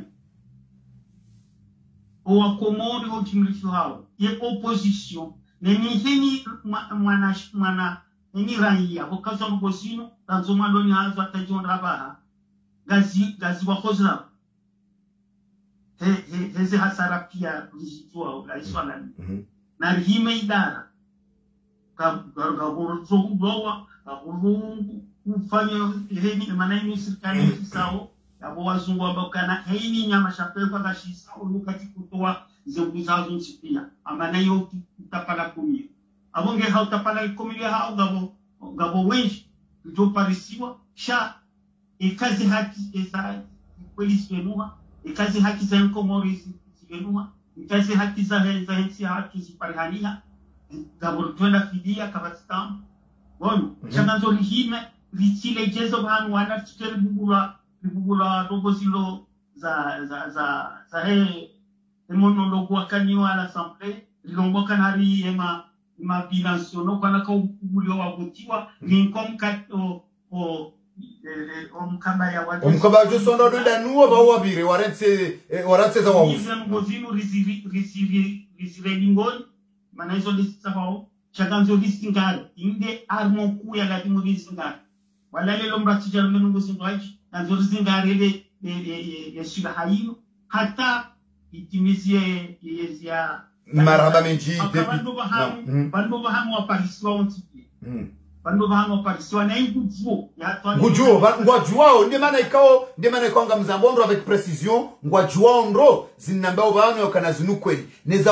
o akomori o timrisho hao e opposition neni mwana neni raia bokaza ngozino tanzo mandoni hazo atajonda baha gazi wa khozra hezi hasara pia rijitua la iswala na rihime idara gaburuzo udowa gaburungu ufanya heni maneno serikali kisao yabo wazungu ambao kana heni nyama shapekwa gashisa ulukati kutoa zenguzazo nsipia amana yo utapala kumia abonge hautapala kumia hao gabo wengi ndio parisiwa sha ikazi haki eza polisi wenua ikazi haki za Komori zivenua ikazi haki za hensi haki ziparihania gabo twenda fidia kabastam bono changazo lihime litile jezo banu wana tikeri bugula robozilo za monologo wakaniwa à l'assemblée lilongo kanari ema bilansiono kana ka ubulio wabutiwa ni komkato omkaba ya watu omkaba jo sondo da nuwa ba wabire waranse za wawu ngozino risire lingoni mana hizo lista hao chaganzo listingari inde armo ku ya latimo listingari wala lelo mratija menungo sindwaji nanzo listingari le yeshiba hayo hata itimizie yezia marhaba menji bando bahamu waparisiwa ontipi bando bahamu waparisiwa na ngujuo ya ngwajuao ndi maana ikao nga mzambondo avec précision ngwajuao ndo zinambao bano yokana zinukweli neza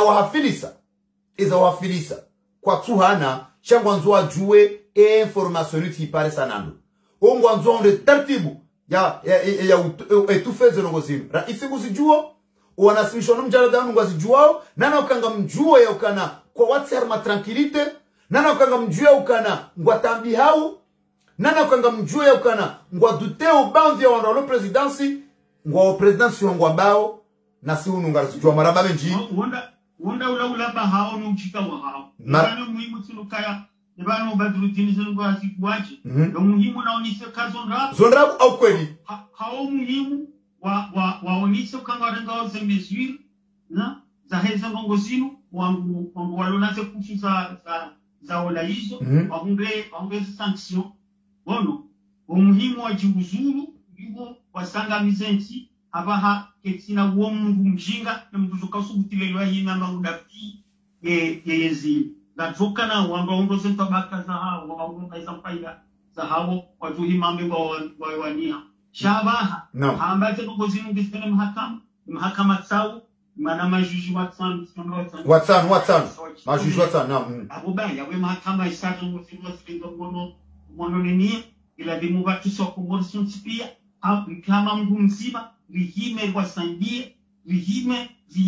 wahafilisa kwa tuhana changwa nzwa juwe information uti pare sanando ongwa nzwa onde tartibu ya etufeze nongozino ra isibuzi juo wanasimisho mjarada ngwazi juao nana ukanga mjua ya ukana kwa WhatsApp ma tranquilite nana ukanga mjua ya ukana ngwatambi hau nana ukanga mjua ya ukana ngwaduteo bound ya wanda presidency ngwa presidency ngwa bao na si unungarisi jua maraba benji wanda ula hao nuchika wa hao nana muhimu tulukaya nebano badrutini zungwa sikwaje ndo muhimu naonise zonrabu au kweli hao muhimu waonise kanga warenga za mesure na za heza ngozino wangu walonase kufi za olaizo waunge sanction bono umuhimu wa jiuzuru yugo wasanga mizenzi abaha ketina uo mungu mjinga na mbuzuka usubutilelwa hina maudafi yezi gazoka na wango zenta baka za hao wango baisa faida za hao wajuhi mambe wa wania shabaha ambaye ngozino ngisene mahakama tsao mana majuji watsan majuji watsan na abubaya we mahakama isaje ngozino singo mono nini ila dimu watu soko morison tipia kama mgu mzima lihime wasandie lihime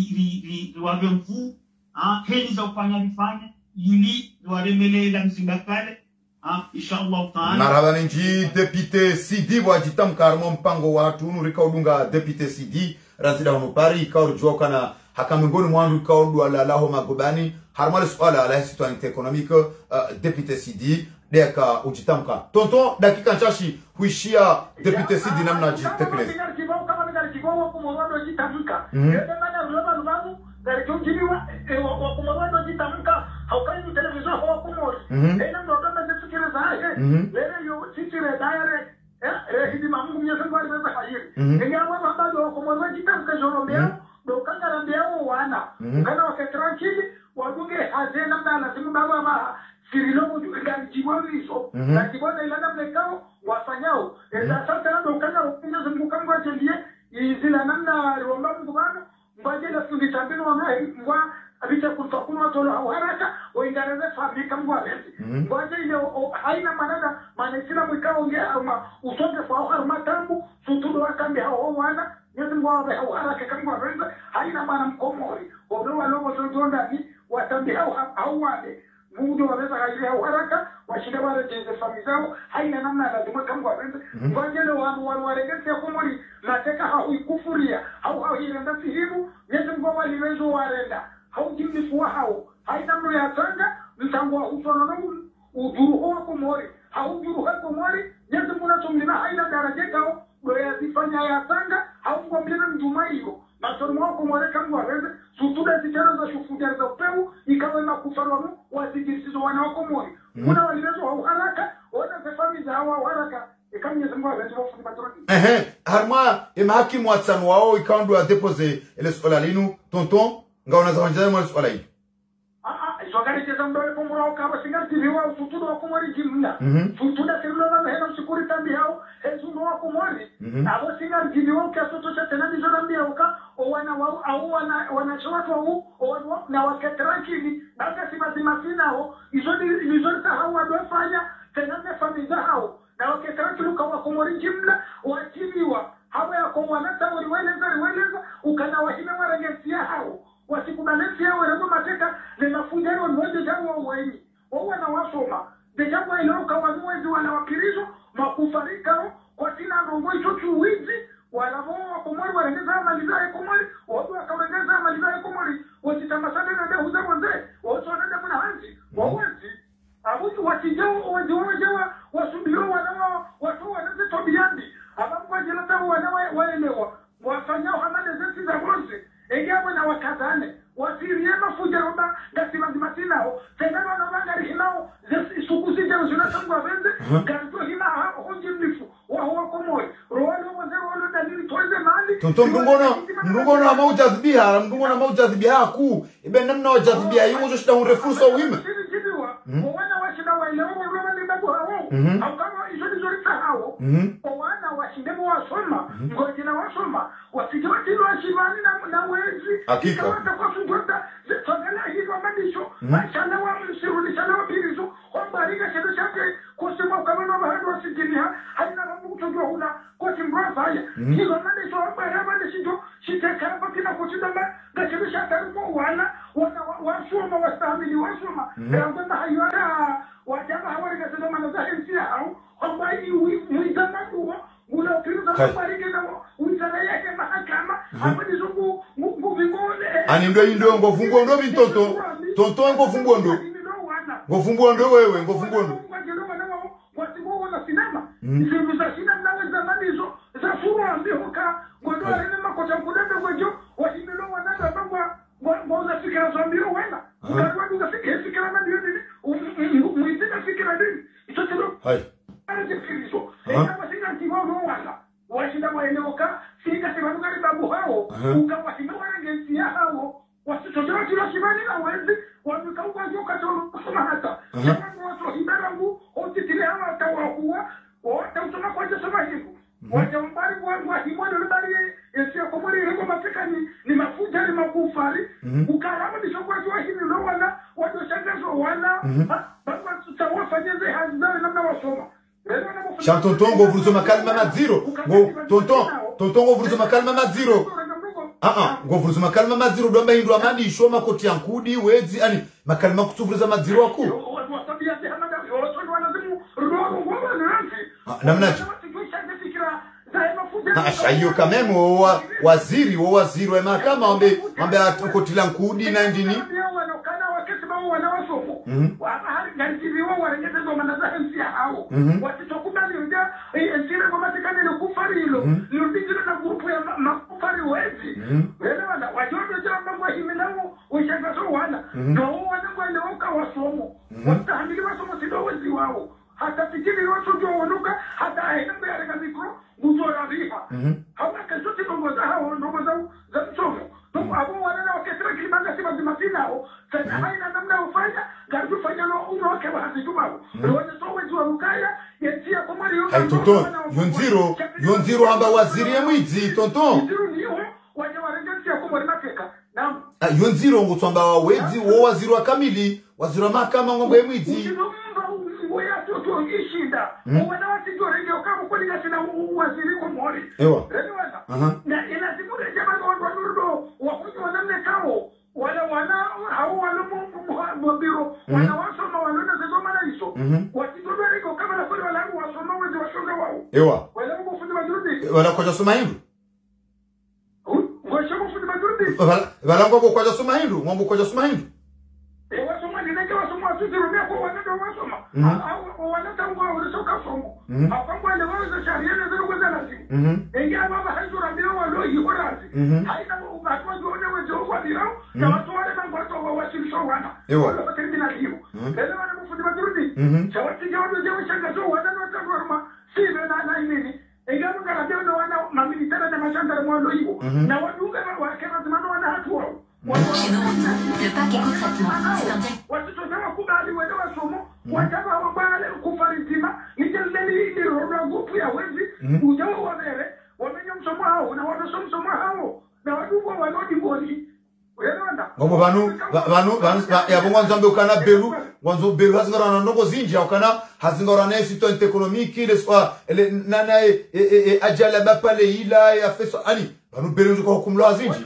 liwabe mvu heli za ufanya lifanya ili liwaremele la mzinga kale inshallah taala marhaba nji député Sidi wajita mkarmo mpango watu nurika udunga député Sidi razida unupari ikaurjua kana hakamingoni mwandu ikaurdu ala laho magobani harmale swala ala situation économique député Sidi deka ujitamka tonton dakika nchashi huishia député Sidi namna jitekeleza kama ngari kigogo kumorwado jitamka ndana roma rubamu ngari kujiliwa wakumorwado jitamka haukai television kwa kumori ina ndo kama nifikire zaje leo yo sitire daire hidi mamungu mnyesa ngari beza hayiri ingawa mabado wakumorwado jitamka joromea ndo kanga mbea wana kana waketranquili wadunge hazena mdala simu baba ma sirilomo ngari jiboni hizo na jibona ilana mlekao wasanyao sasa ndo kanga upunja zimukanga wajelie izila namna riomba mgubano mbaje la fundi tambino ngwa abicha kutakuna tolo au haraka waingereza fabrika mgwalezi mbaje ile haina manada manesina mwikao nge ama usonge kwa harma tambu sutudo wakambi hao wana yesu ngwa au haraka kama renza haina maana mkomori wao walomo zonda ni watambi hao wale mungu waweza kazi au haraka washinde wale jenze famizao haina namna lazima kama wapenzi ngojele waregesi ya kumuri mateka hauikufuria au hairenda sihimu yesu ngwa waliwezo warenda haujimnifuwa hao haina mlo ya tanga mtangwa usonono uduru wa kumori haujuru wa kumori yesu kuna tumlina haina daraja kao ya zifanya ya tanga au ngomlina mjuma hiyo masomo wako mwore kama wapenzi sutuda zitero za shufudia za peu ikawa na kufarwa wasijisizo wana wako mwori kuna waliwezo wa haraka wana zefami za hawa haraka ikamye zangwa wetu wafundi patroni harma mahakimu watano wao ikaondoa depose ile swala linu tonton ngaona za wanjani mwa swala hili swagari cheza mdole kumura ukaba singar tibiwa ututudo wa kumori jimna tutuda kirlo na hena msikuri tambi hao hezu wa kumori abo singar tibiwa kaso to chatena ndizo nambi uka o wana wao au wana chawatu wao o na wakatrakini baada sima sina hao izodi ta hao wadofanya tena na familia hao na wakatrakini kwa kumori jimna watibiwa hao ya kumwana tawri weleza ukana wahina waragesia hao wasikubalisia werezo mateka zinafujero mmoja jawo wengi wana wasoma dejabu ile kwa mwezi wana wakilizo makufarika kwa tina ngongo hicho chuwizi wanao kumori warengeza maliza ya kumori watu wakaongeza maliza ya kumori wasitamasana na ndio huza mwanze watu wanaenda kuna hanzi wawezi abutu watijao wajewa wasubiro wanao watu wanaze tobiandi ababu wajelata waelewa wafanyao hamada zesi za bronze egabo na wakazane wasirie mafuja roba ngati mazimatina ho tengano na magari hinao sukusi jero zinatangwa benze kanto hina honji mlifu wa huwa komoi roano wazero walo dalili toize mali tonton ndungono ama ujazibia ku ibe namna wajazibia yumo jo shida unrefuso wima wana washida waelewa roba ni babu hao au kama izo nizorita hao wana washindemo wasoma ngojina wasoma wasijwa tilo ashibani na wezi hakika kwa sungota zitogana hizo mandisho achana wa msirudishana wa pirizo ombarika shedo shake kusema kama na bahari wasijimia haina mambo kutojua huna kwa simbrasa haya hizo mandisho mandisho shiteka hapa kila kuchidamba na shedo shake wana wasoma wastahimili wasoma ndio hayana wajaba hawari kasema manaza hisia au ombai muitana huo ula ukiruza kubariki na uitana yake mahakama hapa nizungu nguvingone ani ndo ngofungo ndo bintoto tonto ngofungo ndo wewe ngofungo ndo watibo wana sinema sisi za sinema na zamanizo za furu mbioka ngondo rene makocha kudende gojo wahimelo wanada bangwa ngoza fikira za mbio wena ukatwa duka fikira na ndio nini muitika fikira nini itotero hai Kristo. Kama singa tiwao wala. Washida waeleoka, singa sebanuka ni babu hao, ukawashida wangenzi hao. Wasitotoa kila shimani na wezi, wamekauka joka kusoma hata. Kama watu hibarangu, otitile hawa tawakuwa, watamsoma kwa soma hivyo. Wajambari wa himano libari yesio komori hego mafika ni mafuja ni makufari. Ukarama bisokwa jua hini no wana, wajoshangazo wana. Babu tutawafanyeze hazizao namna wasoma. Sha tonton ngovuruzo makalma maziro tonton ngovuruzo makalma maziro ngovuruzo makalma maziro domba hindu amani isho makoti yankudi wezi ani makalma kutuvuruza maziro aku namna ashayo kamemo waziri wa mahakama ombe koti la nkudi na ndini Gantibiwa warengeze ngoma na zahansi hao watitokubali ndio ensire ngoma tikane no kufari hilo nirudijira na grupu ya makufari wezi wale wana wajojo jamba kwa himenao ushangazo wana no wana kwa leuka wasomo watahamili wasomo sido wezi wao hata fikiri watu ndio wanuka hata haina ya rega mikro muzora riha hawa kazote ngoma za hao ngoma za msomo abo wana wakesera kilibanga siba zimatinao sana haina namna ufanya gardu fanya no unoke bahazituma roje sowe jua mukaya yetia komari yo hai tonton yonziro hamba waziri ya mwizi tonton ndio waje warengesia komari mateka naam yonziro ngotwamba wawezi wo waziri wa kamili waziri wa mahakama ngombe mwizi ngoya toto ishinda wana watijua rengeo kama kweli gasina waziri komori ewa na inazimure jamani watu nurdo wakuja wanamne kao wana hao biro wana wasoma walona zezoma na hizo watitobe riko kama na kweli wala wasoma wezi washoga wao ewa wala mfundi majurudi wala kwa soma hindu washoga mfundi majurudi wala ngombo kwa soma hindu wasoma ni nake wasoma tutirumia kwa wanado wasoma au wanatangwa walisoka somo hapo wale wao sharia na zero kwa lazima ingia baba haizura ndio walo hihorazi haina watu waone wezo kwa dirao na watu wale mambo watu wasilisho wana wala termina hiyo ndio wana mfundi majurudi chawati jawo jawo shanga zo wana watu warma sibe na nini ingia mngara ndio wana mamilitana na wao na wajumbe wake lazima wana hatu wao Chez Noroto, le pack éco-traitement, c'est un diagnostic. wasitosema kubali wende wasomo wataka wabale kufaritima nijeleli ile roda gupu ya wezi ujao wabere wamenye msomo hao na wanasomo msomo hao na wadugo walodi mboni unaona ngobo banu yabo ngwanzambe ukana belu ngwanzo belu hazingora na ndongo zinja ukana hazingora na situation économique ile soit nana ajala bapale ila ya feso ani banu belu ko kumlo zinji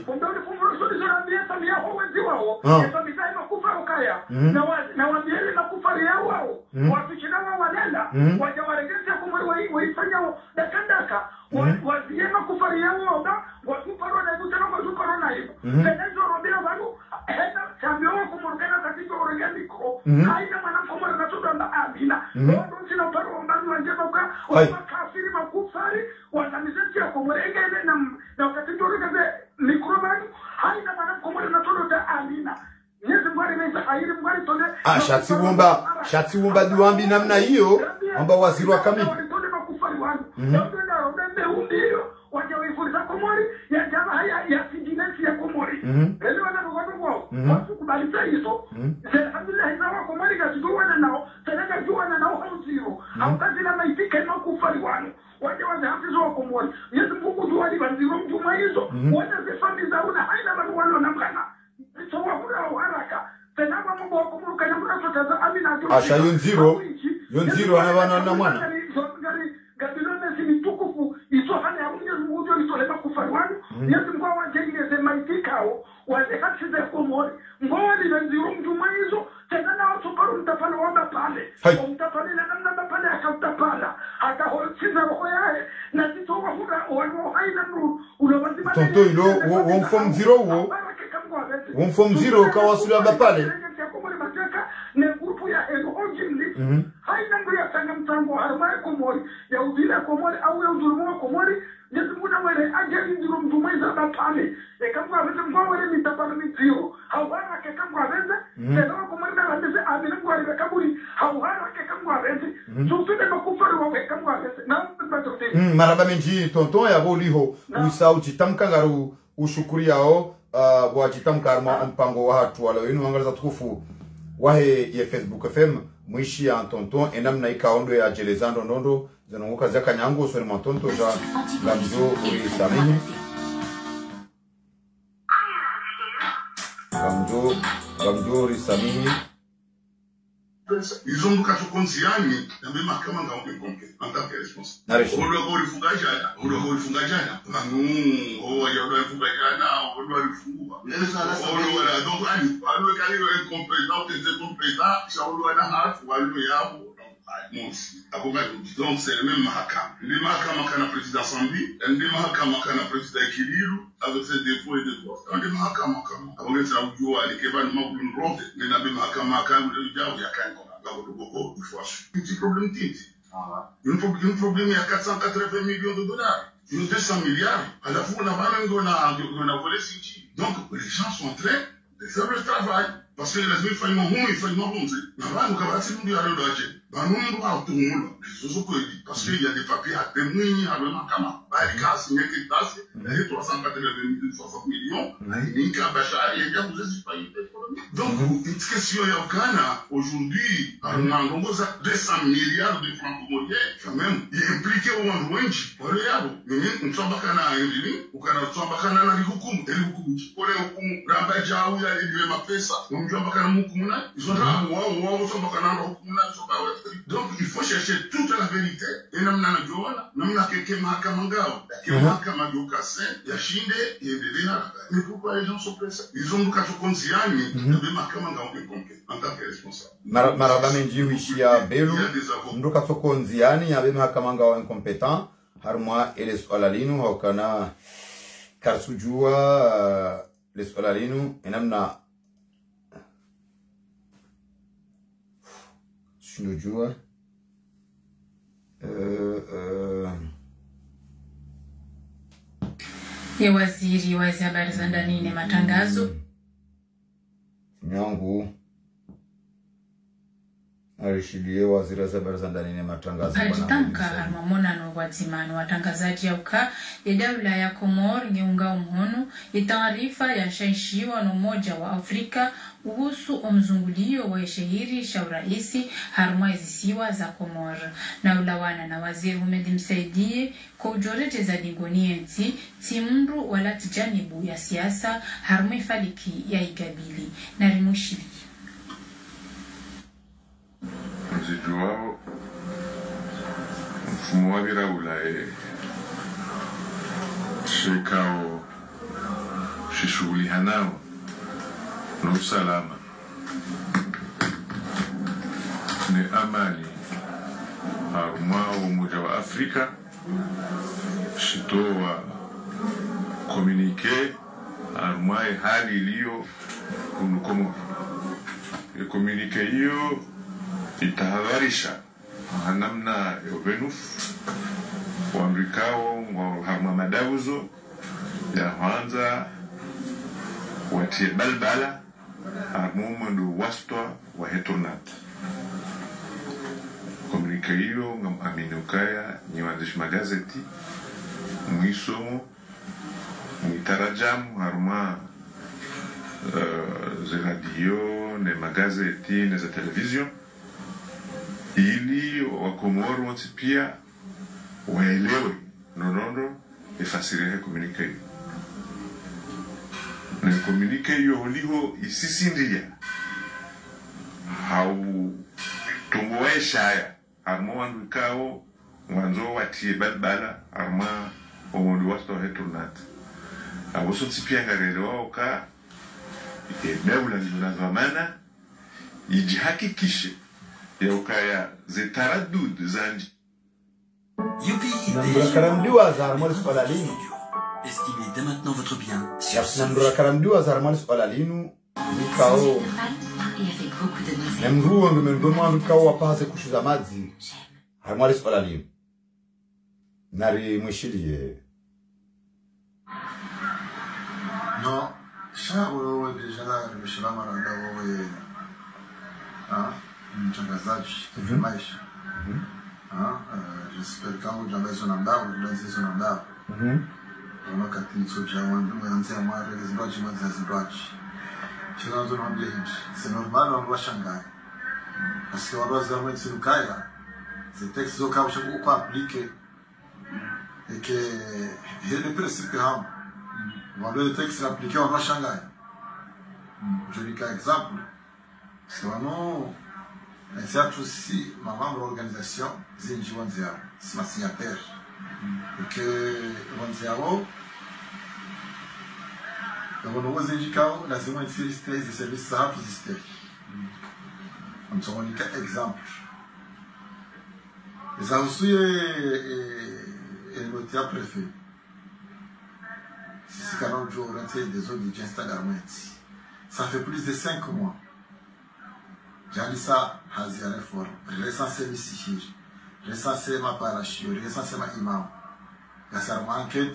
na wabiele na kufari yao wao watuchinawa walela wajawaregesha kumwe waifanya dakandaka waziema kufari yao wao watuparo na kutana watuparo na hiyo tenezo robia wanu hena chambio kumurukana katika organiko haina manakomora na tudanda abina wao sina paro mbani wanjeba kwa wakafiri makufari wanamizechi ya kumurengeze na wakati turekeze mikrobani haina manakomora na tudanda abina Shati wumba duambi namna hiyo amba waziri wa kamili Asha yonziro wana na mwana Gabilone simitukufu iso hana ya Mwenyezi Mungu isolema kufarwani Yesu mkwa wajengeze maitikao wazehatize komori ngoli nziro mjuma hizo tena na watuparu mtapala wanda pale mtapala na namna pale akautapala akaholchiza roho yae na tito wahura wano haina ulawazima tonto ilo wonfom zero wonfom zero kawasula bapale ne grupu ya ojimli haina nguya tanga mtango harmaye komori ya udile komori au ya udulumu komori Yesu muna wele ajeli ndiro mtumaiza bapale kama vile mwawele mitapala mitio hawara ke kama vile tena komori na vile abile ngwari kaburi hawara ke kama vile tufile makufari wa kama vile na mbatoti maraba menji tonton ya boliho usauti tamkangaru ushukuri yao wa jitamkarma mpango wa hatu wala wenu angaliza tukufu wahe ye Facebook FM mwishi ya tonton enamna ikaondo ya jelezando nondo zanunguka zaka nyango sori mwantonto ja gamzo uri samihi gamzo uri samihi izunguka tukonziani na mema kama ngaombe konke antaka responsible ulo ulifunga jana manu ya ulifunga jana ulo ulifungua wala donc alo kalilo incompétent des incompétents shaulu ana hafu walo yabo donc c'est le même mahakama. Le mahakama kana président Sambi, le mahakama kana président Kililu avec ses défauts et défauts. Quand le mahakama kama abonge sa ujua alikeba ni mabulu rote, mais na be mahakama kana le jabu ya kana kwa boko il faut assumer. Petit problème titi. Un problème il y a 480 millions de dollars. 200 milliards. À la fois on a volé Sinti. Donc les gens sont en train de faire le travail. Parce que les gens font il faut nous kabati nous ya le doje. Banundu autumula parce qu'il y a des papiers à témoigner à l'Makama. Il y a 380 millions. Il y a donc, une question aujourd'hui, par 200 milliards de francs comoriens, quand même, il est impliqué au monde wench. Pour le yabo, nous sommes bakana yeli, ou kana sommes bakana na hukumu, eli hukumu. Pour le hukumu, rambaja ou ya eli ma pesa, nous sommes bakana mukumuna, ils sont là, nous sommes bakana na hukumuna, ils sont pas. Donc, il faut chercher toute la vérité. Et nous avons quelqu'un qui a chinde et mais pourquoi les gens sont pressés? Ils ont beaucoup de conseillers, mais en tant que responsable. Maraba menji wishia belu, nduka tokonziani ya bema kamanga wa incompétent, harmwa eles olalinu hokana karsujua les olalinu enamna Shinujua ya waziri wa habari za ndani na matangazo nyangu Alishilie waziri za habari za ndani na matangazo alitamka harmamona no watimano watangazaji auka idawla ya Komor ngeunga umhono taarifa ya shaishiwa na Umoja wa Afrika kuhusu umzungulio wa shehiri shauraisi harma zisiwa za Komor na ulawana na waziri Ahmed Msaidie kwa ujorete za digonienti timru wala tijanibu ya siasa harma faliki ya igabili na rimushili mzidu wao mfumo wa viraula shekao shishughuli hanao na usalama ni amani harumao Umoja wa Afrika shitoa komunike harumae hali iliyo kunukomo komunike hiyo itahadharisha namna ya ubenufu waamrikao wa harma madauzo ya kwanza watie balbala harmumundu wastwa wa hetonat komunike hiyo aminukaya ni waandishi magazeti mwisomo mwitarajamu haruma za radio ne magazeti ne za television ili wakomoro wote pia waelewe nonondo ifasirehe komunike hiyo na komunike hiyo liho isisindia hau tongoeshaya armo wandu kao wanzo watie balbala arma omondu wasto hetunat aboso tipia ngarelo wao ka dawla zinazomana ijihakikishe ya ukaya zitaraddud zanji Nambura karamdiwa za harmoni spalalinu estimez dès maintenant votre bien. Nambura karamdiwa za harmoni spalalinu nikao Nemruo ngemendomo nikao wapaze kushiza mazi harmoni spalalinu nari mwishilie non ça wewe deja nimeshilama na wewe mtangazaji maisha j'espère kama ujambe sona ndao ndio sona ndao wakati nsoja wangu mwanzo mwa rezibaji mwanzo zibaji chinazo naambia hivi c'est normal on doit changer parce que on doit vraiment se kaya ces textes au cas où quoi appliquer et que il y a des principes hein on doit les textes appliquer on doit changer je dis qu'un exemple c'est vraiment c'est aussi ma membre de l'organisation Zinji Wanzia, c'est ma signataire. Et que Wanziao, dans le nouveau Zinji Kao, la seconde existait, les services ça existaient. On se rend un exemple. Et ça aussi est noté à préfet. C'est ce qu'on a aujourd'hui des autres qui installent ça fait plus de 5 mois. Jalisa hazia reform, recensé misihiri, recensé ma parachio, recensé ma imam. Gasar ma enquête.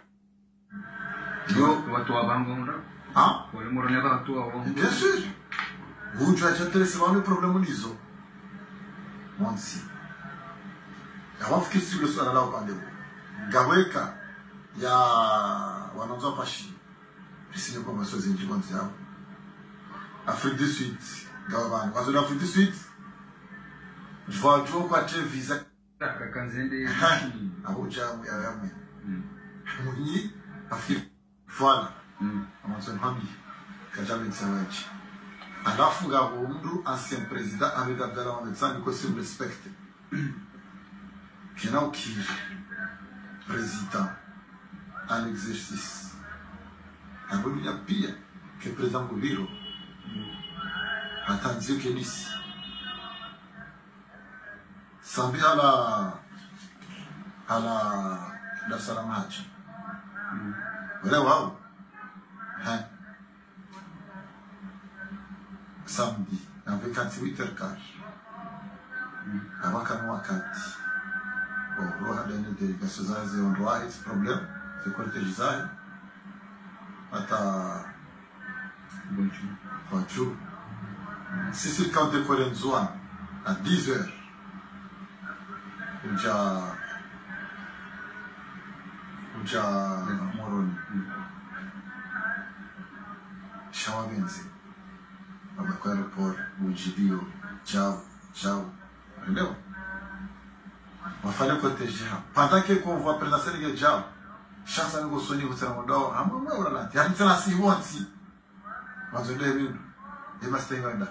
Yo, watu wa Bangonda? Ah? Wale morone watu wa Bangonda? Bien sûr. Vous tu as déjà intéressé par le problème liso. Mon si. Avant que sur le soir là au pandémo. Gaweka ya wananzo pashi. Pisine comme ça zinji bonzia. Afrique du Sud. Gavan, quand on a fait de suite, je vois toujours pas te visa. Kanzende. Abuja, oui, oui. Mouni, Afrique, voilà. On s'en hami. Kajame Tsawachi. Alors, Fouga Roumdou, ancien président, avec Abdallah Mohamed que c'est respecté. Kenao qui président en exercice. Il y a pire que le président Goubiro. Attention que ici. Sambi à la Salamacha. Voilà, waouh. Hein. Samedi, avec 48h15. Avant qu'on wakati. Bon, on a donné des délégations et on doit avoir ce problème. C'est quoi le tégisage? Ata. Bonjour. Si c'est quand tu es Zouan, à 10h uja moroni shawabenzi kwa aeroport ujibio chao ndio wafanya protéger pendant que qu'on voit présenter les gens chance à nous soigner vous serons dehors à moi voilà il y a une séance si bonne mazo ndio et mastenga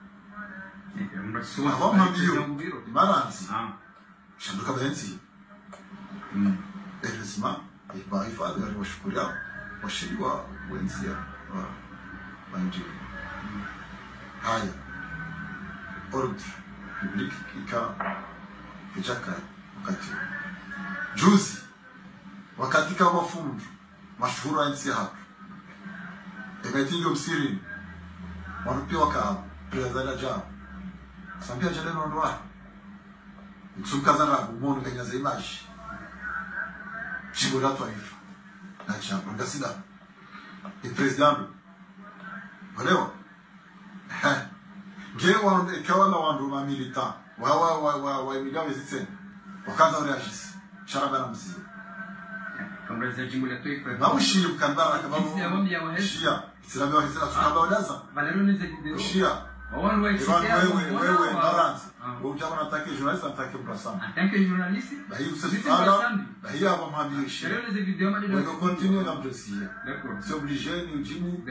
avant mabio maranzi shanduka benzi heureusement il va y faire de washukuriao washiriwa wenzia banji haya ordre public kichaka wakati juzi wakati kama mafunzo mashuhuri wa nchi hapa imetinga msiri wanapewa kama prezala jao sambia jana ndoa msukaza rabu muone kanya za image chibura taifa na chama ngasida e president waleo ngewa ikawa na wandu ma militant wa militant wezitsen wakaanza reagis sharaba na mzee Kongreso ya jimbo la taifa na ushiri ukandara kama shia islamu wa Islam sahaba wadaza valero za video shia wao wewe baranzi ujaba nataka journalist nataka mprasana atake journalist na hiyo sasa na hiyo hapa mhambi shia valero za video mali ndio continue na mjosia c'est obligé ni jimu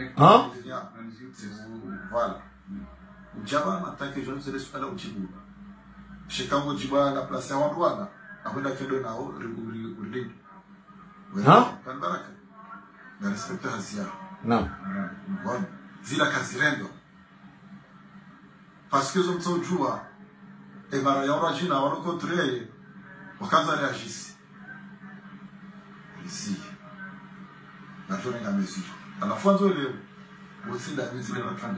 voilà ujaba nataka journalist ile swala uchibu shikango jiba na place ya watu akwenda kendo nao urudi kan baraka na respecte hasia naam bon zila kazirendo parce que zomso jua e mara ya origina wano contre wakaanza reagir ici na journée na mesure à la fois leo aussi la musique de notre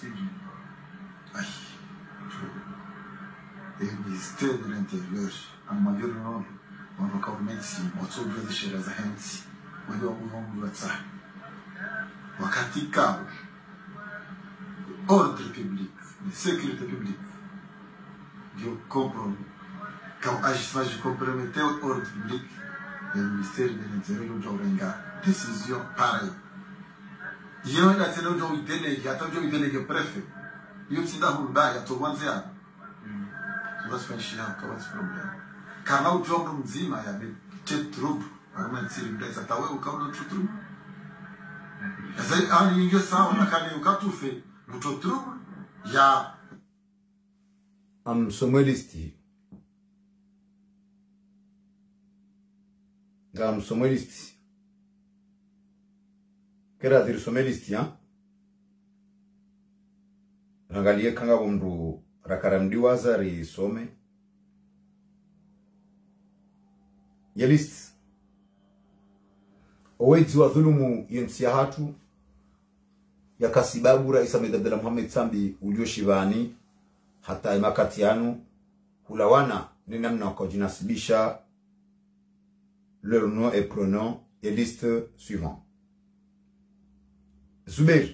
et le ministère de l'Intérieur en majeur non on recommande si moto de sheria za hensi wao wanaomwatsa wakati kao ordre public sécurité publique je comprends quand agissement je compromettais ordre public le ministère de l'Intérieur d'Orenga décision pareille yeye ndio tena ndio délégué hata ndio délégué préfet yote ndio mbaya tuanze tunasifanyishia kwa problem kama ujongo mzima ya tetrup kama nsiri ndeza tawe ukaona tutrup sasa ani inge sawa na kale ukatufe mtotrup ya somalisti ngam somalisti kera dir somalisti ya rangalie kanga bomru rakaramdiwaza ri some yalist owezi wa dhulumu yensia hatu ya kasibabu Rais Ahmed Abdallah Mohamed Sambi ulioshivani hata imakatianu hulawana ni namna wakojinasibisha leur nom et pronom et liste suivant Zubair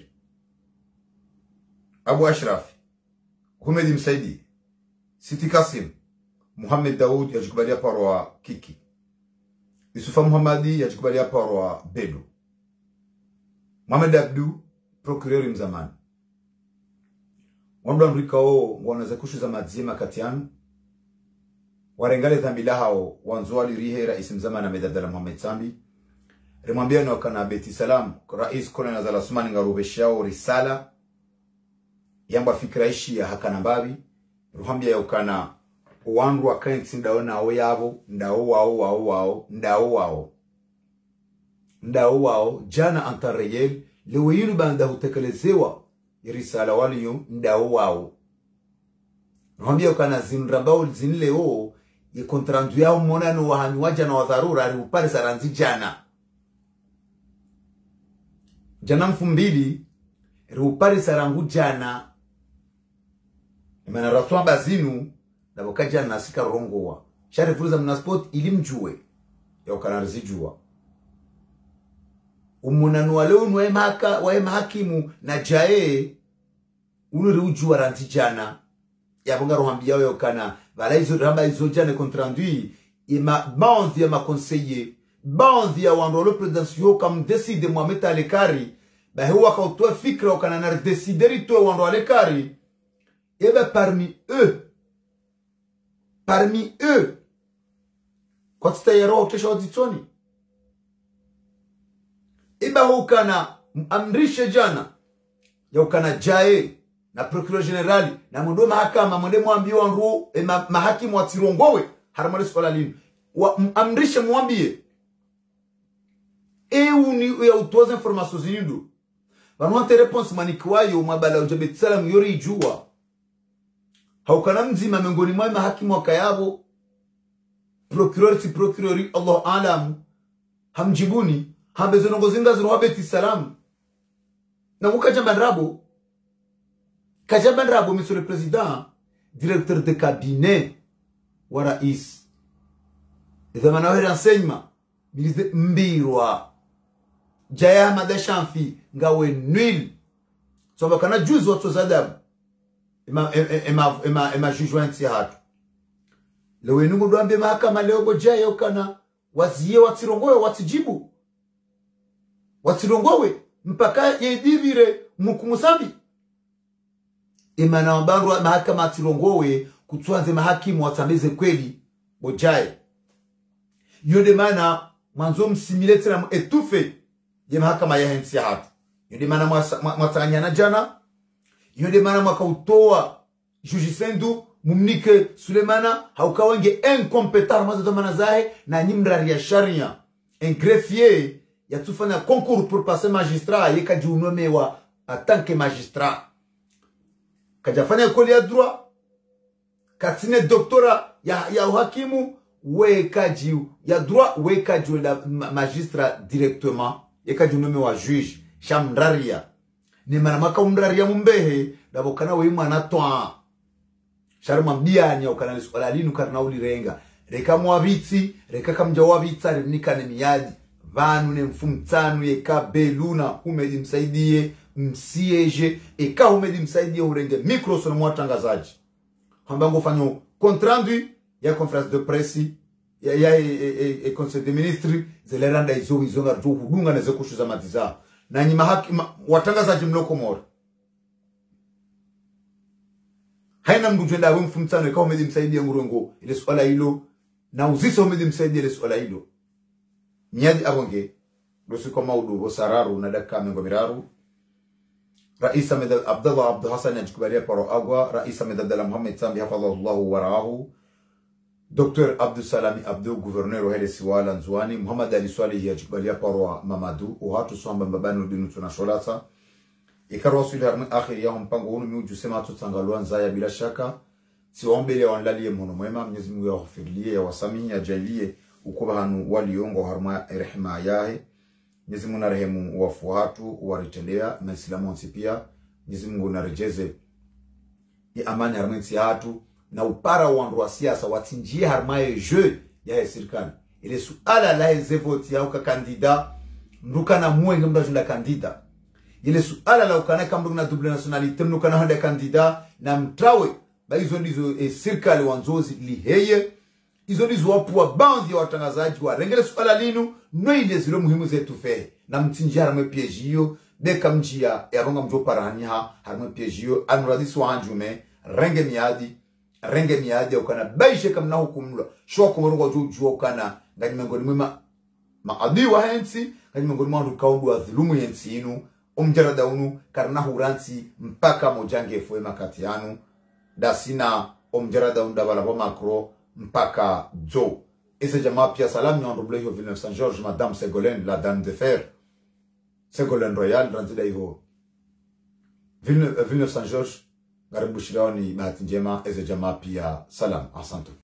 Abu Ashraf Humedi Msaidi Siti Kasim Mohamed Daoud yajikubalia parwa Kiki Yusufa Muhammadi yajikubalia parwa Bedu Mohamed Abdu procureur mzamani wanda mrikao wanaweza kushuza madzima katianu warengale dhambila hao wanzuali rihe rais mzamani Ahmed Abdallah Mohamed Sambi rimwambia na kana Beti Salam rais Colonel Azal Osman ngarubeshao risala yamba fikra ishi ya hakana babi ruhambia ya ukana uwandu wa kainti ndaona awe yabo ndao wao jana antareyel leweyinu banda hutekelezewa risala waliyo ndao wao ruhambia ukana zinrambao zinleo ye kontrandu yao monano wahani waja na wadharura ari upare saranzi jana mfumbili riupare sarangu jana imana ratwa bazinu na bokaja nasika rongowa shari furuza mnasport ilimjue ya ukanarzijua umunanu waleo wa hakimu na jae unuri ujua ranti jana ya bonga rohambia yo kana vala hizo ramba hizo jana contrandui ima baadhi ya makonseiller baadhi ya wandolo presidential kam decide Mohamed Alekari ba huwa kautoa fikra wakana na decideri to wandolo Alekari eba parmi eux kwa tayaro kesho auditoni eba hukana amrishe jana ya ukana jae na procureur general na mundo mahakama mwende mwambiwa nru mahakimu watirongowe haramale swala lini amrishe mwambie uni ya utoza information zinidu vanwante response manikwayo mabala ujabetsalam yori jua haukana mzima miongoni mwa mahakimu wakayabo procureur si procureur Allah alam hamjibuni hambezonongo zinga ziruhabeti salam na mukajamba nrabo monsieur le président directeur de cabinet wa rais zamana wa renseignement ministre mbirwa jaya madashamfi ngawe nil soba kana juzi watu zadab ema jujwanti hatu lewe nungu doambe mahakama leo bojaya ukana waziye watirongowe watijibu watirongowe mpaka yedibire mukumusambi imana wabandu mahakama atirongowe kutuanze mahakimu watameze kweli bojaye yode mana mwanzo msimile tena etufe je mahakama ya hensi hatu yode mana mwatanyana jana yode mana mwakautoa juji sendu mumnike Sulemana haukawenge incompetent mazo domana zahe na nyimrari ya sharia un greffier ya tufanya concours pour passer magistrat yeka jiunomewa en tant que magistrat kajafanya école ya droit katine doctorat ya uhakimu wekaji ya droit wekaji la magistrat directement yeka jiunomewa juge shamraria ni manamaka umraria mumbehe dabokana we mwana toa sharma mbiani au kana swala linu karna ulirenga reka mwabitsi reka kamja wabitsa rimnikane miyadi vanu ne mfumtanu yeka beluna humedi msaidie msieje eka humedi msaidie urenge micro na mwatangazaji kwamba ngofanya contrandu ya conference de presse ya conseil des ministres zeleranda izo ngarjo hudunga na zekushu za matiza na nyima haki watangazaji mloko mora haina mdujenda wa mfumtano eka humedi msaidie ngurongo ile swala hilo na uzisa humedi msaidie ile swala hilo nyadi abonge dosi kwa maudu bosararu na daka mengo miraru Rais Ahmed Abdallah Abdul Hassan ajikubalia paro agwa Rais Ahmed Abdallah Muhammad Sambi hafadhahullahu waraahu Dr. Abdul Salami Abdul Gouverneur Hele Siwala Nzuani Muhammad Ali Swalihi ajikubalia paro Mamadu uhatu swamba mbabanu dinu tunasholata ikarwasuli harmi akhiri ya mpango hunu miuju sema tutangalua nzaya bila shaka siwaombele ya wanlalie mhono mwema Mwenyezi Mungu ya waghfirlie ya wasamihi ya jalie ukuba hanu waliongo harma rehema yahe Mwenyezi Mungu na rehemu wafuatu waritendea na Islamu wansipia Mwenyezi Mungu na rejeze ya amani harmensi hatu na upara wandu wa siasa watinjie harmaye je ya serikali ile suala la zevoti ya uka kandida mruka na muenge mdajunda kandida ile suala la ukana kama na double nationalite mruka na handa kandida na mtrawe ba hizo ndizo serikali wanzozi liheye hizo ndizo wapua baadhi ya watangazaji wa rengele suala linu noile zilo muhimu zetu fehe na mtinji harame piejio beka mjia ya ronga mjo paranya harame piejio anuradisi wa anjume renge miadi ukana baishe kamna hukumula shwa kumurunga juu ukana ngani mengoni mwema maadi wa hensi ngani mengoni mwandu kaundu wa dhulumu yensi inu umjarada unu karna huransi mpaka mojange fwe makati yanu dasina umjarada unda wala makro mpaka jo ese jamaa pia salamu ya Androblé hiyo Villeneuve Saint Georges Madame Ségolène la dame de fer Ségolène Royal ranzida hiyo Villeneuve Saint Georges karibu shiraoni bahati njema ese jamaa pia salamu asante